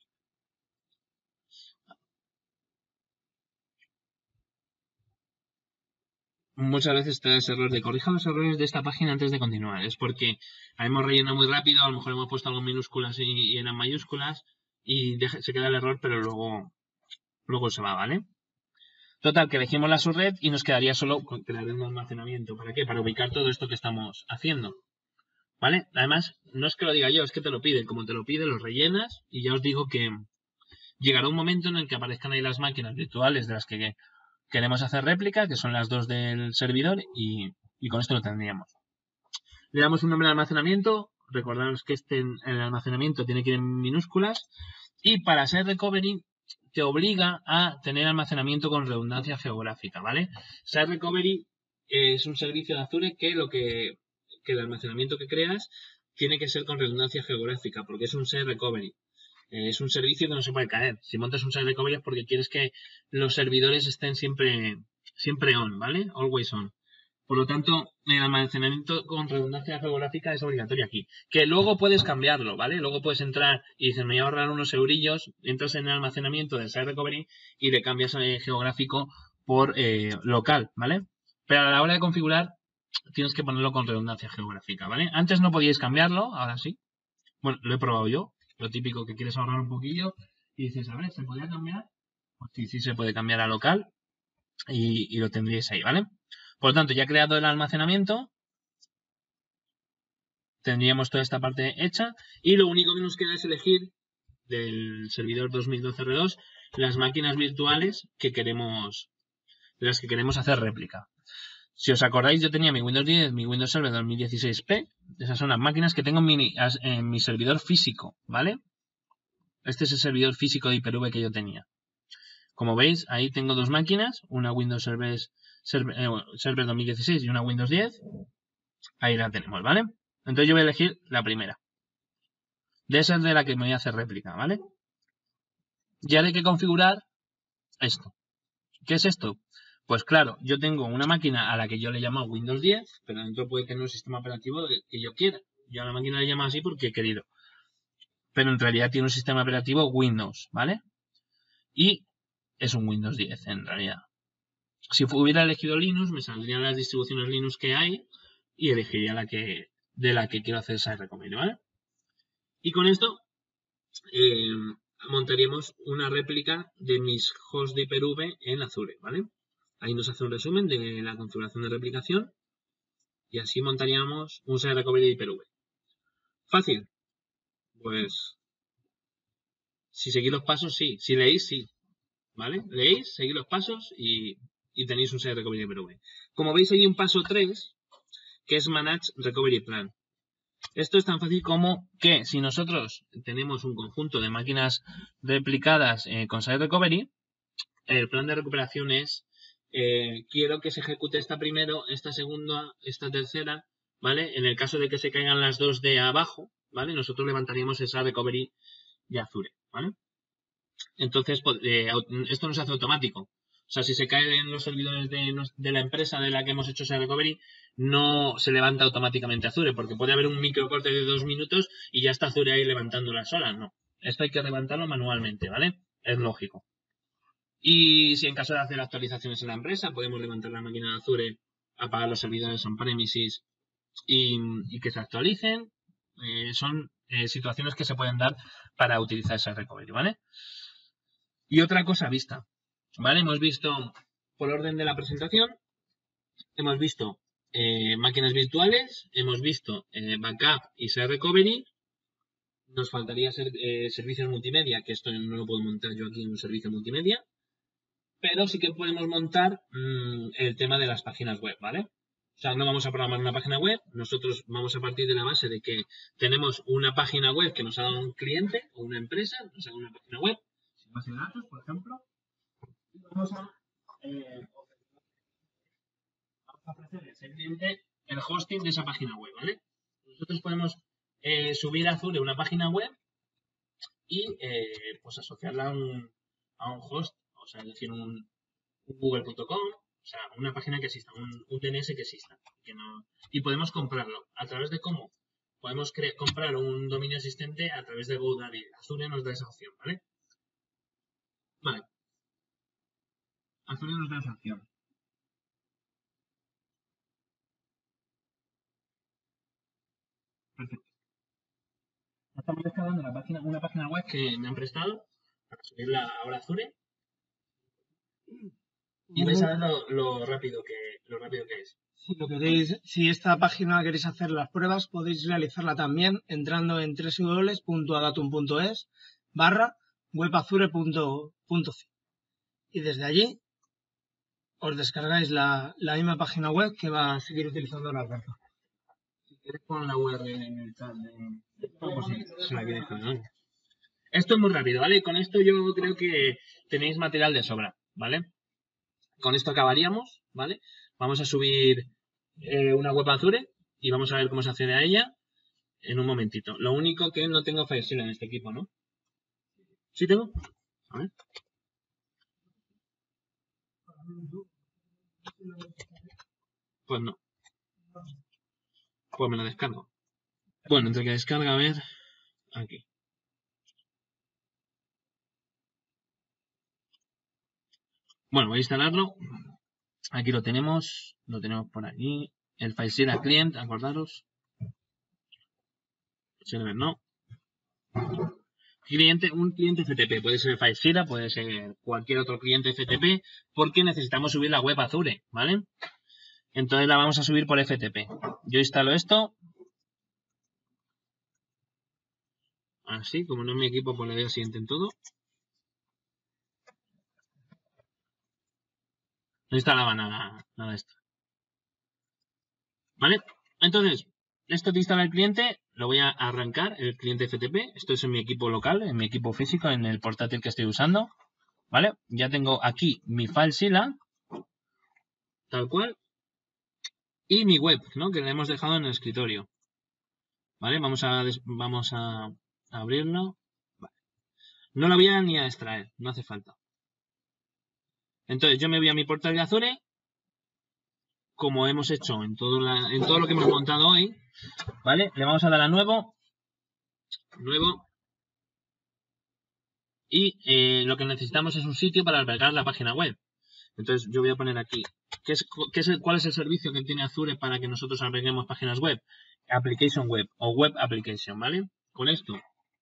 B: Muchas veces te da ese error de corrija los errores de esta página antes de continuar. Es porque hemos rellenado muy rápido, a lo mejor hemos puesto algo en minúsculas y, y eran mayúsculas y deja, se queda el error, pero luego, luego se va, ¿vale? Total, que elegimos la subred y nos quedaría solo crear un almacenamiento. ¿Para qué? Para ubicar todo esto que estamos haciendo. ¿Vale? Además, no es que lo diga yo, es que te lo pide. Como te lo pide, lo rellenas y ya os digo que llegará un momento en el que aparezcan ahí las máquinas virtuales de las que queremos hacer réplica, que son las dos del servidor, y, y con esto lo tendríamos. Le damos un nombre de almacenamiento. Recordaros que este en el almacenamiento tiene que ir en minúsculas. Y para ser recovery te obliga a tener almacenamiento con redundancia geográfica, ¿vale? Site Recovery es un servicio de Azure que lo que, que el almacenamiento que creas tiene que ser con redundancia geográfica, porque es un Site Recovery. Eh, es un servicio que no se puede caer. Si montas un Site Recovery es porque quieres que los servidores estén siempre, siempre on, ¿vale? Always on. Por lo tanto, el almacenamiento con redundancia geográfica es obligatorio aquí. Que luego puedes cambiarlo, ¿vale? Luego puedes entrar y dices, me voy a ahorrar unos eurillos, entras en el almacenamiento del Site Recovery y le cambias el geográfico por eh, local, ¿vale? Pero a la hora de configurar, tienes que ponerlo con redundancia geográfica, ¿vale? Antes no podíais cambiarlo, ahora sí. Bueno, lo he probado yo. Lo típico que quieres ahorrar un poquillo y dices, a ver, ¿se podría cambiar? Pues sí, sí se puede cambiar a local y, y lo tendríais ahí, ¿vale? Por lo tanto, ya creado el almacenamiento, tendríamos toda esta parte hecha y lo único que nos queda es elegir del servidor dos mil doce R dos las máquinas virtuales que queremos, de las que queremos hacer réplica. Si os acordáis, yo tenía mi Windows diez, mi Windows Server dos mil dieciséis P. Esas son las máquinas que tengo en mi, en mi servidor físico, ¿vale? Este es el servidor físico de Hyper-V que yo tenía. Como veis, ahí tengo dos máquinas, una Windows Server, Server, eh, Server dos mil dieciséis y una Windows diez. Ahí la tenemos, ¿vale? Entonces yo voy a elegir la primera. De esa es de la que me voy a hacer réplica, ¿vale? Ya hay que configurar esto. ¿Qué es esto? Pues claro, yo tengo una máquina a la que yo le llamo Windows diez, pero dentro puede tener un sistema operativo que yo quiera. Yo a la máquina le llamo así porque he querido. Pero en realidad tiene un sistema operativo Windows, ¿vale? Y es un Windows diez en realidad. Si hubiera elegido Linux, me saldrían las distribuciones Linux que hay y elegiría la que de la que quiero hacer esa recomendación, ¿vale? Y con esto eh, montaríamos una réplica de mis hosts de Hyper-V en Azure, ¿vale? Ahí nos hace un resumen de la configuración de replicación y así montaríamos un Site Recovery de Hyper-V. ¿Fácil? Pues si seguís los pasos, sí. Si leéis, sí. ¿Vale? Leéis, seguís los pasos y, y tenéis un Site Recovery de Hyper-V. Como veis, hay un paso tres, que es Manage Recovery Plan. Esto es tan fácil como que si nosotros tenemos un conjunto de máquinas replicadas eh, con Site Recovery, el plan de recuperación es eh, quiero que se ejecute esta primero, esta segunda, esta tercera, ¿vale? En el caso de que se caigan las dos de abajo, ¿vale? Nosotros levantaríamos esa recovery de Azure, ¿vale? Entonces, eh, esto no se hace automático. O sea, si se caen los servidores de, de la empresa de la que hemos hecho esa recovery, no se levanta automáticamente Azure, porque puede haber un microcorte de dos minutos y ya está Azure ahí levantándola sola. No, esto hay que levantarlo manualmente, ¿vale? Es lógico. Y si en caso de hacer actualizaciones en la empresa, podemos levantar la máquina de Azure, apagar los servidores on-premises y, y que se actualicen. Eh, son eh, situaciones que se pueden dar para utilizar esa recovery, ¿vale? Y otra cosa vista, ¿vale? Hemos visto, por orden de la presentación, hemos visto eh, máquinas virtuales, hemos visto eh, backup y Site Recovery. Nos faltaría ser, eh, servicios multimedia, que esto no lo puedo montar yo aquí en un servicio multimedia. Pero sí que podemos montar mmm, el tema de las páginas web, ¿vale? O sea, no vamos a programar una página web, nosotros vamos a partir de la base de que tenemos una página web que nos ha dado un cliente o una empresa, nos ha dado una página web, sin base de datos, por ejemplo, y vamos a, eh, vamos a ofrecerle a ese cliente el hosting de esa página web, ¿vale? Nosotros podemos eh, subir a Azure una página web y eh, pues asociarla a un, a un host, o sea, es decir, un, un google punto com, o sea, una página que exista, un, un D N S que exista. Que no, y podemos comprarlo. ¿A través de cómo? Podemos comprar un dominio existente a través de GoDaddy. Azure nos da esa opción, ¿vale? Vale. Azure nos da esa opción. Perfecto. Estamos descargando la página, una página web que me han prestado para subirla ahora a Azure. Y vais a ver lo, lo rápido que lo rápido que es.
C: Si lo queréis, si esta página queréis hacer las pruebas, podéis realizarla también entrando en doble u doble u doble u punto adatum punto es barra webazure punto c. Y desde allí os descargáis la, la misma página web que va a seguir utilizando la Alberto.
B: Si quieres pon la U R L en el chat de... Pues sí, se la quieres poner. Esto es muy rápido, ¿vale? Con esto yo creo que tenéis material de sobra, ¿vale? Con esto acabaríamos, ¿vale? Vamos a subir eh, una web Azure y vamos a ver cómo se accede a ella en un momentito. Lo único que no tengo FileZilla en este equipo, ¿no? ¿Sí tengo? A ver. Pues no. Pues me lo descargo. Bueno, entre que descarga, a ver, aquí. Bueno, voy a instalarlo. Aquí lo tenemos, lo tenemos por aquí. El FileZilla Client, acordaros. Server no. Cliente, un cliente F T P, puede ser FileZilla, puede ser cualquier otro cliente F T P, porque necesitamos subir la web Azure, ¿vale? Entonces la vamos a subir por F T P. Yo instalo esto. Así, como no es mi equipo, pues le doy a siguiente en todo. No instalaba nada, nada de esto. ¿Vale? Entonces, esto te instala el cliente, lo voy a arrancar, el cliente F T P. Esto es en mi equipo local, en mi equipo físico, en el portátil que estoy usando. ¿Vale? Ya tengo aquí mi FileZilla, tal cual. Y mi web, ¿no? Que la hemos dejado en el escritorio. ¿Vale? Vamos a, vamos a abrirlo. Vale. No la voy a ni a extraer, no hace falta. Entonces yo me voy a mi portal de Azure, como hemos hecho en todo, la, en todo lo que hemos montado hoy, ¿vale? Le vamos a dar a nuevo, nuevo, y eh, lo que necesitamos es un sitio para albergar la página web. Entonces yo voy a poner aquí, ¿qué es, qué es el, ¿cuál es el servicio que tiene Azure para que nosotros alberguemos páginas web? Application Web o Web Application, ¿vale? Con esto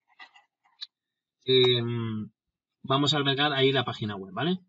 B: eh, vamos a albergar ahí la página web, ¿vale?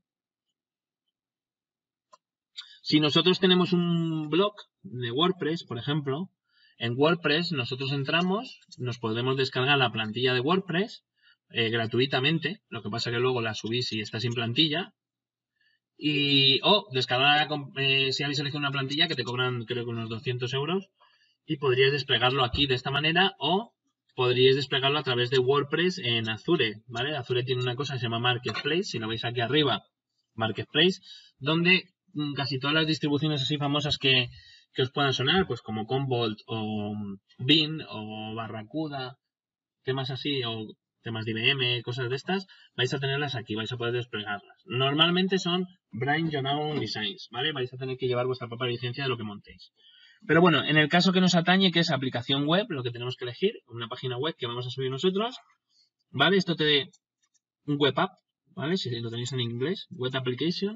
B: Si nosotros tenemos un blog de WordPress, por ejemplo, en WordPress nosotros entramos, nos podemos descargar la plantilla de WordPress eh, gratuitamente, lo que pasa que luego la subís y está sin plantilla, y o oh, descargar eh, si habéis elegido una plantilla que te cobran creo que unos doscientos euros y podríais desplegarlo aquí de esta manera o podríais desplegarlo a través de WordPress en Azure, ¿vale? Azure tiene una cosa que se llama Marketplace, si lo veis aquí arriba, Marketplace, donde casi todas las distribuciones así famosas que, que os puedan sonar, pues como Commvault o Bean o Barracuda, temas así, o temas de I B M, cosas de estas, vais a tenerlas aquí, vais a poder desplegarlas. Normalmente son Bring Your Own Designs, ¿vale? Vais a tener que llevar vuestra propia licencia de lo que montéis. Pero bueno, en el caso que nos atañe, que es aplicación web, lo que tenemos que elegir, una página web que vamos a subir nosotros, ¿vale? Esto te da un web app, ¿vale? Si lo tenéis en inglés, web application.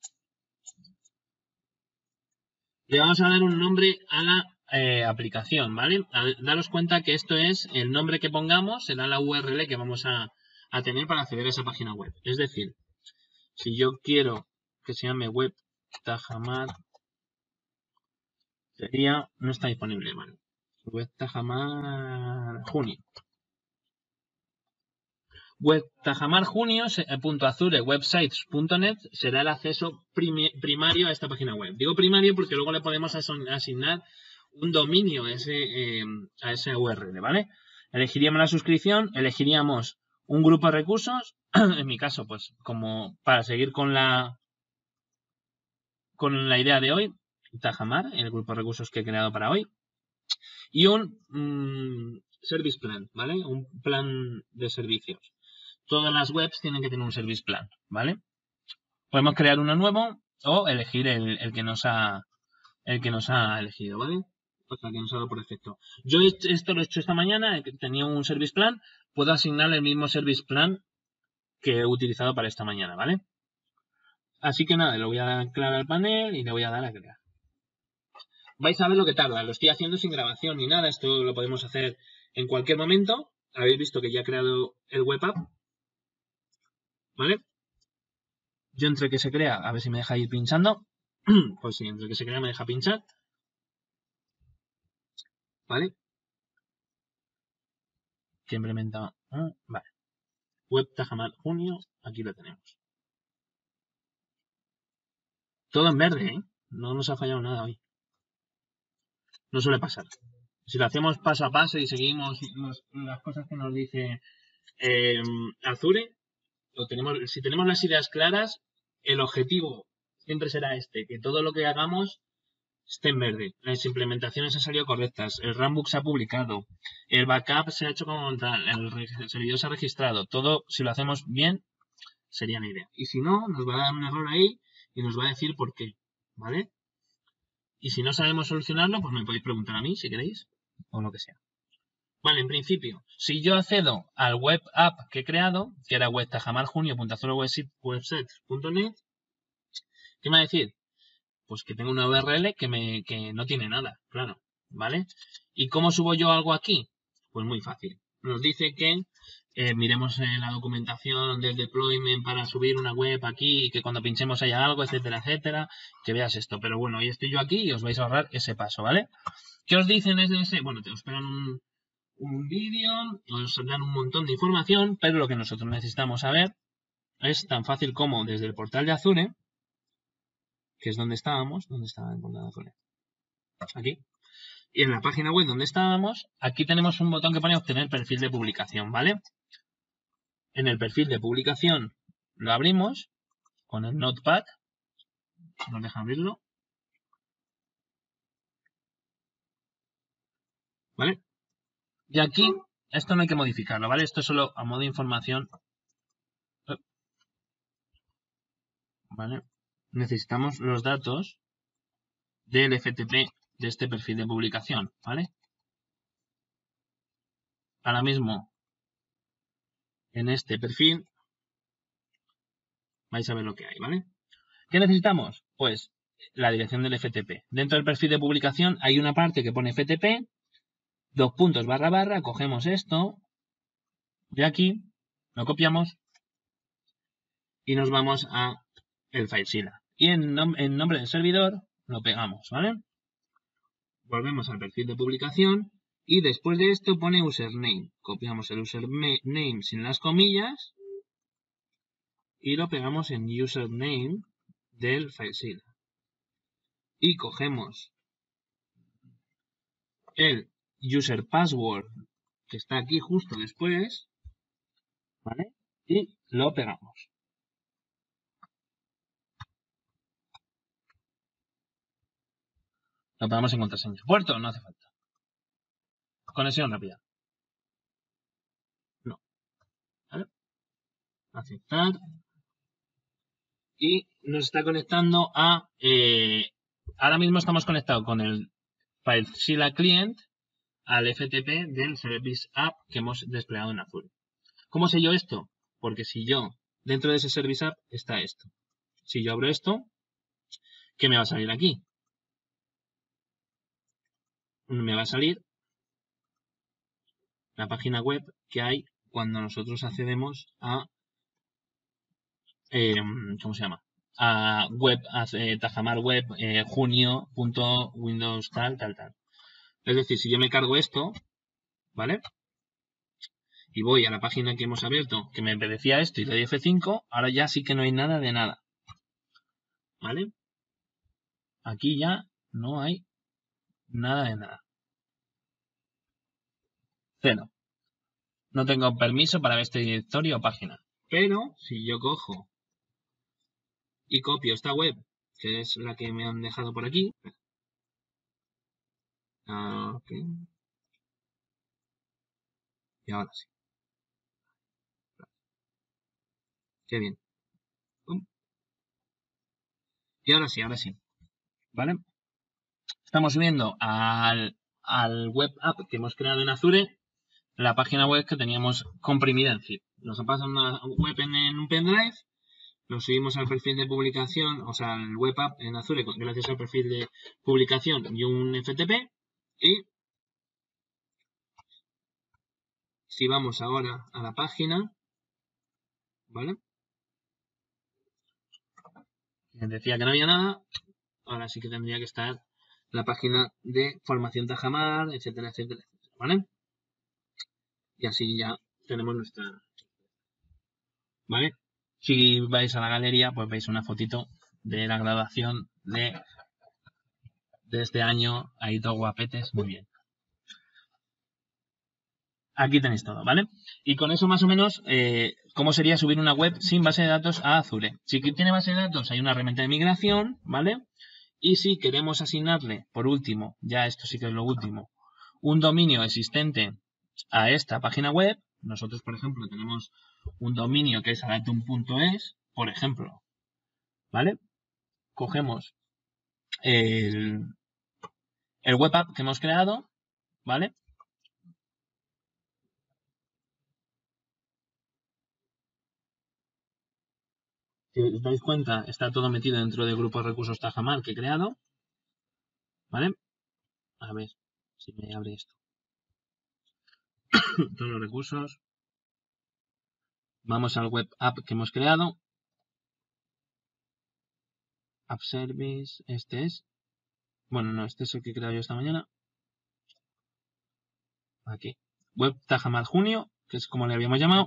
B: Le vamos a dar un nombre a la eh, aplicación, ¿vale? A, daros cuenta que esto es el nombre que pongamos, será la U R L que vamos a, a tener para acceder a esa página web. Es decir, si yo quiero que se llame Web Tajamar, sería, no está disponible, ¿vale? Web Tajamar Junio. Web Tajamar Junio punto azure websites punto net será el acceso primario a esta página web. Digo primario porque luego le podemos asignar un dominio a ese, eh, a ese U R L, ¿vale? Elegiríamos la suscripción, elegiríamos un grupo de recursos, en mi caso, pues como para seguir con la con la idea de hoy, Tajamar, el grupo de recursos que he creado para hoy, y un mmm, service plan, ¿vale? Un plan de servicios. Todas las webs tienen que tener un service plan, ¿vale? Podemos crear uno nuevo o elegir el, el que nos ha el que nos ha elegido, ¿vale? O sea, que nos ha dado por defecto. Yo esto lo he hecho esta mañana, tenía un service plan, puedo asignarle el mismo service plan que he utilizado para esta mañana, ¿vale? Así que nada, le voy a dar a crear al panel y le voy a dar a crear. Vais a ver lo que tarda, lo estoy haciendo sin grabación ni nada, esto lo podemos hacer en cualquier momento. Habéis visto que ya he creado el web app, ¿vale? Yo entre que se crea, a ver si me deja ir pinchando. Pues sí, entre que se crea me deja pinchar. ¿Vale? Que implementa. Ah, vale. Web Tajamar Junio, aquí lo tenemos. Todo en verde, ¿eh? No nos ha fallado nada hoy. No suele pasar. Si lo hacemos paso a paso y seguimos los, las cosas que nos dice eh, Azure, lo tenemos, si tenemos las ideas claras, el objetivo siempre será este, que todo lo que hagamos esté en verde. Las implementaciones han salido correctas, el runbook se ha publicado, el backup se ha hecho como tal, el servidor se ha registrado. Todo, si lo hacemos bien, sería la idea. Y si no, nos va a dar un error ahí y nos va a decir por qué, ¿vale? Y si no sabemos solucionarlo, pues me podéis preguntar a mí, si queréis, o lo que sea. Vale, en principio, si yo accedo al web app que he creado, que era web tajamar junio punto azure websites punto net, ¿qué me va a decir? Pues que tengo una U R L que, me, que no tiene nada, claro, ¿vale? ¿Y cómo subo yo algo aquí? Pues muy fácil. Nos dice que eh, miremos en la documentación del deployment para subir una web aquí y que cuando pinchemos haya algo, etcétera, etcétera, que veas esto. Pero bueno, hoy estoy yo aquí y os vais a ahorrar ese paso, ¿vale? ¿Qué os dicen desde ese? Bueno, te esperan un, un vídeo, os dan un montón de información, pero lo que nosotros necesitamos saber es tan fácil como desde el portal de Azure, que es donde estábamos, ¿dónde estaba el portal de Azure? Aquí. Y en la página web donde estábamos, aquí tenemos un botón que pone obtener perfil de publicación, ¿vale? En el perfil de publicación lo abrimos con el Notepad. Nos deja abrirlo. ¿Vale? Y aquí, esto no hay que modificarlo, ¿vale? Esto es solo a modo de información. ¿Vale? Necesitamos los datos del F T P de este perfil de publicación, ¿vale? Ahora mismo, en este perfil, vais a ver lo que hay, ¿vale? ¿Qué necesitamos? Pues la dirección del F T P. Dentro del perfil de publicación hay una parte que pone F T P, dos puntos barra barra, cogemos esto de aquí, lo copiamos y nos vamos a el FileZilla. Y en, nom en nombre del servidor lo pegamos, ¿vale? Volvemos al perfil de publicación y después de esto pone username. Copiamos el username sin las comillas y lo pegamos en username del FileZilla. Y cogemos el user password que está aquí justo después, ¿vale? Y lo pegamos. Lo pegamos en contraseña. ¿Puerto? No hace falta. Conexión rápida. No. ¿Vale? Aceptar. Y nos está conectando a... Eh, ahora mismo estamos conectados con el FileZilla Client al F T P del Service App que hemos desplegado en Azure. ¿Cómo sé yo esto? Porque si yo, dentro de ese Service App está esto. Si yo abro esto, ¿qué me va a salir aquí? Me va a salir la página web que hay cuando nosotros accedemos a eh, ¿cómo se llama? A web, a eh, Tajamar web eh, junio punto windows tal, tal, tal. Es decir, si yo me cargo esto, ¿vale? Y voy a la página que hemos abierto, que me decía esto y le doy F cinco, ahora ya sí que no hay nada de nada. ¿Vale? Aquí ya no hay nada de nada. Cero. No tengo permiso para ver este directorio o página. Pero si yo cojo y copio esta web, que es la que me han dejado por aquí. Okay. Y ahora sí. Qué bien. Y ahora sí, ahora sí. ¿Vale? Estamos subiendo al, al web app que hemos creado en Azure la página web que teníamos comprimida en zip. Nos pasa una web en, en un pendrive, lo subimos al perfil de publicación, o sea, al web app en Azure gracias al perfil de publicación y un F T P. Y si vamos ahora a la página, ¿vale? Decía que no había nada, ahora sí que tendría que estar la página de formación Tajamar, etcétera, etcétera, etcétera, ¿vale? Y así ya tenemos nuestra... ¿Vale? Si vais a la galería, pues veis una fotito de la graduación de, de este año, ahí todo guapetes, muy bien. Aquí tenéis todo, ¿vale? Y con eso más o menos, eh, ¿cómo sería subir una web sin base de datos a Azure? Si tiene base de datos, hay una herramienta de migración, ¿vale? Y si queremos asignarle, por último, ya esto sí que es lo último, un dominio existente a esta página web, nosotros, por ejemplo, tenemos un dominio que es adatum punto es, por ejemplo, ¿vale? Cogemos el, el web app que hemos creado, ¿vale? Si os dais cuenta, está todo metido dentro del grupo de recursos Tajamar que he creado, ¿vale? A ver si me abre esto. Todos los recursos. Vamos al web app que hemos creado. App Service, este es. Bueno, no, este es el que he creado yo esta mañana. Aquí. Web Tajamar Junio, que es como le habíamos llamado.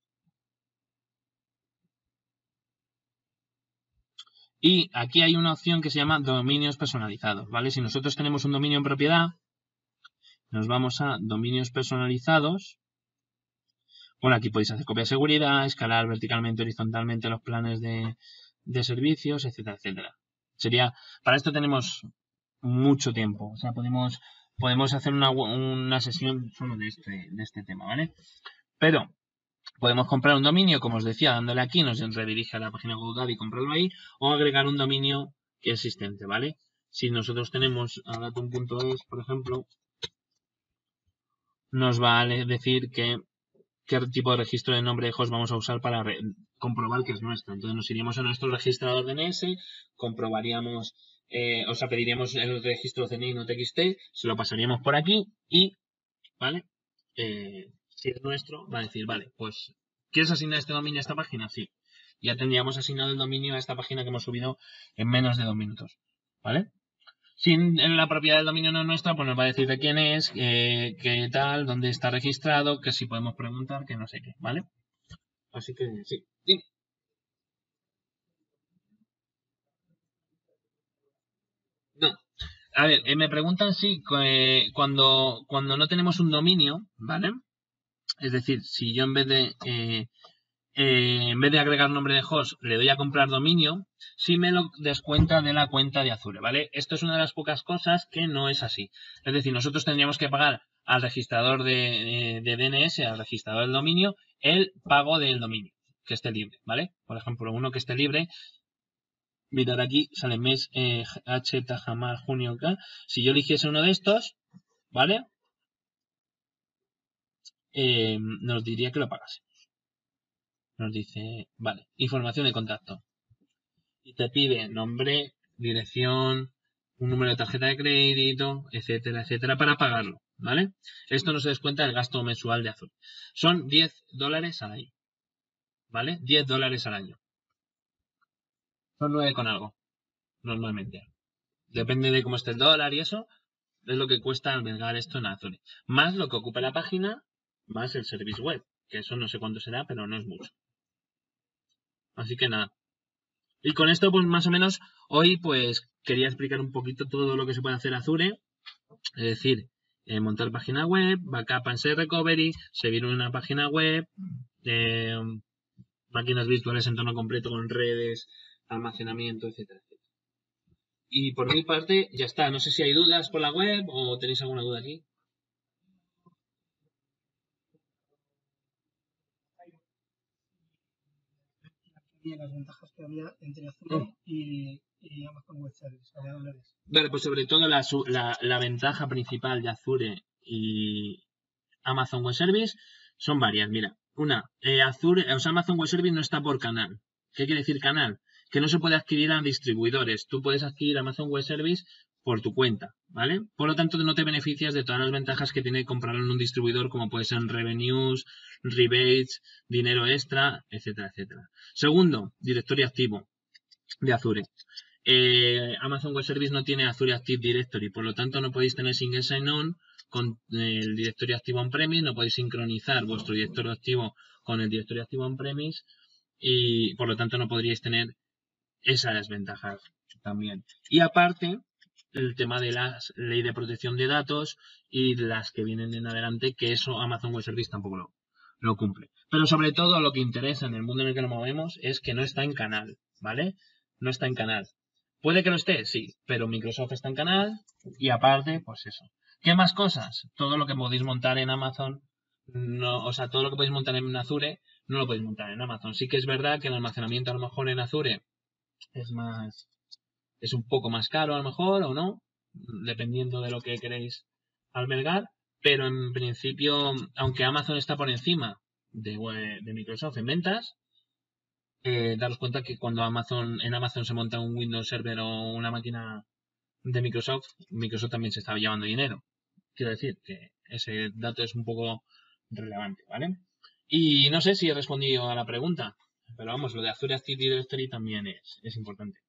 B: Y aquí hay una opción que se llama dominios personalizados, ¿vale? Si nosotros tenemos un dominio en propiedad, nos vamos a dominios personalizados. Bueno, aquí podéis hacer copia de seguridad, escalar verticalmente, horizontalmente los planes de, de servicios, etcétera, etcétera. Sería, para esto tenemos mucho tiempo. O sea, podemos, podemos hacer una, una sesión solo de este, de este tema, ¿vale? Pero podemos comprar un dominio, como os decía, dándole aquí, nos redirige a la página de GoDaddy y comprarlo ahí, o agregar un dominio que es existente, ¿vale? Si nosotros tenemos adatum punto es, por ejemplo, nos va a decir que qué tipo de registro de nombre de host vamos a usar para comprobar que es nuestro. Entonces nos iríamos a nuestro registrador D N S, comprobaríamos, eh, o sea, pediríamos el registro C N I no T X T, se lo pasaríamos por aquí y, ¿vale? Eh, si es nuestro, va a decir, vale, pues, ¿quieres asignar este dominio a esta página? Sí. Ya tendríamos asignado el dominio a esta página que hemos subido en menos de dos minutos, ¿vale? Si en la propiedad del dominio no es nuestra, pues nos va a decir de quién es, eh, qué tal, dónde está registrado, que si podemos preguntar, que no sé qué, ¿vale? Así que sí. Dime. No. A ver, eh, me preguntan si eh, cuando, cuando no tenemos un dominio, ¿vale? Es decir, si yo en vez de eh, eh, en vez de agregar nombre de host le doy a comprar dominio, si me lo descuenta de la cuenta de Azure, ¿vale? Esto es una de las pocas cosas que no es así. Es decir, nosotros tendríamos que pagar al registrador de, de, de D N S, al registrador del dominio, el pago del dominio, que esté libre, ¿vale? Por ejemplo, uno que esté libre, mirar aquí, sale mes eh, H, Tajamar, junio, K. Si yo eligiese uno de estos, ¿vale? Eh, nos diría que lo pagase. Nos dice, vale, información de contacto. Y te pide nombre, dirección, un número de tarjeta de crédito, etcétera, etcétera, para pagarlo, ¿vale? Esto no se descuenta del gasto mensual de Azure. Son diez dólares al año, ¿vale? diez dólares al año. Son nueve con algo, normalmente. Depende de cómo esté el dólar y eso, es lo que cuesta albergar esto en Azure. Más lo que ocupa la página, más el service web, que eso no sé cuánto será, pero no es mucho. Así que nada. Y con esto, pues más o menos, hoy pues quería explicar un poquito todo lo que se puede hacer en Azure. Es decir, eh, montar página web, backup and share recovery, servir una página web, eh, máquinas virtuales en entorno completo con redes, almacenamiento, etcétera, etcétera. Y por mi parte, ya está. No sé si hay dudas por la web o tenéis alguna duda aquí.
C: Las ventajas que había entre Azure oh. y, y Amazon Web Service.
B: Vale, pues sobre todo la, la, la ventaja principal de Azure y Amazon Web Service son varias. Mira, una, eh, Azure, o sea, Amazon Web Service no está por canal. ¿Qué quiere decir canal? Que no se puede adquirir a distribuidores. Tú puedes adquirir Amazon Web Service por tu cuenta, ¿vale? Por lo tanto, no te beneficias de todas las ventajas que tiene comprarlo en un distribuidor, como puede ser revenues, rebates, dinero extra, etcétera, etcétera. Segundo, directorio activo de Azure. Eh, Amazon Web Service no tiene Azure Active Directory, por lo tanto no podéis tener single sign-on con el directorio activo on-premise, no podéis sincronizar vuestro directorio activo con el directorio activo on-premise y por lo tanto no podríais tener esas ventajas también. Y aparte, el tema de la ley de protección de datos y las que vienen en adelante, que eso Amazon Web Service tampoco lo, lo cumple. Pero sobre todo lo que interesa en el mundo en el que nos movemos es que no está en canal, ¿vale? No está en canal. ¿Puede que no esté? Sí, pero Microsoft está en canal y aparte, pues eso. ¿Qué más cosas? Todo lo que podéis montar en Amazon, no, o sea, todo lo que podéis montar en Azure, no lo podéis montar en Amazon. Sí que es verdad que el almacenamiento a lo mejor en Azure es más, es un poco más caro a lo mejor o no, dependiendo de lo que queréis albergar, pero en principio, aunque Amazon está por encima de, de Microsoft en ventas, eh, daros cuenta que cuando Amazon en Amazon se monta un Windows Server o una máquina de Microsoft, Microsoft también se está llevando dinero. Quiero decir que ese dato es un poco relevante, ¿vale? Y no sé si he respondido a la pregunta, pero vamos, lo de Azure Active Directory también es, es importante.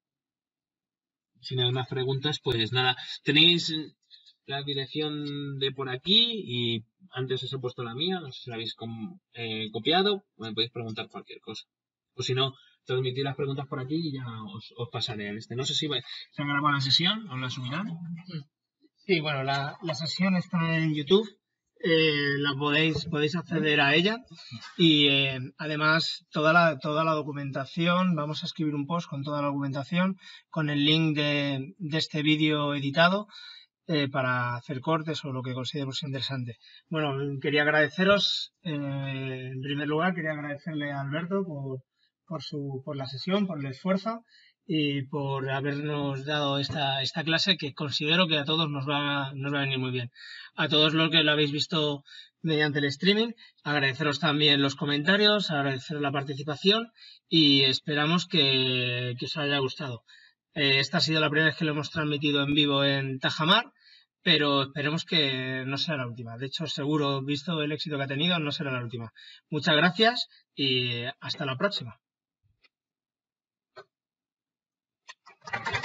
B: Si no hay más preguntas, pues nada. Tenéis la dirección de por aquí y antes os he puesto la mía, no sé si la habéis eh, copiado, o me podéis preguntar cualquier cosa. O si no, transmitir las preguntas por aquí y ya os, os pasaré al este. No sé si se ha grabado la sesión, ¿os la subirán?
C: Sí, bueno, la, la sesión está en YouTube. Eh, la podéis podéis acceder a ella y eh, además toda la toda la documentación, vamos a escribir un post con toda la documentación con el link de, de este vídeo editado eh, para hacer cortes o lo que consideremos interesante. Bueno, quería agradeceros eh, en primer lugar, quería agradecerle a Alberto por, por, su, por la sesión, por el esfuerzo y por habernos dado esta, esta clase que considero que a todos nos va, nos va a venir muy bien. A todos los que lo habéis visto mediante el streaming, agradeceros también los comentarios, agradeceros la participación y esperamos que, que os haya gustado. Eh, esta ha sido la primera vez que lo hemos transmitido en vivo en Tajamar, pero esperemos que no sea la última. De hecho, seguro, visto el éxito que ha tenido, no será la última. Muchas gracias y hasta la próxima.